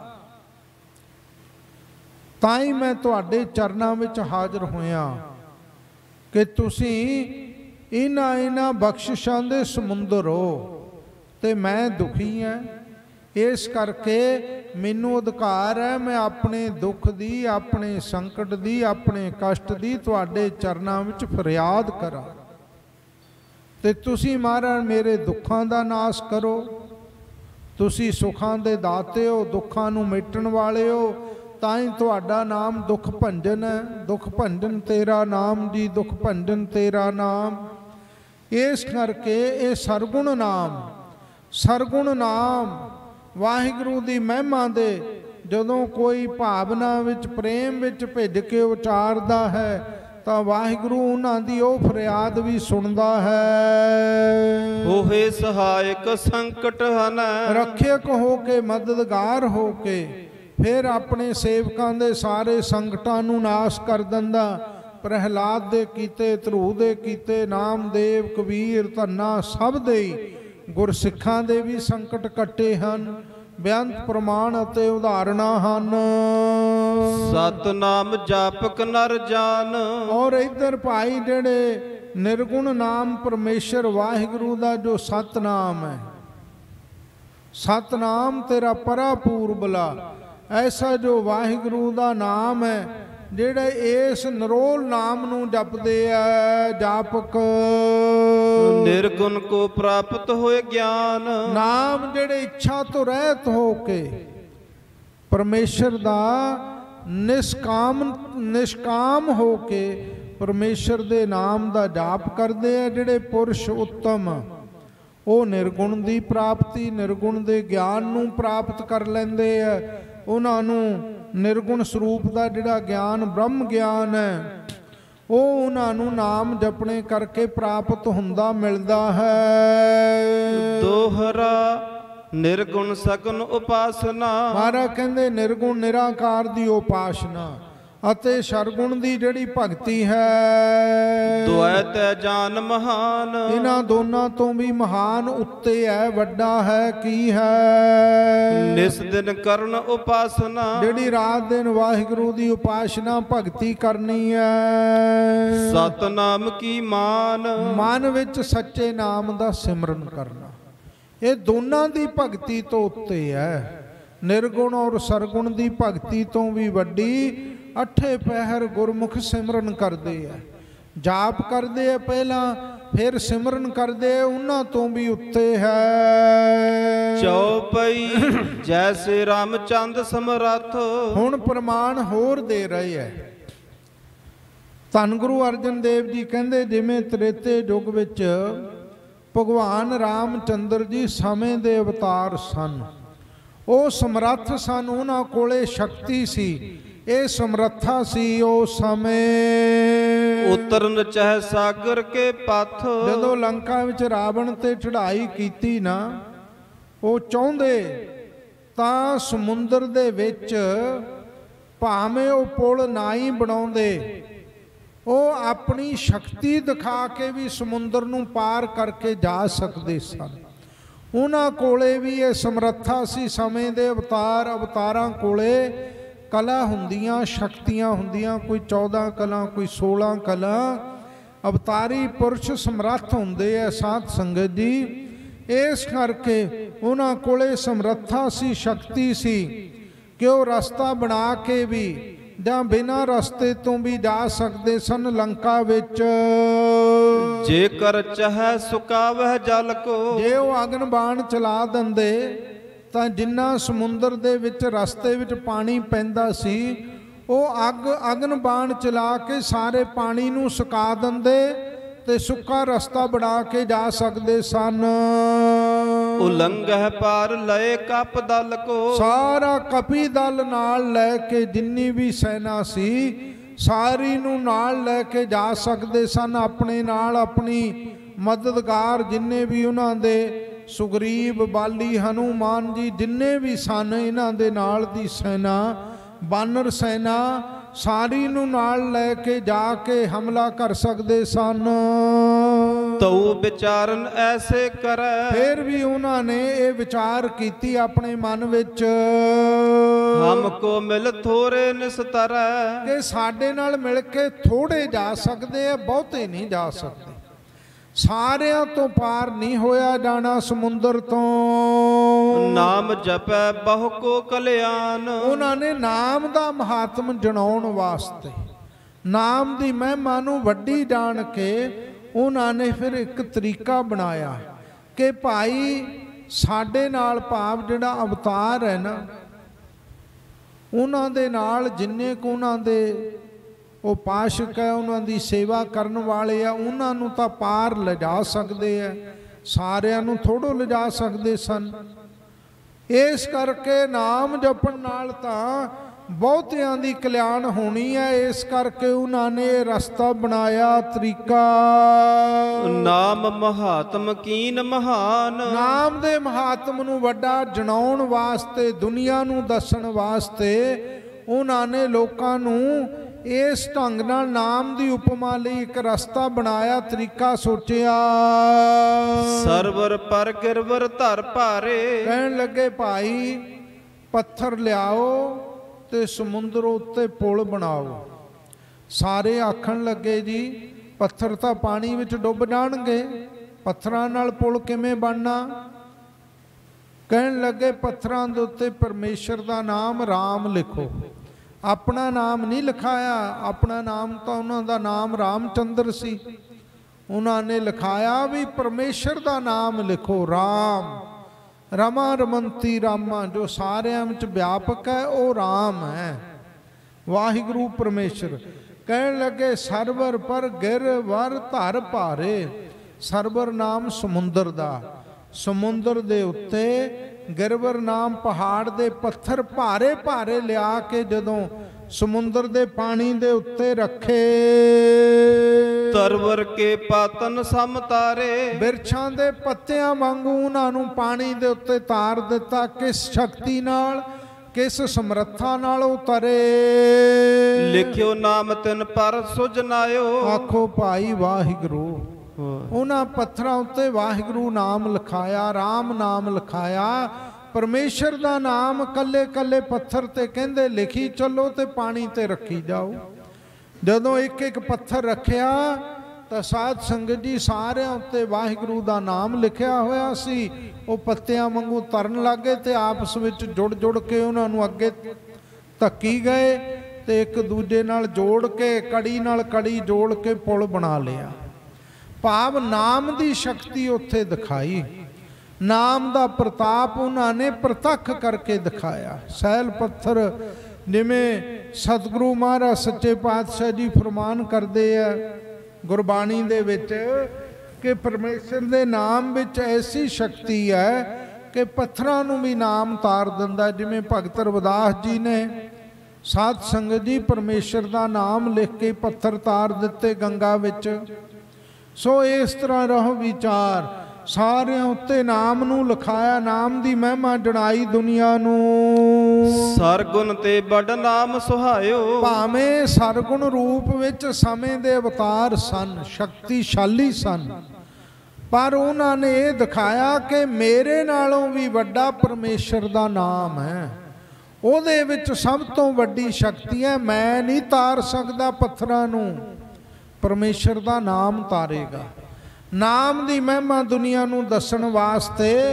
Speaker 5: तां ही मैं तुहाडे चरनां विच हाज़र होया कि तुसीं इन्हां बख्शिशां दे समुंदर हो ते मैं दुखी हाँ। इस करके मैनू अधिकार है, मैं अपने दुख दी, अपने संकट दी, अपने कष्ट दी तुहाडे चरनां विच फरियाद करा ते तुसीं महाराज मेरे दुखां दा नाश करो। तुसीं सुखां दे दाते हो, दुखां नूं मिटण वाले हो, तां ही तुहाडा नाम दुख भंजन है। दुख भंजन तेरा नाम जी, दुख भंजन तेरा नाम। इस करके ये सरगुण नाम, सरगुण नाम वाहिगुरु दी महिमा दे जदों कोई भावना विच प्रेम विच भिज के उचारदा है तां वाहिगुरु उन्हां दी ओह फरियाद भी सुनदा है।
Speaker 3: होए सहायक संकट हन,
Speaker 5: रक्षक हो के मददगार हो के फिर अपने सेवकां दे सारे संकटां नूं नाश कर दिंदा। प्रहलाद दे कीते, ध्रुव दे कीते, नामदेव, कबीर, धन्ना सब दे गुरसिखां दे भी संकट कटे हन। बेअंत प्रमाण अते उदाहरणां हन।
Speaker 3: सतनाम जापक नर जान।
Speaker 5: और इधर भाई जेड़े निर्गुण नाम परमेश्वर वाहिगुरु दा जो सतनाम है, सतनाम तेरा परापूर्बला, ऐसा जो वाहिगुरु दा नाम है जेड़े इस निरोल नाम नूं जपदे है, जापक
Speaker 3: निर्गुण को प्राप्त होए ज्ञान।
Speaker 5: नाम जेड़े इच्छा तो रहत हो के परमेश्वर दा निष्काम हो के परमेश्वर दे नाम दा जाप करदे है, जेड़े पुरुष उत्तम वो निर्गुण दी प्राप्ति, निर्गुण दे ज्ञान नूं प्राप्त कर लैंदे है। उन्हां नूं निर्गुण स्वरूप का जिहड़ा ज्ञान ब्रह्म ज्ञान है वो उन्हां नूं नाम जपने करके प्राप्त हुंदा मिलदा है।
Speaker 3: दोहरा निर्गुण सगुण उपासना।
Speaker 5: महाराज कहंदे निर्गुण निराकार दी उपासना अते सरगुण दी जिहड़ी भगती है,
Speaker 3: द्वैत जान महान।
Speaker 5: इन्हां दोनों तो भी महान उत्ते है, वड्डा है, की है
Speaker 3: निस दिन करन उपासना।
Speaker 5: जिहड़ी रात दिन वाहिगुरु दी उपासना भगती करनी है।
Speaker 3: सतनाम की मान।
Speaker 5: मन विच सच्चे नाम दा सिमरन करना, ये दोनों दी भगती तो उत्ते है। निर्गुण और सरगुण दी भगती तो भी वड्डी अठे पहर गुरमुख सिमरन करते हैं, जाप करते हैं पहला, फिर सिमरन करते हैं, उन्हां तो भी उत्ते है।
Speaker 3: चौपई जैसे रामचंद समरथ।
Speaker 5: हुण प्रमाण होर दे रहे है। धन गुरु अर्जन देव जी कहते जिमें त्रेते युग विच भगवान रामचंद्र जी समय दे अवतार सन, वो समर्थ सन, उन्हां कोले शक्ति सी, ये समर्था सी उस समय।
Speaker 3: उतरन चाहे सागर के पथ।
Speaker 5: जदों लंका विच रावण ते चढ़ाई कीती ना, वो चाहुंदे तां समुंदर दे विच भावें वो पुल ना ही बनाउंदे, वो अपनी शक्ति दिखा के भी समुंदर नूं पार करके जा सकते सन। उन्हां कोले भी ये समर्था सी, समय दे अवतार, अवतारां कोले कला हुंदियां, शक्तियां हुंदियां, कोई 14 कला, कोई 16 कला। अवतारी पुरुष समर्थ हुंदे है साध संगत जी। इस करके उन्हां कोले समर्था सी, शक्ति सी कि वो रास्ता बना के भी ਜਾਂ ਬਿਨਾਂ ਰਸਤੇ ਤੋਂ ਵੀ ਜਾ ਸਕਦੇ ਸਨ ਲੰਕਾ ਵਿੱਚ।
Speaker 3: ਜੇਕਰ ਚਾਹੈ ਸੁਕਾਵਹਿ ਜਲ ਕੋ,
Speaker 5: ਜੇ ਉਹ ਅਗਨ ਬਾਣ ਚਲਾ ਦਿੰਦੇ ਤਾਂ ਜਿੰਨਾ ਸਮੁੰਦਰ ਦੇ ਵਿੱਚ ਰਸਤੇ ਵਿੱਚ ਪਾਣੀ ਪੈਂਦਾ ਸੀ ਉਹ ਅਗਨ ਬਾਣ ਚਲਾ ਕੇ ਸਾਰੇ ਪਾਣੀ ਨੂੰ ਸੁਕਾ ਦਿੰਦੇ ਤੇ ਸੁੱਕਾ ਰਸਤਾ ਬਣਾ ਕੇ ਜਾ ਸਕਦੇ ਸਨ।
Speaker 3: ਉਲੰਘਹਿ ਪਾਰ ਲਏ ਕਪ ਦਲ ਕੋ,
Speaker 5: ਸਾਰਾ ਕਪੀ ਦਲ ਨਾਲ ਲੈ ਕੇ ਜਿੰਨੀ ਵੀ ਸੈਨਾ ਸੀ ਸਾਰੀ ਨੂੰ ਨਾਲ ਲੈ ਕੇ ਜਾ ਸਕਦੇ ਸਨ। ਆਪਣੇ ਨਾਲ ਆਪਣੀ ਮਦਦਗਾਰ ਜਿੰਨੇ ਵੀ ਉਹਨਾਂ ਦੇ ਸੁਗਰੀਵ, ਬਾਲੀ, ਹਨੂਮਾਨ ਜੀ ਜਿੰਨੇ ਵੀ ਸਨ ਇਹਨਾਂ ਦੇ ਨਾਲ ਦੀ ਸੈਨਾ, ਬਾਨਰ ਸੈਨਾ ਸਾਰੀ ਨੂੰ ਨਾਲ ਲੈ ਕੇ ਜਾ ਕੇ ਹਮਲਾ ਕਰ ਸਕਦੇ ਸਨ।
Speaker 3: ਤਉ ਵਿਚਾਰਨ ਐਸੇ ਕਰੈ,
Speaker 5: ਫਿਰ ਵੀ ਉਹਨਾਂ ਨੇ ਇਹ ਵਿਚਾਰ ਕੀਤੀ ਆਪਣੇ ਮਨ ਵਿੱਚ,
Speaker 3: ਹਮ ਕੋ ਮਿਲ ਥੋਰੇ ਨਿਸਤਰੈ,
Speaker 5: ਕਿ ਸਾਡੇ ਨਾਲ ਮਿਲ ਕੇ ਥੋੜੇ ਜਾ ਸਕਦੇ ਆ, ਬਹੁਤੇ ਨਹੀਂ ਜਾ ਸਕਦੇ। ਸਾਰਿਆਂ ਤੋਂ ਪਾਰ ਨਹੀਂ ਹੋਇਆ ਜਾਣਾ ਸਮੁੰਦਰ ਤੋਂ।
Speaker 3: ਨਾਮ ਜਪੈ ਬਹੁ ਕੋ ਕਲਿਆਣ,
Speaker 5: ਉਹਨਾਂ ਨੇ ਨਾਮ ਦਾ ਮਹਾਤਮ ਜਣਾਉਣ ਵਾਸਤੇ, ਨਾਮ ਦੀ ਮਹਿਮਾ ਨੂੰ ਵੱਡੀ ਜਾਣ ਕੇ ਉਹਨਾਂ ਨੇ ਫਿਰ ਇੱਕ ਤਰੀਕਾ ਬਣਾਇਆ ਕਿ ਭਾਈ ਸਾਡੇ ਨਾਲ ਭਾਵ ਜਿਹੜਾ ਅਵਤਾਰ ਹੈ ਨਾ ਉਹਨਾਂ ਦੇ ਨਾਲ ਜਿੰਨੇ ਕੁ ਉਹਨਾਂ ਦੇ ਉਪਾਸ਼ਕ ਹੈ, ਉਹਨਾਂ ਦੀ ਸੇਵਾ ਕਰਨ ਵਾਲੇ ਆ, ਉਹਨਾਂ ਨੂੰ ਤਾਂ ਪਾਰ ਲਿਜਾ ਸਕਦੇ ਆ, ਸਾਰਿਆਂ ਨੂੰ ਥੋੜੋ ਲਿਜਾ ਸਕਦੇ ਸਨ। ਇਸ ਕਰਕੇ ਨਾਮ ਜਪਣ ਨਾਲ ਤਾਂ ਬਹੁਤਿਆਂ ਦੀ ਕਲਿਆਣ ਹੋਣੀ ਹੈ। ਇਸ ਕਰਕੇ ਉਹਨਾਂ ਨੇ ਇਹ ਰਸਤਾ ਬਣਾਇਆ, ਤਰੀਕਾ।
Speaker 3: ਨਾਮ ਮਹਾਤਮ ਕੀਨ ਮਹਾਨ,
Speaker 5: ਨਾਮ ਦੇ ਮਹਾਤਮ ਨੂੰ ਵੱਡਾ ਜਣਾਉਣ ਵਾਸਤੇ, ਦੁਨੀਆ ਨੂੰ ਦੱਸਣ ਵਾਸਤੇ ਉਹਨਾਂ ਨੇ ਲੋਕਾਂ ਨੂੰ ਇਸ ਢੰਗ ਨਾਲ ਨਾਮ ਦੀ ਉਪਮਾ ਲਈ ਇੱਕ ਰਸਤਾ ਬਣਾਇਆ, ਤਰੀਕਾ ਸੋਚਿਆ।
Speaker 3: ਸਰਵਰ ਪਰ ਗਿਰਵਰ ਧਰ ਭਾਰੇ,
Speaker 5: ਕਹਿਣ ਲੱਗੇ ਭਾਈ ਪੱਥਰ ਲਿਆਓ ਤੇ ਸਮੁੰਦਰ ਉੱਤੇ ਪੁਲ ਬਣਾਓ। ਸਾਰੇ ਆਖਣ ਲੱਗੇ ਜੀ ਪੱਥਰ ਤਾਂ ਪਾਣੀ ਵਿੱਚ ਡੁੱਬ ਜਾਣਗੇ, ਪੱਥਰਾਂ ਨਾਲ ਪੁਲ ਕਿਵੇਂ ਬਣਨਾ? ਕਹਿਣ ਲੱਗੇ ਪੱਥਰਾਂ ਦੇ ਉੱਤੇ ਪਰਮੇਸ਼ਰ ਦਾ ਨਾਮ ਰਾਮ ਲਿਖੋ। ਆਪਣਾ ਨਾਮ ਨਹੀਂ ਲਿਖਾਇਆ, ਆਪਣਾ ਨਾਮ ਤਾਂ ਉਹਨਾਂ ਦਾ ਨਾਮ ਰਾਮਚੰਦਰ ਸੀ। ਉਹਨਾਂ ਨੇ ਲਿਖਾਇਆ ਵੀ ਪਰਮੇਸ਼ਰ ਦਾ ਨਾਮ ਲਿਖੋ, ਰਾਮ। ਰਮਾ ਰਮੰਤੀ ਰਾਮਾ, ਜੋ ਸਾਰਿਆਂ ਵਿੱਚ ਵਿਆਪਕ ਹੈ ਉਹ ਰਾਮ ਹੈ, ਵਾਹਿਗੁਰੂ ਪਰਮੇਸ਼ਰ। ਕਹਿਣ ਲੱਗੇ ਸਰਵਰ ਪਰ ਗਿਰਵਰ ਧਰ ਭਾਰੇ, ਸਰਵਰ ਨਾਮ ਸਮੁੰਦਰ ਦਾ, ਸਮੁੰਦਰ ਦੇ ਉੱਤੇ ਗਿਰਵਰ ਨਾਮ ਪਹਾੜ ਦੇ ਪੱਥਰ ਭਾਰੇ ਭਾਰੇ ਲਿਆ ਕੇ ਜਦੋਂ ਸਮੁੰਦਰ ਦੇ ਪਾਣੀ ਦੇ ਉੱਤੇ ਰੱਖੇ।
Speaker 3: ਤਰਵਰ ਕੇ ਪਾਤਨ ਸਮ ਤਾਰੇ,
Speaker 5: ਬਿਰਛਾਂ ਦੇ ਪੱਤਿਆਂ ਵਾਂਗੂ ਉਹਨਾਂ ਨੂੰ ਪਾਣੀ ਦੇ ਉੱਤੇ ਤਾਰ ਦਿੱਤਾ। ਕਿਸ ਸ਼ਕਤੀ ਨਾਲ, ਕਿਸ ਸਮਰੱਥਾ ਨਾਲ ਉਹ ਤਰੇ।
Speaker 3: ਲਿਖਿਓ ਨਾਮ ਤਿਨ ਪਰ ਸੁਜਨਾਇਓ,
Speaker 5: ਆਖੋ ਭਾਈ ਵਾਹਿਗੁਰੂ। ਉਹਨਾਂ ਪੱਥਰਾਂ ਉੱਤੇ ਵਾਹਿਗੁਰੂ ਨਾਮ ਲਿਖਾਇਆ, ਰਾਮ ਨਾਮ ਲਿਖਾਇਆ, ਪਰਮੇਸ਼ਰ ਦਾ ਨਾਮ ਕੱਲੇ ਕੱਲੇ ਪੱਥਰ ਤੇ ਕਹਿੰਦੇ ਲਿਖੀ ਚੱਲੋ ਤੇ ਪਾਣੀ ਤੇ ਰੱਖੀ ਜਾਓ। ਜਦੋਂ ਇੱਕ ਇੱਕ ਪੱਥਰ ਰੱਖਿਆ ਤਾਂ ਸਾਧ ਸੰਗਤ ਜੀ ਸਾਰਿਆਂ ਉੱਤੇ ਵਾਹਿਗੁਰੂ ਦਾ ਨਾਮ ਲਿਖਿਆ ਹੋਇਆ ਸੀ। ਉਹ ਪੱਤਿਆਂ ਵਾਂਗੂ ਤਰਨ ਲੱਗੇ ਤੇ ਆਪਸ ਵਿੱਚ ਜੁੜ ਜੁੜ ਕੇ ਉਹਨਾਂ ਨੂੰ ਅੱਗੇ ਧੱਕੀ ਗਏ ਤੇ ਇੱਕ ਦੂਜੇ ਨਾਲ ਜੋੜ ਕੇ, ਕੜੀ ਨਾਲ ਕੜੀ ਜੋੜ ਕੇ ਪੁਲ ਬਣਾ ਲਿਆ। ਭਾਵ ਨਾਮ ਦੀ ਸ਼ਕਤੀ ਉੱਥੇ ਦਿਖਾਈ, ਨਾਮ ਦਾ ਪ੍ਰਤਾਪ ਉਹਨਾਂ ਨੇ ਪ੍ਰਤੱਖ ਕਰਕੇ ਦਿਖਾਇਆ। ਸੈਲ ਪੱਥਰ, ਜਿਵੇਂ ਸਤਿਗੁਰੂ ਮਹਾਰਾਜ ਸੱਚੇ ਪਾਤਸ਼ਾਹ ਜੀ ਫਰਮਾਨ ਕਰਦੇ ਆ ਗੁਰਬਾਣੀ ਦੇ ਵਿੱਚ ਕਿ ਪਰਮੇਸ਼ਰ ਦੇ ਨਾਮ ਵਿੱਚ ਐਸੀ ਸ਼ਕਤੀ ਹੈ ਕਿ ਪੱਥਰਾਂ ਨੂੰ ਵੀ ਨਾਮ ਤਾਰ ਦਿੰਦਾ। ਜਿਵੇਂ ਭਗਤ ਰਵਿਦਾਸ ਜੀ ਨੇ ਸਾਧ ਸੰਗਤ ਜੀ ਪਰਮੇਸ਼ਰ ਦਾ ਨਾਮ ਲਿਖ ਕੇ ਪੱਥਰ ਤਾਰ ਦਿੱਤੇ ਗੰਗਾ ਵਿੱਚ। ਸੋ ਇਸ ਤਰ੍ਹਾਂ ਰਹੋ ਵਿਚਾਰ, ਸਾਰਿਆਂ ਉੱਤੇ ਨਾਮ ਨੂੰ ਲਿਖਾਇਆ, ਨਾਮ ਦੀ ਮਹਿਮਾ ਜਣਾਈ ਦੁਨੀਆ ਨੂੰ।
Speaker 3: ਸਰਗੁਣ ਤੇ ਬੜ ਨਾਮ ਸੁਹਾਇਓ,
Speaker 5: ਭਾਵੇਂ ਸਰਗੁਣ ਰੂਪ ਵਿੱਚ ਸਮੇਂ ਦੇ ਅਵਤਾਰ ਸਨ, ਸ਼ਕਤੀਸ਼ਾਲੀ ਸਨ, ਪਰ ਉਹਨਾਂ ਨੇ ਇਹ ਦਿਖਾਇਆ ਕਿ ਮੇਰੇ ਨਾਲੋਂ ਵੀ ਵੱਡਾ ਪਰਮੇਸ਼ਰ ਦਾ ਨਾਮ ਹੈ, ਉਹਦੇ ਵਿੱਚ ਸਭ ਤੋਂ ਵੱਡੀ ਸ਼ਕਤੀ ਹੈ। ਮੈਂ ਨਹੀਂ ਤਾਰ ਸਕਦਾ ਪੱਥਰਾਂ ਨੂੰ, ਪਰਮੇਸ਼ਰ ਦਾ ਨਾਮ ਤਾਰੇਗਾ। ਨਾਮ ਦੀ ਮਹਿਮਾ ਦੁਨੀਆ ਨੂੰ ਦੱਸਣ ਵਾਸਤੇ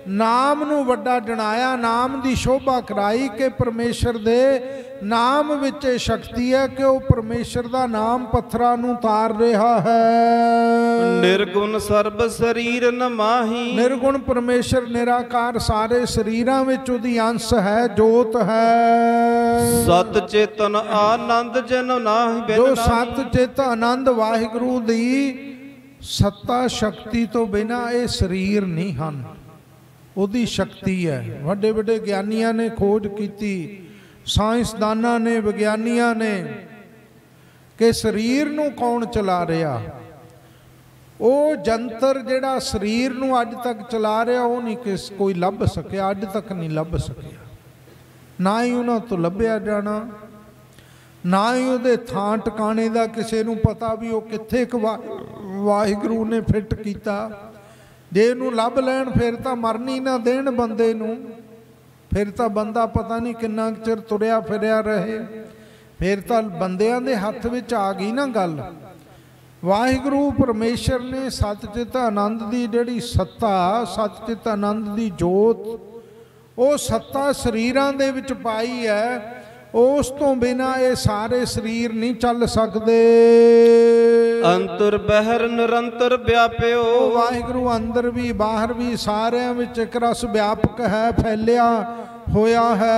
Speaker 5: ਨਾਮ ਨੂੰ ਵੱਡਾ ਜਣਾਇਆ, ਨਾਮ ਦੀ ਸ਼ੋਭਾ ਕਰਾਈ ਕਿ ਪਰਮੇਸ਼ਰ ਦੇ ਨਾਮ ਵਿੱਚ ਇਹ ਸ਼ਕਤੀ ਹੈ ਕਿ ਉਹ ਪਰਮੇਸ਼ਰ ਦਾ ਨਾਮ ਪੱਥਰਾਂ ਨੂੰ ਤਾਰ ਰਿਹਾ ਹੈ।
Speaker 3: ਨਿਰਗੁਣ ਸਰਬ ਸਰੀਰ ਨਮਾਹੀ,
Speaker 5: ਨਿਰਗੁਣ ਪਰਮੇਸ਼ਰ ਨਿਰਾਕਾਰ ਸਾਰੇ ਸਰੀਰਾਂ ਵਿੱਚ ਉਹਦੀ ਅੰਸ਼ ਹੈ, ਜੋਤ ਹੈ।
Speaker 3: ਸਤ ਚੇਤਨ ਆਨੰਦ ਜਨ ਨਾਹੀ ਬਿਨ
Speaker 5: ਜੋ
Speaker 3: ਨਾਹੀ।
Speaker 5: ਸਤ ਚਿਤ ਆਨੰਦ ਵਾਹਿਗੁਰੂ ਦੀ ਸੱਤਾ ਸ਼ਕਤੀ ਤੋਂ ਬਿਨਾਂ ਇਹ ਸਰੀਰ ਨਹੀਂ ਹਨ, ਉਹਦੀ ਸ਼ਕਤੀ ਹੈ। ਵੱਡੇ ਵੱਡੇ ਗਿਆਨੀਆਂ ਨੇ ਖੋਜ ਕੀਤੀ, ਸਾਇੰਸਦਾਨਾਂ ਨੇ, ਵਿਗਿਆਨੀਆਂ ਨੇ, ਕਿ ਸਰੀਰ ਨੂੰ ਕੌਣ ਚਲਾ ਰਿਹਾ। ਉਹ ਜੰਤਰ ਜਿਹੜਾ ਸਰੀਰ ਨੂੰ ਅੱਜ ਤੱਕ ਚਲਾ ਰਿਹਾ ਉਹ ਨਹੀਂ ਕੋਈ ਲੱਭ ਸਕਿਆ, ਅੱਜ ਤੱਕ ਨਹੀਂ ਲੱਭ ਸਕਿਆ, ਨਾ ਹੀ ਉਹਨਾਂ ਤੋਂ ਲੱਭਿਆ ਜਾਣਾ, ਨਾ ਹੀ ਉਹਦੇ ਥਾਂ ਟਿਕਾਣੇ ਦਾ ਕਿਸੇ ਨੂੰ ਪਤਾ ਵੀ ਉਹ ਕਿੱਥੇ ਵਾਹਿਗੁਰੂ ਨੇ ਫਿੱਟ ਕੀਤਾ। ਜੇ ਇਹਨੂੰ ਲੱਭ ਲੈਣ ਫਿਰ ਤਾਂ ਮਰਨ ਹੀ ਨਾ ਦੇਣ ਬੰਦੇ ਨੂੰ, ਫਿਰ ਤਾਂ ਬੰਦਾ ਪਤਾ ਨਹੀਂ ਕਿੰਨਾ ਚਿਰ ਤੁਰਿਆ ਫਿਰਿਆ ਰਹੇ, ਫਿਰ ਤਾਂ ਬੰਦਿਆਂ ਦੇ ਹੱਥ ਵਿੱਚ ਆ ਗਈ ਨਾ ਗੱਲ। ਵਾਹਿਗੁਰੂ ਪਰਮੇਸ਼ਰ ਨੇ ਸਤਿਚਿਤ ਆਨੰਦ ਦੀ ਜਿਹੜੀ ਸੱਤਾ, ਸਤਿਚਿਤ ਆਨੰਦ ਦੀ ਜੋਤ, ਉਹ ਸੱਤਾ ਸਰੀਰਾਂ ਦੇ ਵਿੱਚ ਪਾਈ ਹੈ। ਉਸ ਤੋਂ ਬਿਨਾਂ ਇਹ ਸਾਰੇ ਸਰੀਰ ਨਹੀਂ ਚੱਲ ਸਕਦੇ।
Speaker 3: ਅੰਤਰ ਬਹਿਰ ਨਿਰੰਤਰ ਵਿਆਪਿਓ,
Speaker 5: ਉਹ ਵਾਹਿਗੁਰੂ ਅੰਦਰ ਵੀ ਬਾਹਰ ਵੀ ਸਾਰਿਆਂ ਵਿੱਚ ਇੱਕ ਰਸ ਵਿਆਪਕ ਹੈ, ਫੈਲਿਆ ਹੋਇਆ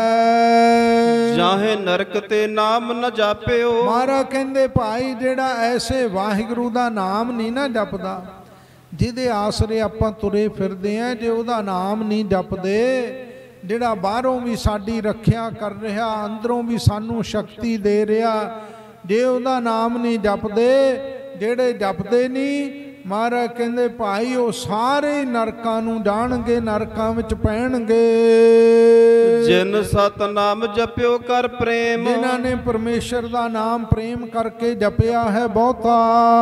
Speaker 5: ਹੈ।
Speaker 3: ਜਾਹੇ ਨਰਕ ਤੇ ਨਾਮ ਨ ਜਾਪਿਓ।
Speaker 5: ਮਹਾਰਾਜ ਕਹਿੰਦੇ ਭਾਈ ਜਿਹੜਾ ਐਸੇ ਵਾਹਿਗੁਰੂ ਦਾ ਨਾਮ ਨਹੀਂ ਨਾ ਜਪਦਾ, ਜਿਹਦੇ ਆਸਰੇ ਆਪਾਂ ਤੁਰੇ ਫਿਰਦੇ ਆਂ, ਜੇ ਉਹਦਾ ਨਾਮ ਨਹੀਂ ਜਪਦੇ, ਜਿਹੜਾ ਬਾਹਰੋਂ ਵੀ ਸਾਡੀ ਰੱਖਿਆ ਕਰ ਰਿਹਾ, ਅੰਦਰੋਂ ਵੀ ਸਾਨੂੰ ਸ਼ਕਤੀ ਦੇ ਰਿਹਾ, ਜੇ ਉਹਦਾ ਨਾਮ ਨਹੀਂ ਜਪਦੇ, ਜਿਹੜੇ ਜਪਦੇ ਨਹੀਂ, ਮਹਾਰਾਜ ਕਹਿੰਦੇ ਭਾਈ ਉਹ ਸਾਰੇ ਨਰਕਾਂ ਨੂੰ ਜਾਣਗੇ, ਨਰਕਾਂ ਵਿੱਚ ਪੈਣਗੇ।
Speaker 3: ਜਿਨ ਸਤਨਾਮ ਜਪਿਓ ਕਰ ਪ੍ਰੇਮ,
Speaker 5: ਜਿਨ੍ਹਾਂ ਨੇ ਪਰਮੇਸ਼ਰ ਦਾ ਨਾਮ ਪ੍ਰੇਮ ਕਰਕੇ ਜਪਿਆ ਹੈ ਬਹੁਤਾ,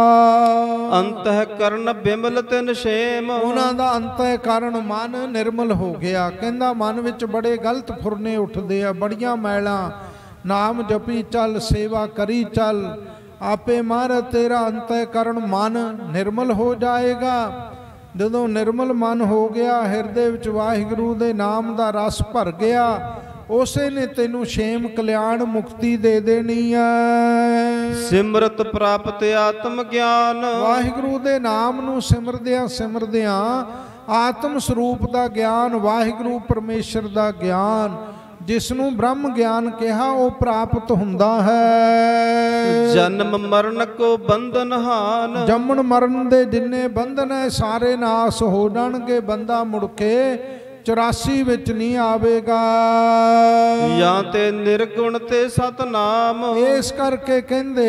Speaker 3: ਅੰਤఃਕਰਨ ਬਿਮਲ ਤਿਨ ਸ਼ੇਮ,
Speaker 5: ਉਹਨਾਂ ਦਾ ਅੰਤःਕਰਨ ਮਨ ਨਿਰਮਲ ਹੋ ਗਿਆ। ਕਹਿੰਦਾ ਮਨ ਵਿੱਚ ਬੜੇ ਗਲਤ ਫੁਰਨੇ ਉੱਠਦੇ ਆ, ਬੜੀਆਂ ਮੈਲਾਂ, ਨਾਮ ਜਪੀ ਚੱਲ, ਸੇਵਾ ਕਰੀ ਚੱਲ, ਆਪੇ ਮਹਾਰਾਜ ਤੇਰਾ ਅੰਤःਕਰਨ ਮਨ ਨਿਰਮਲ ਹੋ ਜਾਏਗਾ। ਜਦੋਂ ਨਿਰਮਲ ਮਨ ਹੋ ਗਿਆ, ਹਿਰਦੇ ਵਿੱਚ ਵਾਹਿਗੁਰੂ ਦੇ ਨਾਮ ਦਾ ਰਸ ਭਰ ਗਿਆ, ਉਸੇ ਨੇ ਤੈਨੂੰ ਸ਼ੇਮ ਕਲਿਆਣ ਮੁਕਤੀ ਦੇ ਦੇਣੀ ਹੈ।
Speaker 3: ਸਿਮਰਤ ਪ੍ਰਾਪਤ ਆਤਮ ਗਿਆਨ,
Speaker 5: ਵਾਹਿਗੁਰੂ ਦੇ ਨਾਮ ਨੂੰ ਸਿਮਰਦਿਆਂ ਸਿਮਰਦਿਆਂ ਆਤਮ ਸਰੂਪ ਦਾ ਗਿਆਨ, ਵਾਹਿਗੁਰੂ ਪਰਮੇਸ਼ਰ ਦਾ ਗਿਆਨ, ਜਿਸ ਨੂੰ ਬ੍ਰਹਮ ਗਿਆਨ ਕਿਹਾ, ਉਹ ਪ੍ਰਾਪਤ ਹੁੰਦਾ ਹੈ।
Speaker 3: ਜਨਮ ਮਰਨ ਕੋ ਬੰਧਨ ਹਾਨ,
Speaker 5: ਜੰਮਣ ਮਰਨ ਦੇ ਜਿੰਨੇ ਬੰਧਨ ਹੈ ਸਾਰੇ ਨਾਸ ਹੋ ਜਾਣਗੇ। ਬੰਦਾ ਮੁੜ ਕੇ 84 ਵਿੱਚ ਨਹੀਂ ਆਵੇਗਾ।
Speaker 3: ਜਾਂ ਤੇ ਨਿਰਗੁਣ ਤੇ ਸਤਨਾਮ,
Speaker 5: ਇਸ ਕਰਕੇ ਕਹਿੰਦੇ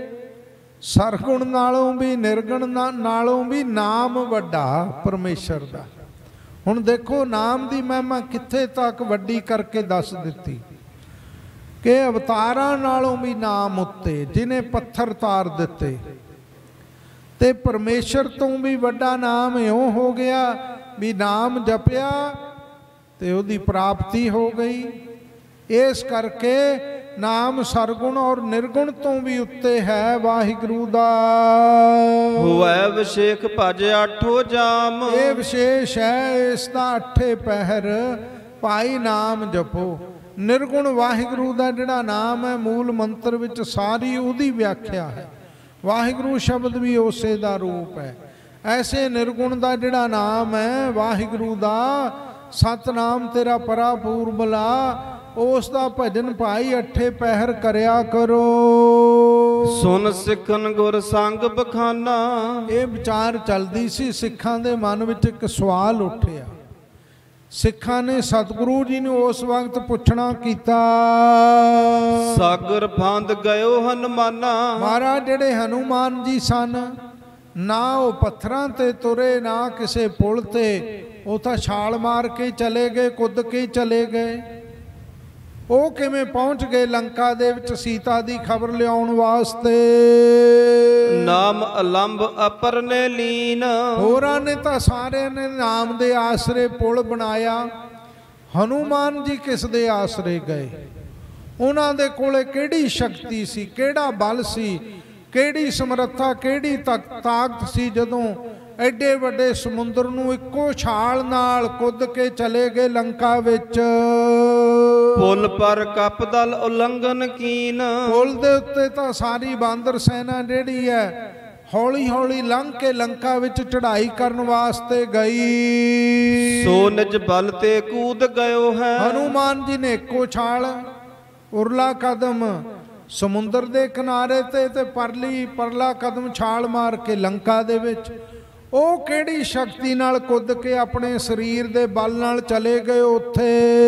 Speaker 5: ਸਰਗੁਣ ਨਾਲੋਂ ਵੀ ਨਿਰਗੁਣ ਨਾਲੋਂ ਵੀ ਨਾਮ ਵੱਡਾ ਪਰਮੇਸ਼ਰ ਦਾ। ਹੁਣ ਦੇਖੋ ਨਾਮ ਦੀ ਮਹਿਮਾ ਕਿੱਥੇ ਤੱਕ ਵੱਡੀ ਕਰਕੇ ਦੱਸ ਦਿੱਤੀ ਕਿ ਅਵਤਾਰਾਂ ਨਾਲੋਂ ਵੀ ਨਾਮ ਉੱਤੇ, ਜਿਹਨੇ ਪੱਥਰ ਤਾਰ ਦਿੱਤੇ, ਤੇ ਪਰਮੇਸ਼ਰ ਤੋਂ ਵੀ ਵੱਡਾ ਨਾਮ ਇਉਂ ਹੋ ਗਿਆ ਵੀ ਨਾਮ ਜਪਿਆ ਤੇ ਉਹਦੀ ਪ੍ਰਾਪਤੀ ਹੋ ਗਈ। ਇਸ ਕਰਕੇ ਨਾਮ ਸਰਗੁਣ ਔਰ ਨਿਰਗੁਣ ਤੋਂ ਵੀ ਉੱਤੇ ਹੈ ਵਾਹਿਗੁਰੂ ਦਾ।
Speaker 3: ਹੋਇ ਵਿਸ਼ੇਖ ਭਜ ਆਠੋ ਜਾਮ,
Speaker 5: ਇਹ ਵਿਸ਼ੇਸ਼ ਹੈ ਇਸ ਦਾ 8 ਪਹਿਰ ਭਾਈ ਨਾਮ ਜਪੋ। ਨਿਰਗੁਣ ਵਾਹਿਗੁਰੂ ਦਾ ਜਿਹੜਾ ਨਾਮ ਹੈ, ਮੂਲ ਮੰਤਰ ਵਿੱਚ ਸਾਰੀ ਉਹਦੀ ਵਿਆਖਿਆ ਹੈ। ਵਾਹਿਗੁਰੂ ਸ਼ਬਦ ਵੀ ਉਸੇ ਦਾ ਰੂਪ ਹੈ। ਐਸੇ ਨਿਰਗੁਣ ਦਾ ਜਿਹੜਾ ਨਾਮ ਹੈ ਵਾਹਿਗੁਰੂ ਦਾ, ਸਤਨਾਮ ਤੇਰਾ ਪਰਾ ਪੂਰਬਲਾ, ਉਸ ਦਾ ਭਜਨ ਭਾਈ 8 ਪਹਿਰ ਕਰਿਆ ਕਰੋ।
Speaker 3: ਸੁਨ ਸਿੱਖਨ ਗੁਰ ਸੰਗ ਬਖਾਨਾ,
Speaker 5: ਇਹ ਵਿਚਾਰ ਚੱਲਦੀ ਸੀ ਸਿੱਖਾਂ ਦੇ ਮਨ ਵਿੱਚ। ਇੱਕ ਸਵਾਲ ਉੱਠਿਆ, ਸਿੱਖਾਂ ਨੇ ਸਤਿਗੁਰੂ ਜੀ ਨੂੰ ਉਸ ਵਕਤ ਪੁੱਛਣਾ ਕੀਤਾ,
Speaker 3: ਸਾਗਰ ਫਾਂਦ ਗਇਓ ਹਨੂਮਾਨਾ।
Speaker 5: ਮਹਾਰਾਜ ਜਿਹੜੇ ਹਨੂਮਾਨ ਜੀ ਸਨ, ਨਾ ਉਹ ਪੱਥਰਾਂ ਤੇ ਤੁਰੇ, ਨਾ ਕਿਸੇ ਪੁਲ ਤੇ, ਉਹ ਤਾਂ ਛਾਲ ਮਾਰ ਕੇ ਚਲੇ ਗਏ, ਕੁੱਦ ਕੇ ਚਲੇ ਗਏ। ਉਹ ਕਿਵੇਂ ਪਹੁੰਚ ਗਏ ਲੰਕਾ ਦੇ ਵਿੱਚ ਸੀਤਾ ਦੀ ਖਬਰ ਲਿਆਉਣ ਵਾਸਤੇ?
Speaker 3: ਨਾਮ ਅਲੰਭ ਅਪਰ ਨੇ ਲੀਨ,
Speaker 5: ਹੋਰਾਂ ਨੇ ਤਾਂ ਸਾਰਿਆਂ ਨੇ ਨਾਮ ਦੇ ਆਸਰੇ ਪੁਲ ਬਣਾਇਆ। ਹਨੂਮਾਨ ਜੀ ਕਿਸ ਦੇ ਆਸਰੇ ਗਏ? ਉਹਨਾਂ ਦੇ ਕੋਲੇ ਕਿਹੜੀ ਸ਼ਕਤੀ ਸੀ, ਕਿਹੜਾ ਬਲ ਸੀ, ਕਿਹੜੀ ਸਮਰੱਥਾ, ਕਿਹੜੀ ਤਾਕਤ ਸੀ, ਜਦੋਂ ਐਡੇ ਵੱਡੇ ਸਮੁੰਦਰ ਨੂੰ ਇੱਕੋ ਛਾਲ ਨਾਲ ਕੁੱਦ ਕੇ ਚਲੇ ਗਏ ਲੰਕਾ ਵਿੱਚ।
Speaker 3: ਪੁਲ ਪਰ ਕਪ ਦਲ ਉਲੰਘਨ ਕੀਨ।
Speaker 5: ਪੁਲ ਦੇ ਉੱਤੇ ਤਾਂ ਸਾਰੀ ਬਾਂਦਰ ਸੈਨਾ ਜਿਹੜੀ ਹੈ ਹੌਲੀ ਹੌਲੀ ਲੰਘ ਕੇ ਲੰਕਾ ਵਿੱਚ ਚੜ੍ਹਾਈ ਕਰਨ ਵਾਸਤੇ ਗਈ।
Speaker 3: ਸੋ ਨਿਜ ਬਲ ਤੇ ਕੂਦ ਗਇਓ ਹੈ।
Speaker 5: ਹਨੂਮਾਨ ਜੀ ਨੇ ਇੱਕੋ ਛਾਲ, ਉਰਲਾ ਕਦਮ ਸਮੁੰਦਰ ਦੇ ਕਿਨਾਰੇ ਤੇ ਪਰਲਾ ਕਦਮ ਛਾਲ ਮਾਰ ਕੇ ਲੰਕਾ ਦੇ ਵਿੱਚ। ਉਹ ਕਿਹੜੀ ਸ਼ਕਤੀ ਨਾਲ ਕੁੱਦ ਕੇ ਆਪਣੇ ਸਰੀਰ ਦੇ ਬਲ ਨਾਲ ਚਲੇ ਗਏ ਉੱਥੇ।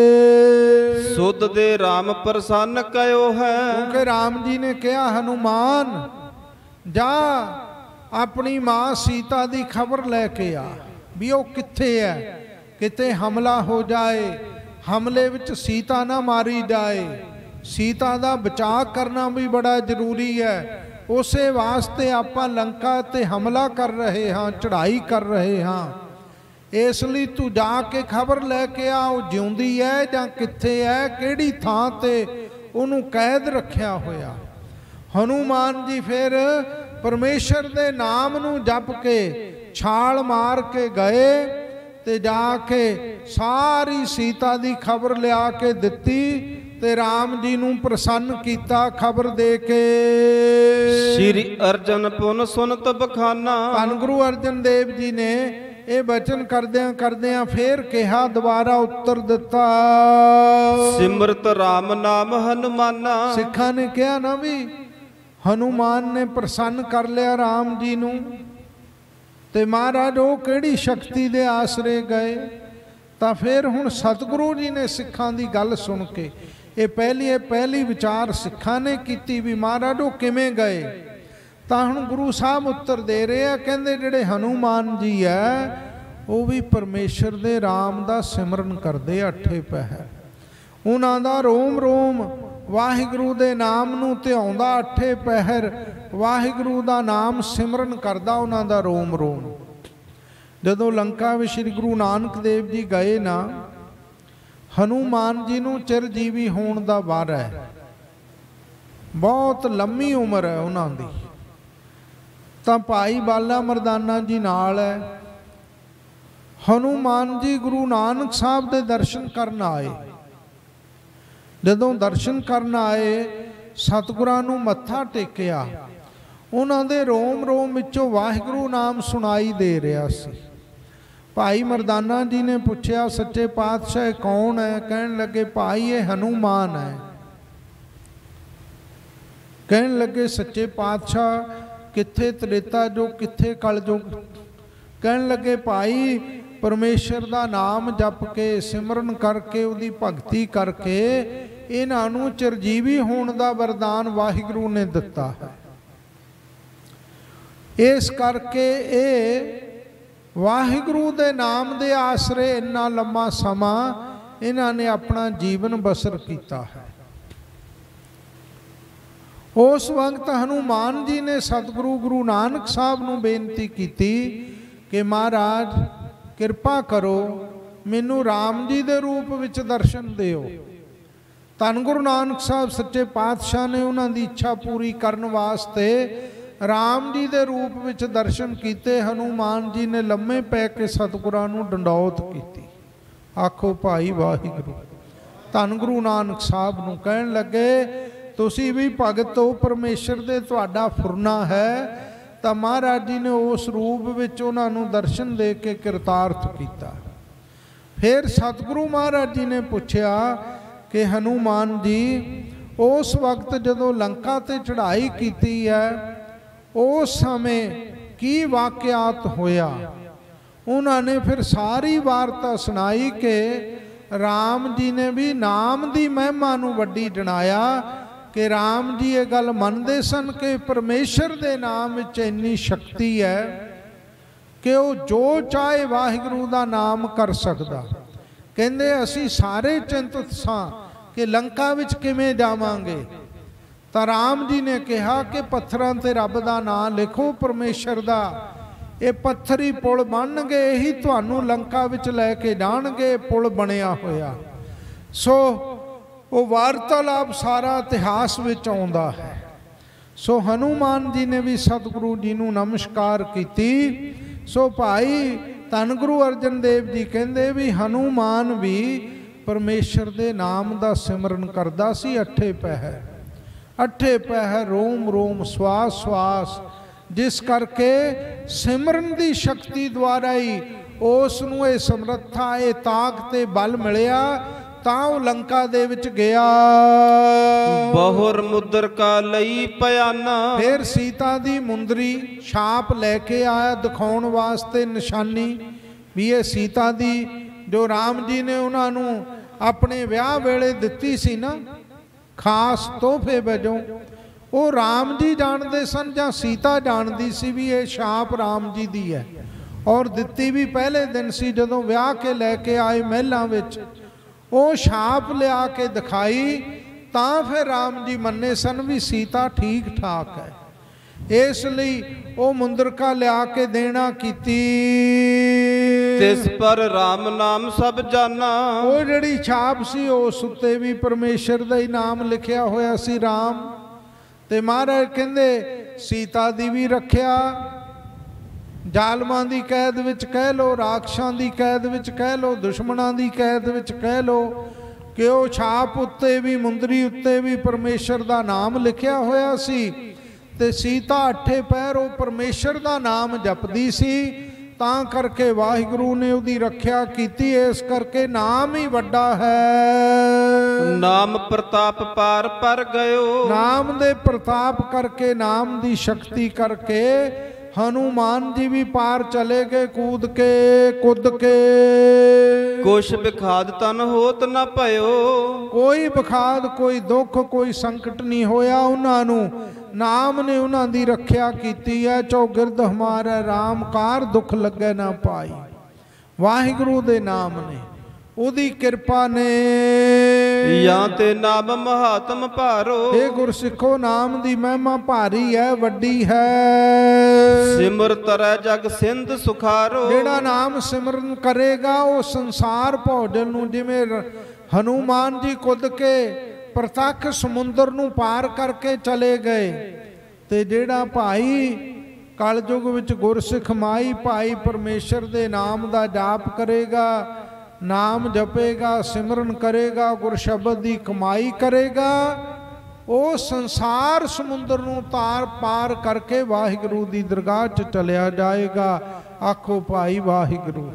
Speaker 3: ਸੁਧ ਦੇ RAM ਪ੍ਰਸੰਨ ਕਇਓ ਹੈ।
Speaker 5: ਕਿਉਂਕਿ ਰਾਮ ਜੀ ਨੇ ਕਿਹਾ ਹਨੂਮਾਨ ਜਾ ਆਪਣੀ ਮਾਂ ਸੀਤਾ ਦੀ ਖਬਰ ਲੈ ਕੇ ਆ ਵੀ ਉਹ ਕਿੱਥੇ ਹੈ, ਕਿਤੇ ਹਮਲਾ ਹੋ ਜਾਏ, ਹਮਲੇ ਵਿੱਚ ਸੀਤਾ ਨਾ ਮਾਰੀ ਜਾਏ। ਸੀਤਾ ਦਾ ਬਚਾਅ ਕਰਨਾ ਵੀ ਬੜਾ ਜ਼ਰੂਰੀ ਹੈ। ਉਸੇ ਵਾਸਤੇ ਆਪਾਂ ਲੰਕਾ ਤੇ ਹਮਲਾ ਕਰ ਰਹੇ ਹਾਂ, ਚੜ੍ਹਾਈ ਕਰ ਰਹੇ ਹਾਂ। ਇਸ ਲਈ ਤੂੰ ਜਾ ਕੇ ਖਬਰ ਲੈ ਕੇ ਆ, ਉਹ ਜਿਉਂਦੀ ਹੈ ਜਾਂ ਕਿੱਥੇ ਹੈ, ਕਿਹੜੀ ਥਾਂ ਤੇ ਉਹਨੂੰ ਕੈਦ ਰੱਖਿਆ ਹੋਇਆ। ਹਨੂਮਾਨ ਜੀ ਫਿਰ ਪਰਮੇਸ਼ਰ ਦੇ ਨਾਮ ਨੂੰ ਜਪ ਕੇ ਛਾਲ ਮਾਰ ਕੇ ਗਏ ਤੇ ਜਾ ਕੇ ਸਾਰੀ ਸੀਤਾ ਦੀ ਖਬਰ ਲਿਆ ਕੇ ਦਿੱਤੀ ਤੇ ਰਾਮ ਜੀ ਨੂੰ ਪ੍ਰਸੰਨ ਕੀਤਾ ਖਬਰ ਦੇ ਕੇ।
Speaker 3: ਸ੍ਰੀ ਅਰਜਨ ਪੁਨ ਸੁਨਤ ਬਖਾਨਾ।
Speaker 5: ਧੰਨ ਗੁਰੂ ਅਰਜਨ ਦੇਵ ਜੀ ਨੇ ਇਹ ਬਚਨ ਕਰਦਿਆਂ ਕਰਦਿਆਂ ਫੇਰ ਕਿਹਾ, ਦੁਬਾਰਾ ਉੱਤਰ ਦਿੱਤਾ,
Speaker 3: ਸਿਮਰਤ RAM ਨਾਮ ਹਨੂਮਾਨਾ।
Speaker 5: ਸਿੱਖਾਂ ਨੇ ਕਿਹਾ ਨਾ ਵੀ ਹਨੂਮਾਨ ਨੇ ਪ੍ਰਸੰਨ ਕਰ ਲਿਆ ਰਾਮ ਜੀ ਨੂੰ, ਤੇ ਮਹਾਰਾਜ ਉਹ ਕਿਹੜੀ ਸ਼ਕਤੀ ਦੇ ਆਸਰੇ ਗਏ। ਤਾਂ ਫਿਰ ਹੁਣ ਸਤਿਗੁਰੂ ਜੀ ਨੇ ਸਿੱਖਾਂ ਦੀ ਗੱਲ ਸੁਣ ਕੇ ਇਹ ਪਹਿਲੀ ਵਿਚਾਰ ਸਿੱਖਾਂ ਨੇ ਕੀਤੀ ਵੀ ਮਹਾਰਾਜ ਉਹ ਕਿਵੇਂ ਗਏ। ਤਾਂ ਹੁਣ ਗੁਰੂ ਸਾਹਿਬ ਉੱਤਰ ਦੇ ਰਹੇ ਆ, ਕਹਿੰਦੇ ਜਿਹੜੇ ਹਨੂਮਾਨ ਜੀ ਹੈ ਉਹ ਵੀ ਪਰਮੇਸ਼ਰ ਦੇ ਰਾਮ ਦਾ ਸਿਮਰਨ ਕਰਦੇ ਅੱਠੇ ਪਹਿਰ। ਉਹਨਾਂ ਦਾ ਰੋਮ ਰੋਮ ਵਾਹਿਗੁਰੂ ਦੇ ਨਾਮ ਨੂੰ ਧਿਆਉਂਦਾ ਅੱਠੇ ਪਹਿਰ, ਵਾਹਿਗੁਰੂ ਦਾ ਨਾਮ ਸਿਮਰਨ ਕਰਦਾ ਉਹਨਾਂ ਦਾ ਰੋਮ ਰੋਮ। ਜਦੋਂ ਲੰਕਾ ਵਿੱਚ ਸ੍ਰੀ ਗੁਰੂ ਨਾਨਕ ਦੇਵ ਜੀ ਗਏ ਨਾ, ਹਨੂਮਾਨ ਜੀ ਨੂੰ ਚਿਰਜੀਵੀ ਹੋਣ ਦਾ ਵਰ ਹੈ, ਬਹੁਤ ਲੰਮੀ ਉਮਰ ਹੈ ਉਹਨਾਂ ਦੀ। ਤਾਂ ਭਾਈ ਬਾਲਾ ਮਰਦਾਨਾ ਜੀ ਨਾਲ ਹੈ। ਹਨੂਮਾਨ ਜੀ ਗੁਰੂ ਨਾਨਕ ਸਾਹਿਬ ਦੇ ਦਰਸ਼ਨ ਕਰਨ ਆਏ। ਜਦੋਂ ਦਰਸ਼ਨ ਕਰਨ ਆਏ, ਸਤਿਗੁਰਾਂ ਨੂੰ ਮੱਥਾ ਟੇਕਿਆ, ਉਹਨਾਂ ਦੇ ਰੋਮ ਰੋਮ ਵਿੱਚੋਂ ਵਾਹਿਗੁਰੂ ਨਾਮ ਸੁਣਾਈ ਦੇ ਰਿਹਾ ਸੀ। ਭਾਈ ਮਰਦਾਨਾ ਜੀ ਨੇ ਪੁੱਛਿਆ, ਸੱਚੇ ਪਾਤਸ਼ਾਹ ਕੌਣ ਹੈ? ਕਹਿਣ ਲੱਗੇ ਭਾਈ ਇਹ ਹਨੂਮਾਨ ਹੈ। ਕਹਿਣ ਲੱਗੇ ਸੱਚੇ ਪਾਤਸ਼ਾਹ ਕਿੱਥੇ ਤ੍ਰੇਤਾ ਜੋ, ਕਿੱਥੇ ਕਲਯੁਗ? ਕਹਿਣ ਲੱਗੇ ਭਾਈ ਪਰਮੇਸ਼ਰ ਦਾ ਨਾਮ ਜਪ ਕੇ ਸਿਮਰਨ ਕਰਕੇ ਉਹਦੀ ਭਗਤੀ ਕਰਕੇ ਇਹਨਾਂ ਨੂੰ ਚਿਰਜੀਵੀ ਹੋਣ ਦਾ ਵਰਦਾਨ ਵਾਹਿਗੁਰੂ ਨੇ ਦਿੱਤਾ ਹੈ। ਇਸ ਕਰਕੇ ਇਹ ਵਾਹਿਗੁਰੂ ਦੇ ਨਾਮ ਦੇ ਆਸਰੇ ਇੰਨਾ ਲੰਮਾ ਸਮਾਂ ਇਹਨਾਂ ਨੇ ਆਪਣਾ ਜੀਵਨ ਬਸਰ ਕੀਤਾ ਹੈ। ਉਸ ਵਕਤ ਹਨੂਮਾਨ ਜੀ ਨੇ ਸਤਿਗੁਰੂ ਗੁਰੂ ਨਾਨਕ ਸਾਹਿਬ ਨੂੰ ਬੇਨਤੀ ਕੀਤੀ ਕਿ ਮਹਾਰਾਜ ਕਿਰਪਾ ਕਰੋ, ਮੈਨੂੰ ਰਾਮ ਜੀ ਦੇ ਰੂਪ ਵਿੱਚ ਦਰਸ਼ਨ ਦਿਓ। ਧੰਨ ਗੁਰੂ ਨਾਨਕ ਸਾਹਿਬ ਸੱਚੇ ਪਾਤਸ਼ਾਹ ਨੇ ਉਹਨਾਂ ਦੀ ਇੱਛਾ ਪੂਰੀ ਕਰਨ ਵਾਸਤੇ ਰਾਮ ਜੀ ਦੇ ਰੂਪ ਵਿੱਚ ਦਰਸ਼ਨ ਕੀਤੇ। ਹਨੂਮਾਨ ਜੀ ਨੇ ਲੰਮੇ ਪੈ ਕੇ ਸਤਿਗੁਰਾਂ ਨੂੰ ਡੰਡੌਤ ਕੀਤੀ। ਆਖੋ ਭਾਈ ਵਾਹਿਗੁਰੂ। ਧੰਨ ਗੁਰੂ ਨਾਨਕ ਸਾਹਿਬ ਨੂੰ ਕਹਿਣ ਲੱਗੇ ਤੁਸੀਂ ਵੀ ਭਗਤ ਹੋ ਪਰਮੇਸ਼ਰ ਦੇ, ਤੁਹਾਡਾ ਫੁਰਨਾ ਹੈ। ਤਾਂ ਮਹਾਰਾਜ ਜੀ ਨੇ ਉਸ ਰੂਪ ਵਿੱਚ ਉਹਨਾਂ ਨੂੰ ਦਰਸ਼ਨ ਦੇ ਕੇ ਕਿਰਤਾਰਥ ਕੀਤਾ। ਫਿਰ ਸਤਿਗੁਰੂ ਮਹਾਰਾਜ ਜੀ ਨੇ ਪੁੱਛਿਆ ਕਿ ਹਨੂਮਾਨ ਜੀ ਉਸ ਵਕਤ ਜਦੋਂ ਲੰਕਾ ਤੇ ਚੜ੍ਹਾਈ ਕੀਤੀ ਹੈ ਉਸ ਸਮੇਂ ਕੀ ਵਾਕਿਆਤ ਹੋਇਆ? ਉਹਨਾਂ ਨੇ ਫਿਰ ਸਾਰੀ ਵਾਰਤਾ ਸੁਣਾਈ ਕਿ ਰਾਮ ਜੀ ਨੇ ਵੀ ਨਾਮ ਦੀ ਮਹਿਮਾ ਨੂੰ ਵੱਡੀ ਜਣਾਇਆ ਕਿ ਰਾਮ ਜੀ ਇਹ ਗੱਲ ਮੰਨਦੇ ਸਨ ਕਿ ਪਰਮੇਸ਼ਰ ਦੇ ਨਾਮ ਵਿੱਚ ਇੰਨੀ ਸ਼ਕਤੀ ਹੈ ਕਿ ਉਹ ਜੋ ਚਾਹੇ ਵਾਹਿਗੁਰੂ ਦਾ ਨਾਮ ਕਰ ਸਕਦਾ। ਕਹਿੰਦੇ ਅਸੀਂ ਸਾਰੇ ਚਿੰਤਤ ਸਾਂ ਕਿ ਲੰਕਾ ਵਿੱਚ ਕਿਵੇਂ ਜਾਵਾਂਗੇ। ਤਾਂ ਰਾਮ ਜੀ ਨੇ ਕਿਹਾ ਕਿ ਪੱਥਰਾਂ ਤੇ ਰੱਬ ਦਾ ਨਾਮ ਲਿਖੋ ਪਰਮੇਸ਼ਰ ਦਾ, ਇਹ ਪੱਥਰੀ ਪੁਲ ਬਣਨਗੇ, ਇਹੀ ਤੁਹਾਨੂੰ ਲੰਕਾ ਵਿੱਚ ਲੈ ਕੇ ਜਾਣਗੇ। ਪੁਲ ਬਣਿਆ ਹੋਇਆ। ਸੋ ਉਹ ਵਾਰਤਾਲਾਪ ਸਾਰਾ ਇਤਿਹਾਸ ਵਿੱਚ ਆਉਂਦਾ ਹੈ। ਸੋ ਹਨੂਮਾਨ ਜੀ ਨੇ ਵੀ ਸਤਿਗੁਰੂ ਜੀ ਨੂੰ ਨਮਸਕਾਰ ਕੀਤੀ ਸੋ ਭਾਈ ਧੰਨ ਗੁਰੂ ਅਰਜਨ ਦੇਵ ਜੀ ਕਹਿੰਦੇ ਵੀ ਹਨੂਮਾਨ ਵੀ ਪਰਮੇਸ਼ਰ ਦੇ ਨਾਮ ਦਾ ਸਿਮਰਨ ਕਰਦਾ ਸੀ ਅੱਠੇ ਪਹਿਰ ਰੋਮ ਰੋਮ ਸਵਾਸ ਸਵਾਸ, ਜਿਸ ਕਰਕੇ ਸਿਮਰਨ ਦੀ ਸ਼ਕਤੀ ਦੁਆਰਾ ਹੀ ਉਸ ਨੂੰ ਇਹ ਸਮਰੱਥਾ, ਇਹ ਤਾਕਤ ਤੇ ਬਲ ਮਿਲਿਆ, ਤਾਂ ਉਹ ਲੰਕਾ ਦੇ ਵਿੱਚ ਗਿਆ।
Speaker 3: ਬਹੁਰ ਮੁਦਰ ਕਾ ਲਈ ਪਿਆਨਾ,
Speaker 5: ਫਿਰ ਸੀਤਾ ਦੀ ਮੁੰਦਰੀ ਛਾਪ ਲੈ ਕੇ ਆਇਆ ਦਿਖਾਉਣ ਵਾਸਤੇ, ਨਿਸ਼ਾਨੀ ਵੀ ਇਹ ਸੀਤਾ ਦੀ, ਜੋ ਰਾਮ ਜੀ ਨੇ ਉਹਨਾਂ ਨੂੰ ਆਪਣੇ ਵਿਆਹ ਵੇਲੇ ਦਿੱਤੀ ਸੀ ਨਾ ਖਾਸ ਤੋਹਫੇ ਵਜੋਂ, ਉਹ ਰਾਮ ਜੀ ਜਾਣਦੇ ਸਨ ਜਾਂ ਸੀਤਾ ਜਾਣਦੀ ਸੀ ਵੀ ਇਹ ਛਾਪ ਰਾਮ ਜੀ ਦੀ ਹੈ, ਔਰ ਦਿੱਤੀ ਵੀ ਪਹਿਲੇ ਦਿਨ ਸੀ ਜਦੋਂ ਵਿਆਹ ਕੇ ਲੈ ਕੇ ਆਏ ਮਹਿਲਾਂ ਵਿੱਚ। ਉਹ ਛਾਪ ਲਿਆ ਕੇ ਦਿਖਾਈ ਤਾਂ ਫਿਰ ਰਾਮ ਜੀ ਮੰਨੇ ਸਨ ਵੀ ਸੀਤਾ ਠੀਕ ਠਾਕ ਹੈ। ਇਸ ਲਈ ਉਹ ਮੁੰਦਰਕਾ ਲਿਆ ਕੇ ਦੇਣਾ ਕੀਤੀ।
Speaker 3: ਤਿਸ ਪਰ ਰਾਮ ਨਾਮ ਸਭ ਜਾਨਾ,
Speaker 5: ਉਹ ਜਿਹੜੀ ਛਾਪ ਸੀ ਉਸ ਉੱਤੇ ਵੀ ਪਰਮੇਸ਼ਰ ਦਾ ਹੀ ਨਾਮ ਲਿਖਿਆ ਹੋਇਆ ਸੀ, ਰਾਮ। ਤੇ ਮਹਾਰਾਜ ਕਹਿੰਦੇ ਸੀਤਾ ਦੀ ਵੀ ਰੱਖਿਆ, ਜ਼ਾਲਮਾਂ ਦੀ ਕੈਦ ਵਿੱਚ ਕਹਿ ਲਓ, ਰਾਖਸ਼ਾਂ ਦੀ ਕੈਦ ਵਿੱਚ ਕਹਿ ਲਓ, ਦੁਸ਼ਮਣਾਂ ਦੀ ਕੈਦ ਵਿੱਚ ਕਹਿ ਲਓ, ਕਿ ਉਹ ਛਾਪ ਉੱਤੇ ਵੀ ਮੁੰਦਰੀ ਉੱਤੇ ਵੀ ਪਰਮੇਸ਼ਰ ਦਾ ਨਾਮ ਲਿਖਿਆ ਹੋਇਆ ਸੀ। ਤੇ ਸੀਤਾ ਅੱਠੇ ਪਹਿਰ ਉਹ ਪਰਮੇਸ਼ਰ ਦਾ ਨਾਮ ਜਪਦੀ ਸੀ, ਤਾਂ ਕਰਕੇ ਵਾਹਿਗੁਰੂ ਨੇ ਉਹਦੀ ਰੱਖਿਆ ਕੀਤੀ। ਇਸ ਕਰਕੇ ਨਾਮ ਹੀ ਵੱਡਾ ਹੈ।
Speaker 3: ਨਾਮ ਪ੍ਰਤਾਪ ਪਾਰ ਪਰ ਗਇਓ,
Speaker 5: ਨਾਮ ਦੇ ਪ੍ਰਤਾਪ ਕਰਕੇ, ਨਾਮ ਦੀ ਸ਼ਕਤੀ ਕਰਕੇ ਹਨੂਮਾਨ ਜੀ ਵੀ ਪਾਰ ਚਲੇ ਗਏ ਕੂਦ ਕੇ ਕੁੱਦ ਕੇ।
Speaker 3: ਕੁਛ ਵਿਖਾਦ ਤਨ ਹੋਤ ਨਾ ਭਇਓ,
Speaker 5: ਕੋਈ ਵਿਖਾਦ, ਕੋਈ ਦੁੱਖ, ਕੋਈ ਸੰਕਟ ਨਹੀਂ ਹੋਇਆ ਉਹਨਾਂ ਨੂੰ। ਨਾਮ ਨੇ ਉਹਨਾਂ ਦੀ ਰੱਖਿਆ ਕੀਤੀ ਹੈ। ਚੌਗਿਰਦ ਹਮਾਰਾ ਰਾਮ ਕਾਰ ਦੁੱਖ ਲੱਗੇ ਨਾ ਪਾਈ। ਵਾਹਿਗੁਰੂ ਦੇ ਨਾਮ ਨੇ, ਉਹਦੀ ਕਿਰਪਾ ਨੇ।
Speaker 3: ਜਾਂ ਤੇ ਨਾਮ ਮਹਾਤਮ ਭਾਰੋ,
Speaker 5: ਇਹ ਗੁਰਸਿੱਖੋ ਨਾਮ ਦੀ ਮਹਿਮਾ ਭਾਰੀ ਹੈ, ਵੱਡੀ ਹੈ।
Speaker 3: ਸਿਮਰ ਤਰੈ ਜਗ ਸਿੰਧ ਸੁਖਾਰੋ,
Speaker 5: ਜਿਹੜਾ ਨਾਮ ਸਿਮਰਨ ਕਰੇਗਾ ਉਹ ਸੰਸਾਰ ਭੋਜਨ ਨੂੰ, ਜਿਵੇਂ ਹਨੂਮਾਨ ਜੀ ਕੁੱਦ ਕੇ ਪ੍ਰਤੱਖ ਸਮੁੰਦਰ ਨੂੰ ਪਾਰ ਕਰਕੇ ਚਲੇ ਗਏ, ਤੇ ਜਿਹੜਾ ਭਾਈ ਕਲਯੁਗ ਵਿੱਚ ਗੁਰਸਿੱਖ ਮਾਈ ਭਾਈ ਪਰਮੇਸ਼ਰ ਦੇ ਨਾਮ ਦਾ ਜਾਪ ਕਰੇਗਾ, ਨਾਮ ਜਪੇਗਾ, ਸਿਮਰਨ ਕਰੇਗਾ, ਗੁਰ ਸ਼ਬਦ ਦੀ ਕਮਾਈ ਕਰੇਗਾ, ਉਹ ਸੰਸਾਰ ਸਮੁੰਦਰ ਨੂੰ ਪਾਰ ਕਰਕੇ ਵਾਹਿਗੁਰੂ ਦੀ ਦਰਗਾਹ 'ਚ ਚਲਿਆ ਜਾਏਗਾ। ਆਖੋ ਭਾਈ ਵਾਹਿਗੁਰੂ।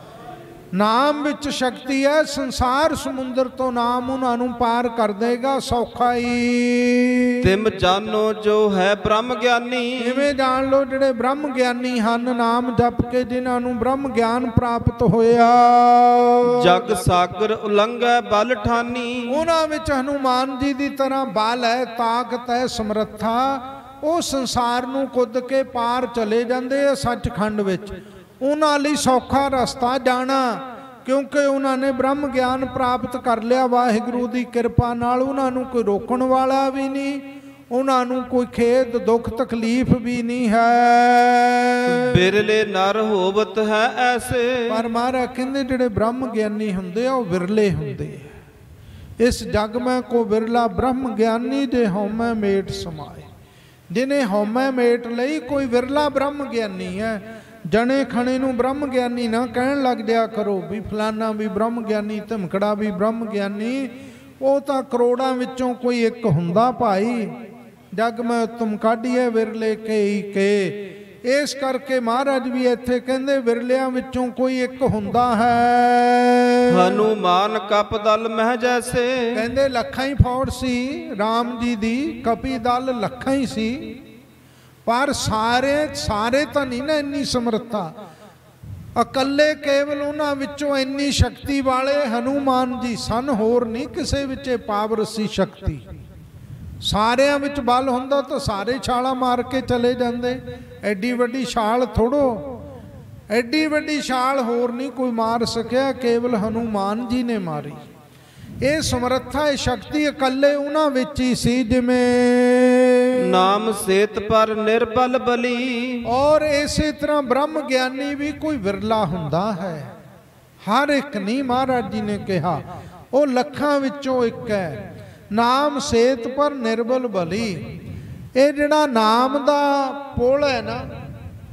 Speaker 5: ਨਾਮ ਵਿੱਚ ਸ਼ਕਤੀ ਹੈ। ਸੰਸਾਰ ਸਮੁੰਦਰ ਤੋਂ ਨਾਮ ਉਹਨਾਂ ਨੂੰ ਪਾਰ ਕਰ ਦੇਗਾ ਸੌਖਾ ਹੀ।
Speaker 3: ਤਿਮ ਜਾਨੋ ਜੋ ਹੈ ਬ੍ਰਹਮ ਗਿਆਨੀ,
Speaker 5: ਇਵੇਂ ਜਾਣ ਲਓ ਜਿਹੜੇ ਬ੍ਰਹਮ ਗਿਆਨੀ ਹਨ, ਨਾਮ ਜਪ ਕੇ ਜਿਨ੍ਹਾਂ ਨੂੰ ਬ੍ਰਹਮ ਗਿਆਨ ਪ੍ਰਾਪਤ ਹੋਇਆ।
Speaker 3: ਜਗ ਸਾਗਰ ਉਲੰਘੈ ਬਲ ਠਾਨੀ,
Speaker 5: ਉਹਨਾਂ ਵਿੱਚ ਹਨੂਮਾਨ ਜੀ ਦੀ ਤਰ੍ਹਾਂ ਬਲ ਹੈ, ਤਾਕਤ ਹੈ, ਸਮਰੱਥਾ। ਉਹ ਸੰਸਾਰ ਨੂੰ ਕੁੱਦ ਕੇ ਪਾਰ ਚਲੇ ਜਾਂਦੇ ਆ ਸੱਚਖੰਡ ਵਿੱਚ। ਉਹਨਾਂ ਲਈ ਸੌਖਾ ਰਸਤਾ ਜਾਣਾ, ਕਿਉਂਕਿ ਉਹਨਾਂ ਨੇ ਬ੍ਰਹਮ ਗਿਆਨ ਪ੍ਰਾਪਤ ਕਰ ਲਿਆ ਵਾਹਿਗੁਰੂ ਦੀ ਕਿਰਪਾ ਨਾਲ। ਉਹਨਾਂ ਨੂੰ ਕੋਈ ਰੋਕਣ ਵਾਲਾ ਵੀ ਨਹੀਂ, ਉਹਨਾਂ ਨੂੰ ਕੋਈ ਖੇਦ ਦੁੱਖ ਤਕਲੀਫ ਵੀ ਨਹੀਂ ਹੈ।
Speaker 3: ਬਿਰਲੇ ਨਰ ਹੋਵਤ ਹੈ ਐਸੇ,
Speaker 5: ਪਰ ਮਹਾਰਾਜ ਕਹਿੰਦੇ ਜਿਹੜੇ ਬ੍ਰਹਮ ਗਿਆਨੀ ਹੁੰਦੇ ਆ ਉਹ ਵਿਰਲੇ ਹੁੰਦੇ ਆ। ਇਸ ਜਗ ਮੈਂ ਕੋ ਵਿਰਲਾ ਬ੍ਰਹਮ ਗਿਆਨੀ ਜੇ ਹਉਮੈ ਮੇਟ ਸਮਾਏ। ਜਿਹਨੇ ਹਉਮੈ ਮੇਟ ਲਈ ਕੋਈ ਵਿਰਲਾ ਬ੍ਰਹਮ ਗਿਆਨੀ ਹੈ। ਜਣੇ ਖਣੇ ਨੂੰ ਬ੍ਰਹਮ ਗਿਆਨੀ ਨਾ ਕਹਿਣ ਲੱਗ ਜਾਇਆ ਕਰੋ ਵੀ ਫਲਾਨਾ ਵੀ ਬ੍ਰਹਮ ਗਿਆਨੀ, ਧਮਕੜਾ ਵੀ ਬ੍ਰਹਮ ਗਿਆਨੀ। ਉਹ ਤਾਂ ਕਰੋੜਾਂ ਵਿੱਚੋਂ ਕੋਈ ਇੱਕ ਹੁੰਦਾ ਭਾਈ। ਜਗ ਮੈਂ ਤੁਮ ਕਾਢੀਏ ਵਿਰਲੇ ਕਈ ਕੇ। ਇਸ ਕਰਕੇ ਮਹਾਰਾਜ ਵੀ ਇੱਥੇ ਕਹਿੰਦੇ ਵਿਰਲਿਆਂ ਵਿੱਚੋਂ ਕੋਈ ਇੱਕ ਹੁੰਦਾ ਹੈ।
Speaker 3: ਹਨੂਮਾਨ ਕਪ ਦਲ ਮਹਿ ਜੈਸੇ,
Speaker 5: ਕਹਿੰਦੇ ਲੱਖਾਂ ਹੀ ਫੌਜ ਸੀ ਰਾਮ ਜੀ ਦੀ, ਕਪੀ ਦਲ ਲੱਖਾਂ ਹੀ ਸੀ, ਪਰ ਸਾਰੇ ਤਾਂ ਨਹੀਂ ਨਾ ਇੰਨੀ ਸਮਰੱਥਾ। ਇਕੱਲੇ ਕੇਵਲ ਉਹਨਾਂ ਵਿੱਚੋਂ ਇੰਨੀ ਸ਼ਕਤੀ ਵਾਲੇ ਹਨੂਮਾਨ ਜੀ ਸਨ, ਹੋਰ ਨਹੀਂ ਕਿਸੇ ਵਿੱਚ ਪਾਵਰ ਸੀ ਸ਼ਕਤੀ। ਸਾਰਿਆਂ ਵਿੱਚ ਬਲ ਹੁੰਦਾ ਤਾਂ ਸਾਰੇ ਛਾਲਾਂ ਮਾਰ ਕੇ ਚਲੇ ਜਾਂਦੇ। ਐਡੀ ਵੱਡੀ ਛਾਲ ਥੋੜੋ, ਐਡੀ ਵੱਡੀ ਛਾਲ ਹੋਰ ਨਹੀਂ ਕੋਈ ਮਾਰ ਸਕਿਆ, ਕੇਵਲ ਹਨੂਮਾਨ ਜੀ ਨੇ ਮਾਰੀ। ਇਹ ਸਮਰੱਥਾ, ਇਹ ਸ਼ਕਤੀ ਇਕੱਲੇ ਉਹਨਾਂ ਵਿੱਚ ਹੀ ਸੀ। ਜਿਵੇਂ
Speaker 3: ਨਾਮ ਸੇਤ ਪਰ ਨਿਰਬਲ ਬਲੀ,
Speaker 5: ਔਰ ਇਸੇ ਤਰ੍ਹਾਂ ਬ੍ਰਹਮ ਗਿਆਨੀ ਵੀ ਕੋਈ ਵਿਰਲਾ ਹੁੰਦਾ ਹੈ, ਹਰ ਇੱਕ ਨਹੀਂ। ਮਹਾਰਾਜ ਜੀ ਨੇ ਕਿਹਾ ਉਹ ਲੱਖਾਂ ਵਿੱਚੋਂ ਇੱਕ ਹੈ। ਨਾਮ ਸੇਤ ਪਰ ਨਿਰਬਲ ਬਲੀ। ਇਹ ਜਿਹੜਾ ਨਾਮ ਦਾ ਪੁੱਲ ਹੈ ਨਾ,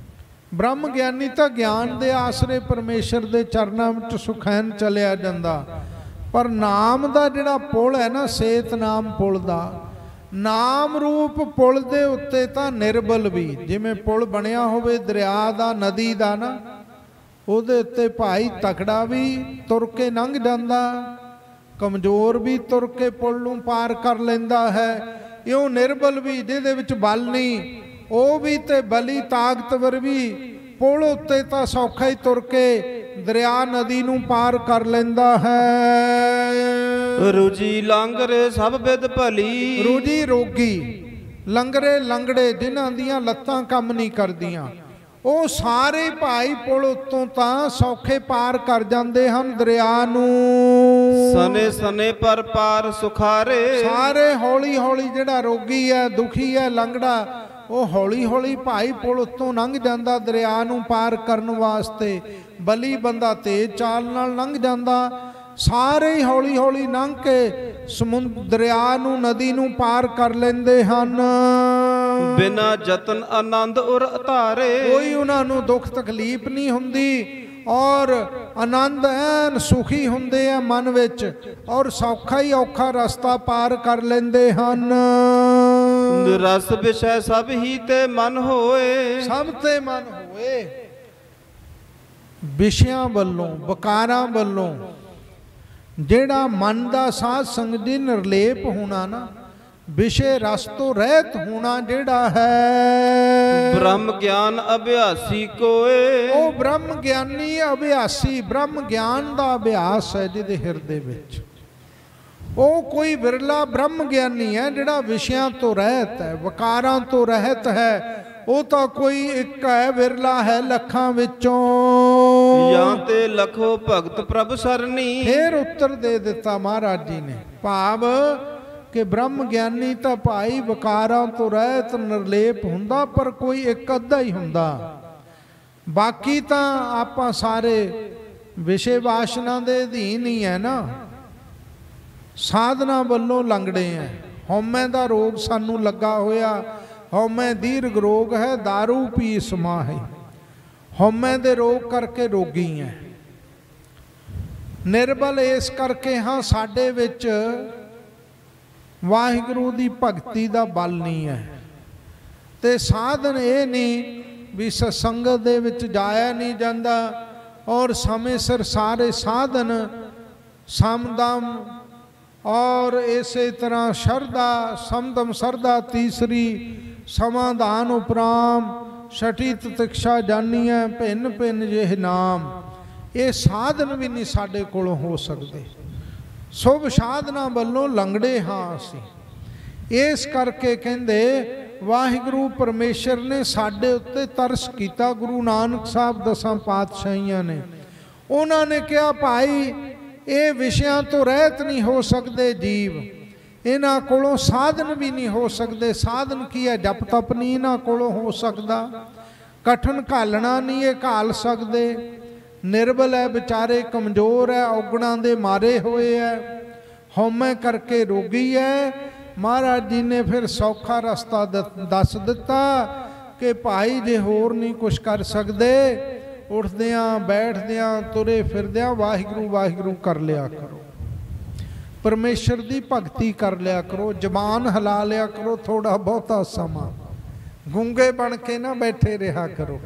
Speaker 5: ਬ੍ਰਹਮ ਗਿਆਨੀ ਤਾਂ ਗਿਆਨ ਦੇ ਆਸਰੇ ਪਰਮੇਸ਼ਰ ਦੇ ਚਰਨਾਂ ਵਿੱਚ ਸੁਖੈਨ ਚਲਿਆ ਜਾਂਦਾ, ਪਰ ਨਾਮ ਦਾ ਜਿਹੜਾ ਪੁਲ ਹੈ ਨਾ, ਸੇਤ ਨਾਮ ਪੁਲ ਦਾ, ਨਾਮ ਰੂਪ ਪੁਲ ਦੇ ਉੱਤੇ ਤਾਂ ਨਿਰਬਲ ਵੀ, ਜਿਵੇਂ ਪੁਲ ਬਣਿਆ ਹੋਵੇ ਦਰਿਆ ਦਾ, ਨਦੀ ਦਾ ਨਾ, ਉਹਦੇ ਉੱਤੇ ਭਾਈ ਤਕੜਾ ਵੀ ਤੁਰ ਕੇ ਲੰਘ ਜਾਂਦਾ, ਕਮਜ਼ੋਰ ਵੀ ਤੁਰ ਕੇ ਪੁਲ ਨੂੰ ਪਾਰ ਕਰ ਲੈਂਦਾ ਹੈ। ਇਉਂ ਨਿਰਬਲ ਵੀ, ਜਿਹਦੇ ਵਿੱਚ ਬਲ ਨਹੀਂ, ਉਹ ਵੀ ਤੇ ਬਲੀ ਤਾਕਤਵਰ ਵੀ ਪੁਲ ਉੱਤੇ ਤਾਂ ਸੌਖਾ ਹੀ ਤੁਰ ਕੇ ਦਰਿਆ ਨਦੀ ਨੂੰ ਪਾਰ ਕਰ ਲੈਂਦਾ ਹੈ।
Speaker 3: ਰੁਜੀ ਲਾਂਗਰੇ ਸਭ ਬਿਦ ਭਲੀ,
Speaker 5: ਰੁਜੀ ਰੋਗੀ, ਲੰਗਰੇ ਲੰਗੜੇ ਜਿਨ੍ਹਾਂ ਦੀਆਂ ਲੱਤਾਂ ਕੰਮ ਨਹੀਂ ਕਰਦੀਆਂ, ਉਹ ਸਾਰੇ ਭਾਈ ਪੁਲ ਉੱਤੋਂ ਤਾਂ ਸੌਖੇ ਪਾਰ ਕਰ ਜਾਂਦੇ ਹਨ ਦਰਿਆ ਨੂੰ।
Speaker 3: ਸਨੇ ਸਨੇ ਪਰ ਪਾਰ ਸੁਖਾਰੇ,
Speaker 5: ਸਾਰੇ ਹੌਲੀ ਹੌਲੀ, ਜਿਹੜਾ ਰੋਗੀ ਹੈ, ਦੁਖੀ ਹੈ, ਲੰਗੜਾ, ਉਹ ਹੌਲੀ ਹੌਲੀ ਭਾਈ ਪੁਲ ਉੱਤੋਂ ਲੰਘ ਜਾਂਦਾ ਦਰਿਆ ਨੂੰ ਪਾਰ ਕਰਨ ਵਾਸਤੇ। ਬਲੀ ਬੰਦਾ ਤੇਜ਼ ਚਾਲ ਨਾਲ ਲੰਘ ਜਾਂਦਾ, ਸਾਰੇ ਹੀ ਹੌਲੀ ਹੌਲੀ ਲੰਘ ਕੇ ਦਰਿਆ ਨੂੰ, ਨਦੀ ਨੂੰ ਪਾਰ ਕਰ ਲੈਂਦੇ ਹਨ।
Speaker 3: ਬਿਨਾ ਜਤਨ ਆਨੰਦ ਉਰ ਉਤਾਰੇ,
Speaker 5: ਕੋਈ ਉਹਨਾਂ ਨੂੰ ਦੁੱਖ ਤਕਲੀਫ ਨਹੀਂ ਹੁੰਦੀ, ਔਰ ਆਨੰਦ ਐਨ ਸੁਖੀ ਹੁੰਦੇ ਆ ਮਨ ਵਿੱਚ, ਔਰ ਸੌਖਾ ਹੀ ਔਖਾ ਰਸਤਾ ਪਾਰ ਕਰ ਲੈਂਦੇ ਹਨ।
Speaker 3: ਰਸ ਵਿਸ਼ੈ ਸਭ ਹੀ ਤੇ ਮਨ ਹੋਏ,
Speaker 5: ਸਭ ਤੇ ਮਨ ਹੋਏ। ਵਿਸ਼ਿਆਂ ਵੱਲੋਂ, ਵਿਕਾਰਾਂ ਵੱਲੋਂ ਜਿਹੜਾ ਮਨ ਦਾ ਸਾਧ ਸੰਗਤ ਦੀ ਨਿਰਲੇਪ ਹੋਣਾ ਨਾ, ਵਿਸ਼ੇ ਰਸ ਤੋਂ ਰਹਿਤ ਹੋਣਾ ਜਿਹੜਾ ਹੈ,
Speaker 3: ਬ੍ਰਹਮ ਗਿਆਨ ਅਭਿਆਸੀ ਕੋਏ,
Speaker 5: ਉਹ ਬ੍ਰਹਮ ਗਿਆਨੀ ਅਭਿਆਸੀ, ਬ੍ਰਹਮ ਗਿਆਨ ਦਾ ਅਭਿਆਸ ਹੈ ਜਿਹਦੇ ਹਿਰਦੇ ਵਿੱਚ। ਉਹ ਕੋਈ ਵਿਰਲਾ ਬ੍ਰਹਮ ਗਿਆਨੀ ਹੈ ਜਿਹੜਾ ਵਿਸ਼ਿਆਂ ਤੋਂ ਰਹਿਤ ਹੈ, ਵਿਕਾਰਾਂ ਤੋਂ ਰਹਿਤ ਹੈ। ਉਹ ਤਾਂ ਕੋਈ ਇੱਕ ਹੈ, ਵਿਰਲਾ ਹੈ ਲੱਖਾਂ ਵਿੱਚੋਂ।
Speaker 3: ਜਾਂ ਤੇ ਲਖੋ ਭਗਤ ਪ੍ਰਭ ਸਰਨੀ,
Speaker 5: ਫੇਰ ਉੱਤਰ ਦੇ ਦਿੱਤਾ ਮਹਾਰਾਜ ਜੀ ਨੇ, ਭਾਵ ਕਿ ਬ੍ਰਹਮ ਗਿਆਨੀ ਤਾਂ ਭਾਈ ਵਿਕਾਰਾਂ ਤੋਂ ਰਹਿਤ ਨਿਰਲੇਪ ਹੁੰਦਾ, ਪਰ ਕੋਈ ਇੱਕ ਅੱਧਾ ਹੀ ਹੁੰਦਾ। ਬਾਕੀ ਤਾਂ ਆਪਾਂ ਸਾਰੇ ਵਿਸ਼ੇ ਵਾਸ਼ਨਾ ਦੇ ਅਧੀਨ ਹੀ ਹੈ ਨਾ, ਸਾਧਨਾ ਵੱਲੋਂ ਲੰਗੜੇ ਹੈ। ਹਉਮੈ ਦਾ ਰੋਗ ਸਾਨੂੰ ਲੱਗਾ ਹੋਇਆ, ਹਉਮੈ ਦੀਰਘ ਰੋਗ ਹੈ, ਦਾਰੂ ਪੀ ਸਮਾਹੀ, ਹਉਮੈ ਦੇ ਰੋਗ ਕਰਕੇ ਰੋਗੀ ਹੈ। ਨਿਰਬਲ ਇਸ ਕਰਕੇ ਹਾਂ, ਸਾਡੇ ਵਿੱਚ ਵਾਹਿਗੁਰੂ ਦੀ ਭਗਤੀ ਦਾ ਬਲ ਨਹੀਂ ਹੈ, ਤੇ ਸਾਧਨ ਇਹ ਨਹੀਂ ਵੀ ਸਤਸੰਗਤ ਦੇ ਵਿੱਚ ਜਾਇਆ ਨਹੀਂ ਜਾਂਦਾ, ਔਰ ਸਮੇਂ ਸਿਰ ਸਾਰੇ ਸਾਧਨ ਸਮਦਮ, ਔਰ ਇਸੇ ਤਰ੍ਹਾਂ ਸ਼ਰਧਾ, ਸਮਦਮ ਸ਼ਰਧਾ ਤੀਸਰੀ, ਸਮਾਧਾਨ ਉਪਰਾਮ, ਛਠੀ ਤਤਿਕਸ਼ਾ ਜਾਨੀਐ, ਭਿੰਨ ਭਿੰਨ ਜਿਹੇ ਨਾਮ, ਇਹ ਸਾਧਨ ਵੀ ਨਹੀਂ ਸਾਡੇ ਕੋਲੋਂ ਹੋ ਸਕਦੇ। ਸ਼ੁਭ ਸਾਧਨਾ ਵੱਲੋਂ ਲੰਗੜੇ ਹਾਂ ਅਸੀਂ। ਇਸ ਕਰਕੇ ਕਹਿੰਦੇ ਵਾਹਿਗੁਰੂ ਪਰਮੇਸ਼ਰ ਨੇ ਸਾਡੇ ਉੱਤੇ ਤਰਸ ਕੀਤਾ, ਗੁਰੂ ਨਾਨਕ ਸਾਹਿਬ ਦਸਾਂ ਪਾਤਸ਼ਾਹੀਆਂ ਨੇ। ਉਹਨਾਂ ਨੇ ਕਿਹਾ ਭਾਈ ਇਹ ਵਿਸ਼ਿਆਂ ਤੋਂ ਰਹਿਤ ਨਹੀਂ ਹੋ ਸਕਦੇ ਜੀਵ, ਇਹਨਾਂ ਕੋਲੋਂ ਸਾਧਨ ਵੀ ਨਹੀਂ ਹੋ ਸਕਦੇ। ਸਾਧਨ ਕੀ ਹੈ? ਜਪ ਤਪ ਨਹੀਂ ਇਹਨਾਂ ਕੋਲੋਂ ਹੋ ਸਕਦਾ, ਕਠਨ ਘਾਲਣਾ ਨਹੀਂ ਇਹ ਘਾਲ ਸਕਦੇ, ਨਿਰਬਲ ਹੈ ਵਿਚਾਰੇ, ਕਮਜ਼ੋਰ ਹੈ, ਔਗਣਾਂ ਦੇ ਮਾਰੇ ਹੋਏ ਹੈ, ਹਉਮੈ ਕਰਕੇ ਰੋਗੀ ਹੈ। ਮਹਾਰਾਜ ਜੀ ਨੇ ਫਿਰ ਸੌਖਾ ਰਸਤਾ ਦੱਸ ਦਿੱਤਾ ਕਿ ਭਾਈ ਜੇ ਹੋਰ ਨਹੀਂ ਕੁਛ ਕਰ ਸਕਦੇ, ਉੱਠਦਿਆਂ ਬੈਠਦਿਆਂ ਤੁਰੇ ਫਿਰਦਿਆਂ ਵਾਹਿਗੁਰੂ ਵਾਹਿਗੁਰੂ ਕਰ ਲਿਆ ਕਰੋ, ਪਰਮੇਸ਼ਰ ਦੀ ਭਗਤੀ ਕਰ ਲਿਆ ਕਰੋ, ਜ਼ਬਾਨ ਹਿਲਾ ਲਿਆ ਕਰੋ, ਥੋੜਾ ਬਹੁਤਾ ਸਮਾਂ ਗੂੰਗੇ ਬਣ ਕੇ ਨਾ ਬੈਠੇ ਰਿਹਾ ਕਰੋ,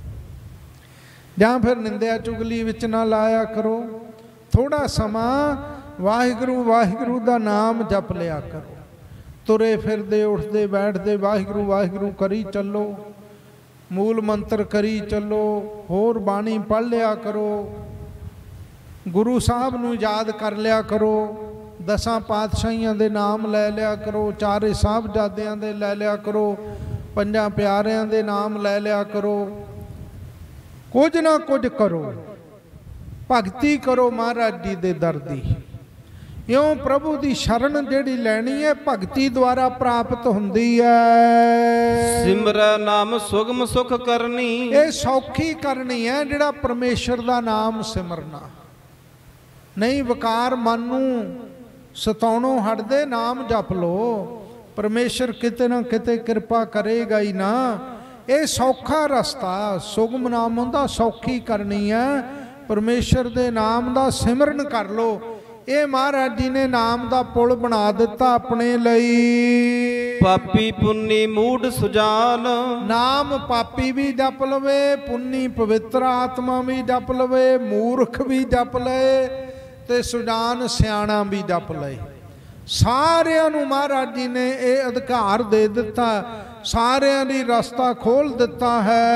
Speaker 5: ਜਾਂ ਫਿਰ ਨਿੰਦਿਆ ਚੁਗਲੀ ਵਿੱਚ ਨਾ ਲਾਇਆ ਕਰੋ। ਥੋੜਾ ਸਮਾਂ ਵਾਹਿਗੁਰੂ ਵਾਹਿਗੁਰੂ ਦਾ ਨਾਮ ਜਪ ਲਿਆ ਕਰੋ, ਤੁਰੇ ਫਿਰਦੇ ਉੱਠਦੇ ਬੈਠਦੇ ਵਾਹਿਗੁਰੂ ਵਾਹਿਗੁਰੂ ਕਰੀ ਚੱਲੋ, ਮੂਲ ਮੰਤਰ ਕਰੀ ਚੱਲੋ, ਹੋਰ ਬਾਣੀ ਪੜ੍ਹ ਲਿਆ ਕਰੋ, ਗੁਰੂ ਸਾਹਿਬ ਨੂੰ ਯਾਦ ਕਰ ਲਿਆ ਕਰੋ, ਦਸਾਂ ਪਾਤਸ਼ਾਹੀਆਂ ਦੇ ਨਾਮ ਲੈ ਲਿਆ ਕਰੋ, ਚਾਰੇ ਸਾਹਿਬਜ਼ਾਦਿਆਂ ਦੇ ਲੈ ਲਿਆ ਕਰੋ, ਪੰਜਾਂ ਪਿਆਰਿਆਂ ਦੇ ਨਾਮ ਲੈ ਲਿਆ ਕਰੋ, ਕੁਝ ਨਾ ਕੁਝ ਕਰੋ, ਭਗਤੀ ਕਰੋ ਮਹਾਰਾਜ ਜੀ ਦੇ ਦਰ ਦੀ। ਇਉਂ ਪ੍ਰਭੂ ਦੀ ਸ਼ਰਨ ਜਿਹੜੀ ਲੈਣੀ ਹੈ ਭਗਤੀ ਦੁਆਰਾ ਪ੍ਰਾਪਤ ਹੁੰਦੀ ਹੈ।
Speaker 3: ਸਿਮਰੈ ਨਾਮ ਸੁਗਮ ਸੁਖ ਕਰਨੀ,
Speaker 5: ਇਹ ਸੌਖੀ ਕਰਨੀ ਹੈ ਜਿਹੜਾ ਪਰਮੇਸ਼ਰ ਦਾ ਨਾਮ ਸਿਮਰਨਾ। ਨਹੀਂ ਵਿਕਾਰ ਮਨ ਨੂੰ ਸਤਾਉਣੋਂ ਹਟਦੇ, ਨਾਮ ਜਪ ਲੋ, ਪਰਮੇਸ਼ਰ ਕਿਤੇ ਨਾ ਕਿਤੇ ਕਿਰਪਾ ਕਰੇਗਾ ਹੀ ਨਾ। ਇਹ ਸੌਖਾ ਰਸਤਾ, ਸੁਗਮ ਨਾਮ ਹੁੰਦਾ ਸੌਖੀ ਕਰਨੀ ਹੈ। ਪਰਮੇਸ਼ਰ ਦੇ ਨਾਮ ਦਾ ਸਿਮਰਨ ਕਰ ਲੋ। ਇਹ ਮਹਾਰਾਜ ਜੀ ਨੇ ਨਾਮ ਦਾ ਪੁਲ ਬਣਾ ਦਿੱਤਾ ਆਪਣੇ ਲਈ।
Speaker 3: ਪਾਪੀ ਪੁੰਨੀ ਮੂਢ ਸੁਜਾਨ,
Speaker 5: ਨਾਮ ਪਾਪੀ ਵੀ ਜਪ ਲਵੇ, ਪੁੰਨੀ ਪਵਿੱਤਰ ਆਤਮਾ ਵੀ ਜਪ ਲਵੇ, ਮੂਰਖ ਵੀ ਜਪ ਲਏ ਤੇ ਸੁਜਾਨ ਸਿਆਣਾ ਵੀ ਜਪ ਲਏ। ਸਾਰਿਆਂ ਨੂੰ ਮਹਾਰਾਜ ਜੀ ਨੇ ਇਹ ਅਧਿਕਾਰ ਦੇ ਦਿੱਤਾ, ਸਾਰਿਆਂ ਦੀ ਰਸਤਾ ਖੋਲ ਦਿੱਤਾ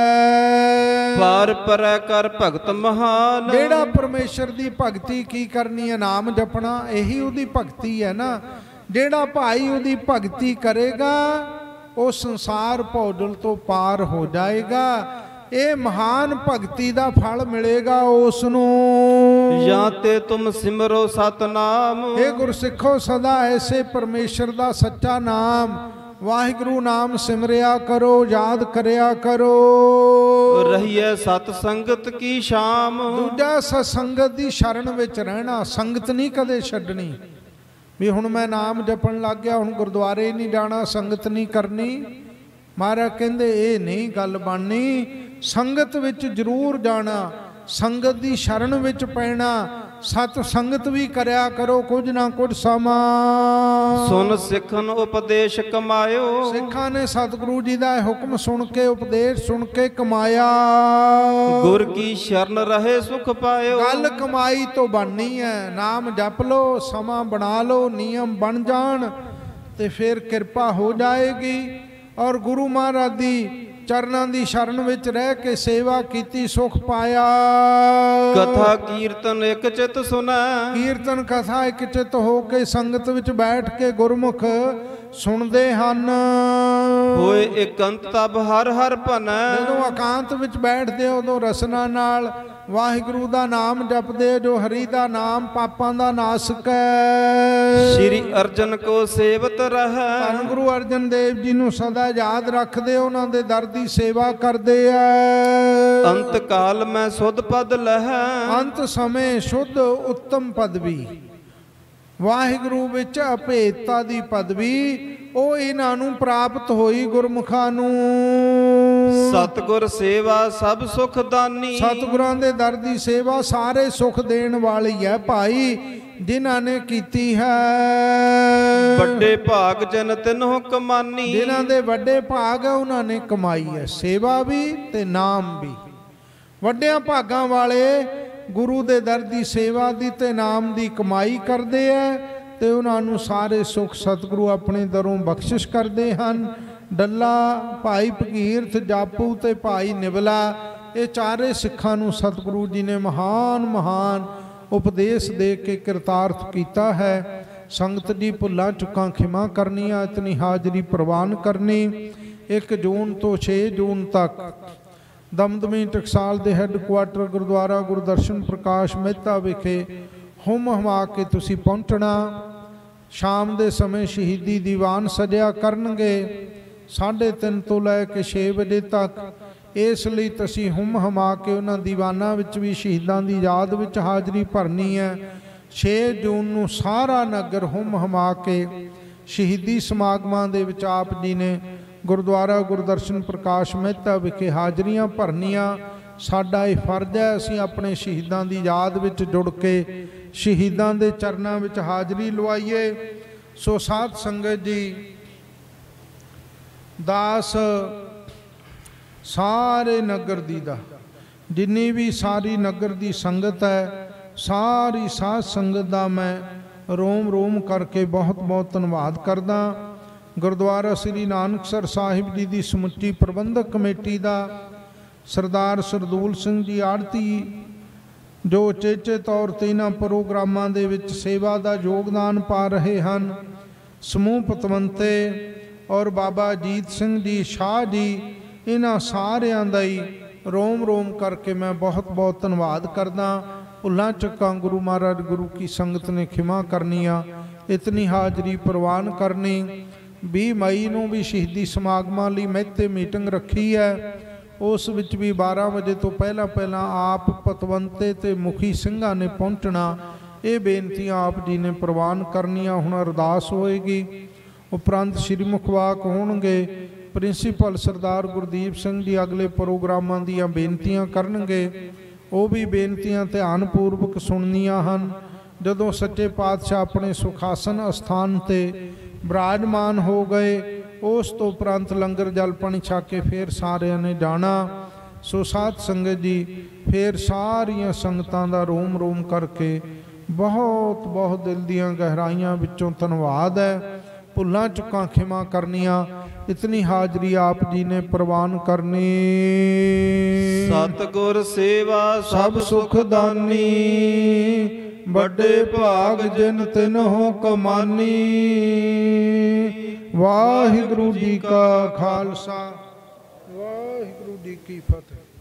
Speaker 5: ਹੈ।
Speaker 3: ਪਾਰ ਪਰੈ ਕਰ ਭਗਤ ਮਹਾਨ,
Speaker 5: ਜਿਹੜਾ ਪਰਮੇਸ਼ਰ ਦੀ ਭਗਤੀ ਕੀ ਕਰਨੀ ਹੈ? ਨਾਮ ਜਪਣਾ, ਇਹੀ ਉਹਦੀ ਭਗਤੀ ਹੈ ਨਾ। ਜਿਹੜਾ ਭਾਈ ਉਹਦੀ ਭਗਤੀ ਕਰੇਗਾ ਉਹ ਸੰਸਾਰ ਭੌਜਲ ਤੋਂ ਪਾਰ ਹੋ ਜਾਏਗਾ। ਇਹ ਮਹਾਨ ਭਗਤੀ ਦਾ ਫਲ ਮਿਲੇਗਾ ਉਸ ਨੂੰ।
Speaker 3: ਜਾਂ ਤੇ ਤੁਮ ਸਿਮਰੋ ਸਤਨਾਮ,
Speaker 5: ਇਹ ਗੁਰਸਿੱਖੋ ਸਦਾ ਐਸੇ ਪਰਮੇਸ਼ਰ ਦਾ ਸੱਚਾ ਨਾਮ ਵਾਹਿਗੁਰੂ ਨਾਮ ਸਿਮਰਿਆ ਕਰੋ, ਯਾਦ ਕਰਿਆ ਕਰੋ।
Speaker 3: ਰਹੀਏ ਸਤ ਸੰਗਤ ਕੀ ਸ਼ਾਮ,
Speaker 5: ਦੂਜਾ ਸਤਸੰਗਤ ਦੀ ਸ਼ਰਨ ਵਿੱਚ ਰਹਿਣਾ, ਸੰਗਤ ਨਹੀਂ ਕਦੇ ਛੱਡਣੀ। ਵੀ ਹੁਣ ਮੈਂ ਨਾਮ ਜਪਣ ਲੱਗ ਗਿਆ, ਹੁਣ ਗੁਰਦੁਆਰੇ ਨਹੀਂ ਜਾਣਾ, ਸੰਗਤ ਨਹੀਂ ਕਰਨੀ। ਮਹਾਰਾਜ ਕਹਿੰਦੇ ਇਹ ਨਹੀਂ ਗੱਲ ਬਣਨੀ। ਸੰਗਤ ਵਿੱਚ ਜ਼ਰੂਰ ਜਾਣਾ, ਸੰਗਤ ਦੀ ਸ਼ਰਨ ਵਿੱਚ ਪੈਣਾ, ਸਤ ਸੰਗਤ ਵੀ ਕਰਿਆ ਕਰੋ ਕੁਝ ਨਾ ਕੁਝ ਸਮਾਂ।
Speaker 3: ਸੁਨ ਸਿੱਖਨ ਉਪਦੇਸ਼ ਕਮਾਇਓ,
Speaker 5: ਸਿੱਖਾਂ ਨੇ ਸਤਿਗੁਰੂ ਜੀ ਦਾ ਹੁਕਮ ਸੁਣ ਕੇ, ਉਪਦੇਸ਼ ਸੁਣ ਕੇ ਕਮਾਇਆ।
Speaker 3: ਗੁਰ ਕੀ ਸ਼ਰਨ ਰਹੇ ਸੁਖ ਪਾਇਓ।
Speaker 5: ਗੱਲ ਕਮਾਈ ਤੋਂ ਬਣਨੀ ਹੈ। ਨਾਮ ਜਪ ਲੋ, ਸਮਾਂ ਬਣਾ ਲੋ, ਨਿਯਮ ਬਣ ਜਾਣ ਤੇ ਫਿਰ ਕਿਰਪਾ ਹੋ ਜਾਏਗੀ। ਔਰ ਗੁਰੂ ਮਹਾਰਾਜ ਦੀ ਚਰਨਾਂ ਦੀ ਸ਼ਰਨ ਵਿੱਚ ਰਹਿ ਕੇ ਸੇਵਾ ਕੀਤੀ, ਸੁਖ ਪਾਇਆ।
Speaker 3: ਕਥਾ ਕੀਰਤਨ ਇੱਕ ਚਿਤ ਸੁਨੈ,
Speaker 5: ਕੀਰਤਨ ਕਥਾ ਇੱਕ ਚਿਤ ਹੋ ਕੇ ਸੰਗਤ ਵਿੱਚ ਬੈਠ ਕੇ ਗੁਰਮੁਖ ਸੁਣਦੇ ਹਨ।
Speaker 3: ਹੋਏ ਇਕੰਤ ਤਬ ਹਰ ਹਰ ਭਨੈ,
Speaker 5: ਜਦੋਂ ਇਕਾਂਤ ਵਿੱਚ ਬੈਠਦੇ ਉਦੋਂ ਰਸਨਾ ਨਾਲ ਵਾਹਿਗੁਰੂ ਦਾ ਨਾਮ ਜਪਦੇ, ਜੋ ਹਰੀ ਦਾ ਨਾਮ ਪਾਪਾਂ ਦਾ ਨਾਸਕ ਹੈ।
Speaker 3: ਸ਼੍ਰੀ ਅਰਜਨ ਕੋ ਸੇਵਤ ਰਹੈ,
Speaker 5: ਧੰਨ ਗੁਰੂ ਅਰਜਨ ਦੇਵ ਜੀ ਨੂੰ ਸਦਾ ਯਾਦ ਰੱਖਦੇ, ਉਹਨਾਂ ਦੇ ਦਰ ਦੀ ਸੇਵਾ ਕਰਦੇ ਆ।
Speaker 3: ਅੰਤ ਕਾਲ ਮੈਂ ਸੁਧ ਪਦ ਲਹੈ,
Speaker 5: ਅੰਤ ਸਮੇਂ ਸ਼ੁੱਧ ਉੱਤਮ ਪਦਵੀ, ਵਾਹਿਗੁਰੂ ਵਿੱਚ ਅਭੇਦਤਾ ਦੀ ਪਦਵੀ, ਉਹ ਇਹਨਾਂ ਨੂੰ ਪ੍ਰਾਪਤ ਹੋਈ ਗੁਰਮੁਖਾਂ ਨੂੰ।
Speaker 3: ਸਤਿਗੁਰ ਸੇਵਾ ਸਭ ਸੁਖ ਦਾਨੀ,
Speaker 5: ਸਤਿਗੁਰਾਂ ਦੇ ਦਰ ਦੀ ਸੇਵਾ ਸਾਰੇ ਸੁਖ ਦੇਣ ਵਾਲੀ ਹੈ ਭਾਈ, ਜਿਨ੍ਹਾਂ ਨੇ ਕੀਤੀ ਹੈ।
Speaker 3: ਵੱਡੇ ਭਾਗ ਜਨ ਤਿਨਹੁ ਕਮਾਨੀ,
Speaker 5: ਜਿਨ੍ਹਾਂ ਦੇ ਵੱਡੇ ਭਾਗ ਹੈ ਉਹਨਾਂ ਨੇ ਕਮਾਈ ਹੈ, ਸੇਵਾ ਵੀ ਤੇ ਨਾਮ ਵੀ। ਵੱਡਿਆਂ ਭਾਗਾਂ ਵਾਲੇ ਗੁਰੂ ਦੇ ਦਰ ਦੀ ਸੇਵਾ ਦੀ ਤੇ ਨਾਮ ਦੀ ਕਮਾਈ ਕਰਦੇ ਹੈ ਤੇ ਉਹਨਾਂ ਨੂੰ ਸਾਰੇ ਸੁਖ ਸਤਿਗੁਰੂ ਆਪਣੇ ਦਰੋਂ ਬਖਸ਼ਿਸ਼ ਕਰਦੇ ਹਨ। ਡੱਲਾ, ਭਾਈ ਭਗੀਰਥ, ਜਾਪੂ ਤੇ ਭਾਈ ਨਿਵਲਾ, ਇਹ ਚਾਰੇ ਸਿੱਖਾਂ ਨੂੰ ਸਤਿਗੁਰੂ ਜੀ ਨੇ ਮਹਾਨ ਉਪਦੇਸ਼ ਦੇ ਕੇ ਕਿਰਤਾਰਥ ਕੀਤਾ ਹੈ। ਸੰਗਤ ਦੀ ਭੁੱਲਾਂ ਚੁੱਕਾਂ ਖਿਮਾ ਕਰਨੀਆਂ, ਇਤਨੀ ਹਾਜ਼ਰੀ ਪ੍ਰਵਾਨ ਕਰਨੀ। 1 ਜੂਨ ਤੋਂ 6 ਜੂਨ ਤੱਕ ਦਮਦਮੀ ਟਕਸਾਲ ਦੇ ਹੈੱਡਕੁਆਟਰ ਗੁਰਦੁਆਰਾ ਗੁਰਦਰਸ਼ਨ ਪ੍ਰਕਾਸ਼ ਮਹਿਤਾ ਵਿਖੇ ਹੁਮ ਹਮਾ ਕੇ ਤੁਸੀਂ ਪਹੁੰਚਣਾ। ਸ਼ਾਮ ਦੇ ਸਮੇਂ ਸ਼ਹੀਦੀ ਦੀਵਾਨ ਸਜਿਆ ਕਰਨਗੇ 3:30 ਤੋਂ ਲੈ ਕੇ 6 ਵਜੇ ਤੱਕ। ਇਸ ਲਈ ਤੁਸੀਂ ਹੁਮ ਹਮਾ ਕੇ ਉਹਨਾਂ ਦੀਵਾਨਾਂ ਵਿੱਚ ਵੀ ਸ਼ਹੀਦਾਂ ਦੀ ਯਾਦ ਵਿੱਚ ਹਾਜ਼ਰੀ ਭਰਨੀ ਹੈ। 6 ਜੂਨ ਨੂੰ ਸਾਰਾ ਨਗਰ ਹੁਮ ਹਮਾ ਕੇ ਸ਼ਹੀਦੀ ਸਮਾਗਮਾਂ ਦੇ ਵਿੱਚ ਆਪ ਜੀ ਨੇ ਗੁਰਦੁਆਰਾ ਗੁਰਦਰਸ਼ਨ ਪ੍ਰਕਾਸ਼ ਮਹਿਤਾ ਵਿਖੇ ਹਾਜ਼ਰੀਆਂ ਭਰਨੀਆਂ। ਸਾਡਾ ਇਹ ਫਰਜ਼ ਹੈ, ਅਸੀਂ ਆਪਣੇ ਸ਼ਹੀਦਾਂ ਦੀ ਯਾਦ ਵਿੱਚ ਜੁੜ ਕੇ ਸ਼ਹੀਦਾਂ ਦੇ ਚਰਨਾਂ ਵਿੱਚ ਹਾਜ਼ਰੀ ਲਵਾਈਏ। ਸੋ ਸਾਧ ਸੰਗਤ ਜੀ, ਦਾਸ ਸਾਰੇ ਨਗਰ ਦੀ ਦਾ, ਜਿੰਨੀ ਵੀ ਸਾਰੀ ਨਗਰ ਦੀ ਸੰਗਤ ਹੈ, ਸਾਰੀ ਸਾਧ ਸੰਗਤ ਦਾ ਮੈਂ ਰੋਮ ਰੋਮ ਕਰਕੇ ਬਹੁਤ ਬਹੁਤ ਧੰਨਵਾਦ ਕਰਦਾ। ਗੁਰਦੁਆਰਾ ਸ੍ਰੀ ਨਾਨਕਸਰ ਸਾਹਿਬ ਜੀ ਦੀ ਸਮੁੱਚੀ ਪ੍ਰਬੰਧਕ ਕਮੇਟੀ ਦਾ, ਸਰਦਾਰ ਸਰਦੂਲ ਸਿੰਘ ਜੀ ਆੜਤੀ, ਜੋ ਉਚੇਚੇ ਤੌਰ ਤੇ ਇਹਨਾਂ ਪ੍ਰੋਗਰਾਮਾਂ ਦੇ ਵਿੱਚ ਸੇਵਾ ਦਾ ਯੋਗਦਾਨ ਪਾ ਰਹੇ ਹਨ। ਸਮੂਹ ਪਤਵੰਤੇ ਔਰ ਬਾਬਾ ਅਜੀਤ ਸਿੰਘ ਜੀ ਸ਼ਾਹ ਜੀ, ਇਹਨਾਂ ਸਾਰਿਆਂ ਦਾ ਹੀ ਰੋਮ ਰੋਮ ਕਰਕੇ ਮੈਂ ਬਹੁਤ ਬਹੁਤ ਧੰਨਵਾਦ ਕਰਦਾ। ਭੁੱਲਾਂ ਚੁੱਕਾਂ ਗੁਰੂ ਮਹਾਰਾਜ ਗੁਰੂ ਕੀ ਸੰਗਤ ਨੇ ਖਿਮਾ ਕਰਨੀ ਆ। ਇਤਨੀ ਹਾਜ਼ਰੀ ਪ੍ਰਵਾਨ ਕਰਨੀ। 20 ਮਈ ਨੂੰ ਵੀ ਸ਼ਹੀਦੀ ਸਮਾਗਮਾਂ ਲਈ ਮਹਿਤੇ ਮੀਟਿੰਗ ਰੱਖੀ ਹੈ। ਉਸ ਵਿੱਚ ਵੀ 12 ਵਜੇ ਤੋਂ ਪਹਿਲਾਂ ਆਪ ਪਤਵੰਤੇ ਤੇ ਮੁਖੀ ਸਿੰਘਾਂ ਨੇ ਪਹੁੰਚਣਾ। ਇਹ ਬੇਨਤੀਆਂ ਆਪ ਜੀ ਨੇ ਪ੍ਰਵਾਨ ਕਰਨੀਆਂ। ਹੁਣ ਅਰਦਾਸ ਹੋਏਗੀ, ਉਪਰੰਤ ਸ਼੍ਰੀ ਮੁਖਵਾਕ ਹੋਣਗੇ। ਪ੍ਰਿੰਸੀਪਲ ਸਰਦਾਰ ਗੁਰਦੀਪ ਸਿੰਘ ਜੀ ਅਗਲੇ ਪ੍ਰੋਗਰਾਮਾਂ ਦੀਆਂ ਬੇਨਤੀਆਂ ਕਰਨਗੇ। ਉਹ ਵੀ ਬੇਨਤੀਆਂ ਧਿਆਨਪੂਰਵਕ ਸੁਣਨੀਆਂ ਹਨ। ਜਦੋਂ ਸੱਚੇ ਪਾਤਸ਼ਾਹ ਆਪਣੇ ਸੁਖਾਸਨ ਅਸਥਾਨ ਤੇ ਬਿਰਾਜਮਾਨ ਹੋ ਗਏ, ਉਸ ਤੋਂ ਉਪਰੰਤ ਲੰਗਰ ਜਲ ਪਾਣੀ ਛਕ ਕੇ ਫਿਰ ਸਾਰਿਆਂ ਨੇ ਜਾਣਾ। ਸੋ ਸਾਧ ਸੰਗਤ ਜੀ, ਫਿਰ ਸਾਰੀਆਂ ਸੰਗਤਾਂ ਦਾ ਰੋਮ ਰੋਮ ਕਰਕੇ ਬਹੁਤ ਬਹੁਤ ਦਿਲ ਦੀਆਂ ਗਹਿਰਾਈਆਂ ਵਿੱਚੋਂ ਧੰਨਵਾਦ ਹੈ। ਭੁੱਲਾਂ ਚੁੱਕਾਂ ਖਿਮਾ ਕਰਨੀਆਂ। ਇਤਨੀ ਹਾਜ਼ਰੀ ਆਪ ਜੀ ਨੇ ਪ੍ਰਵਾਨ ਕਰਨੀ।
Speaker 3: ਸਤਿਗੁਰ ਸੇਵਾ
Speaker 5: ਸਭ ਸੁਖ ਦਾਨੀ, ਵੱਡੇ ਭਾਗ ਜਿਨ ਤਿਨਹੁ ਕਮਾਨੀ। ਵਾਹਿਗੁਰੂ ਜੀ ਕਾ ਖਾਲਸਾ, ਵਾਹਿਗੁਰੂ ਜੀ ਕੀ ਫਤਿਹ।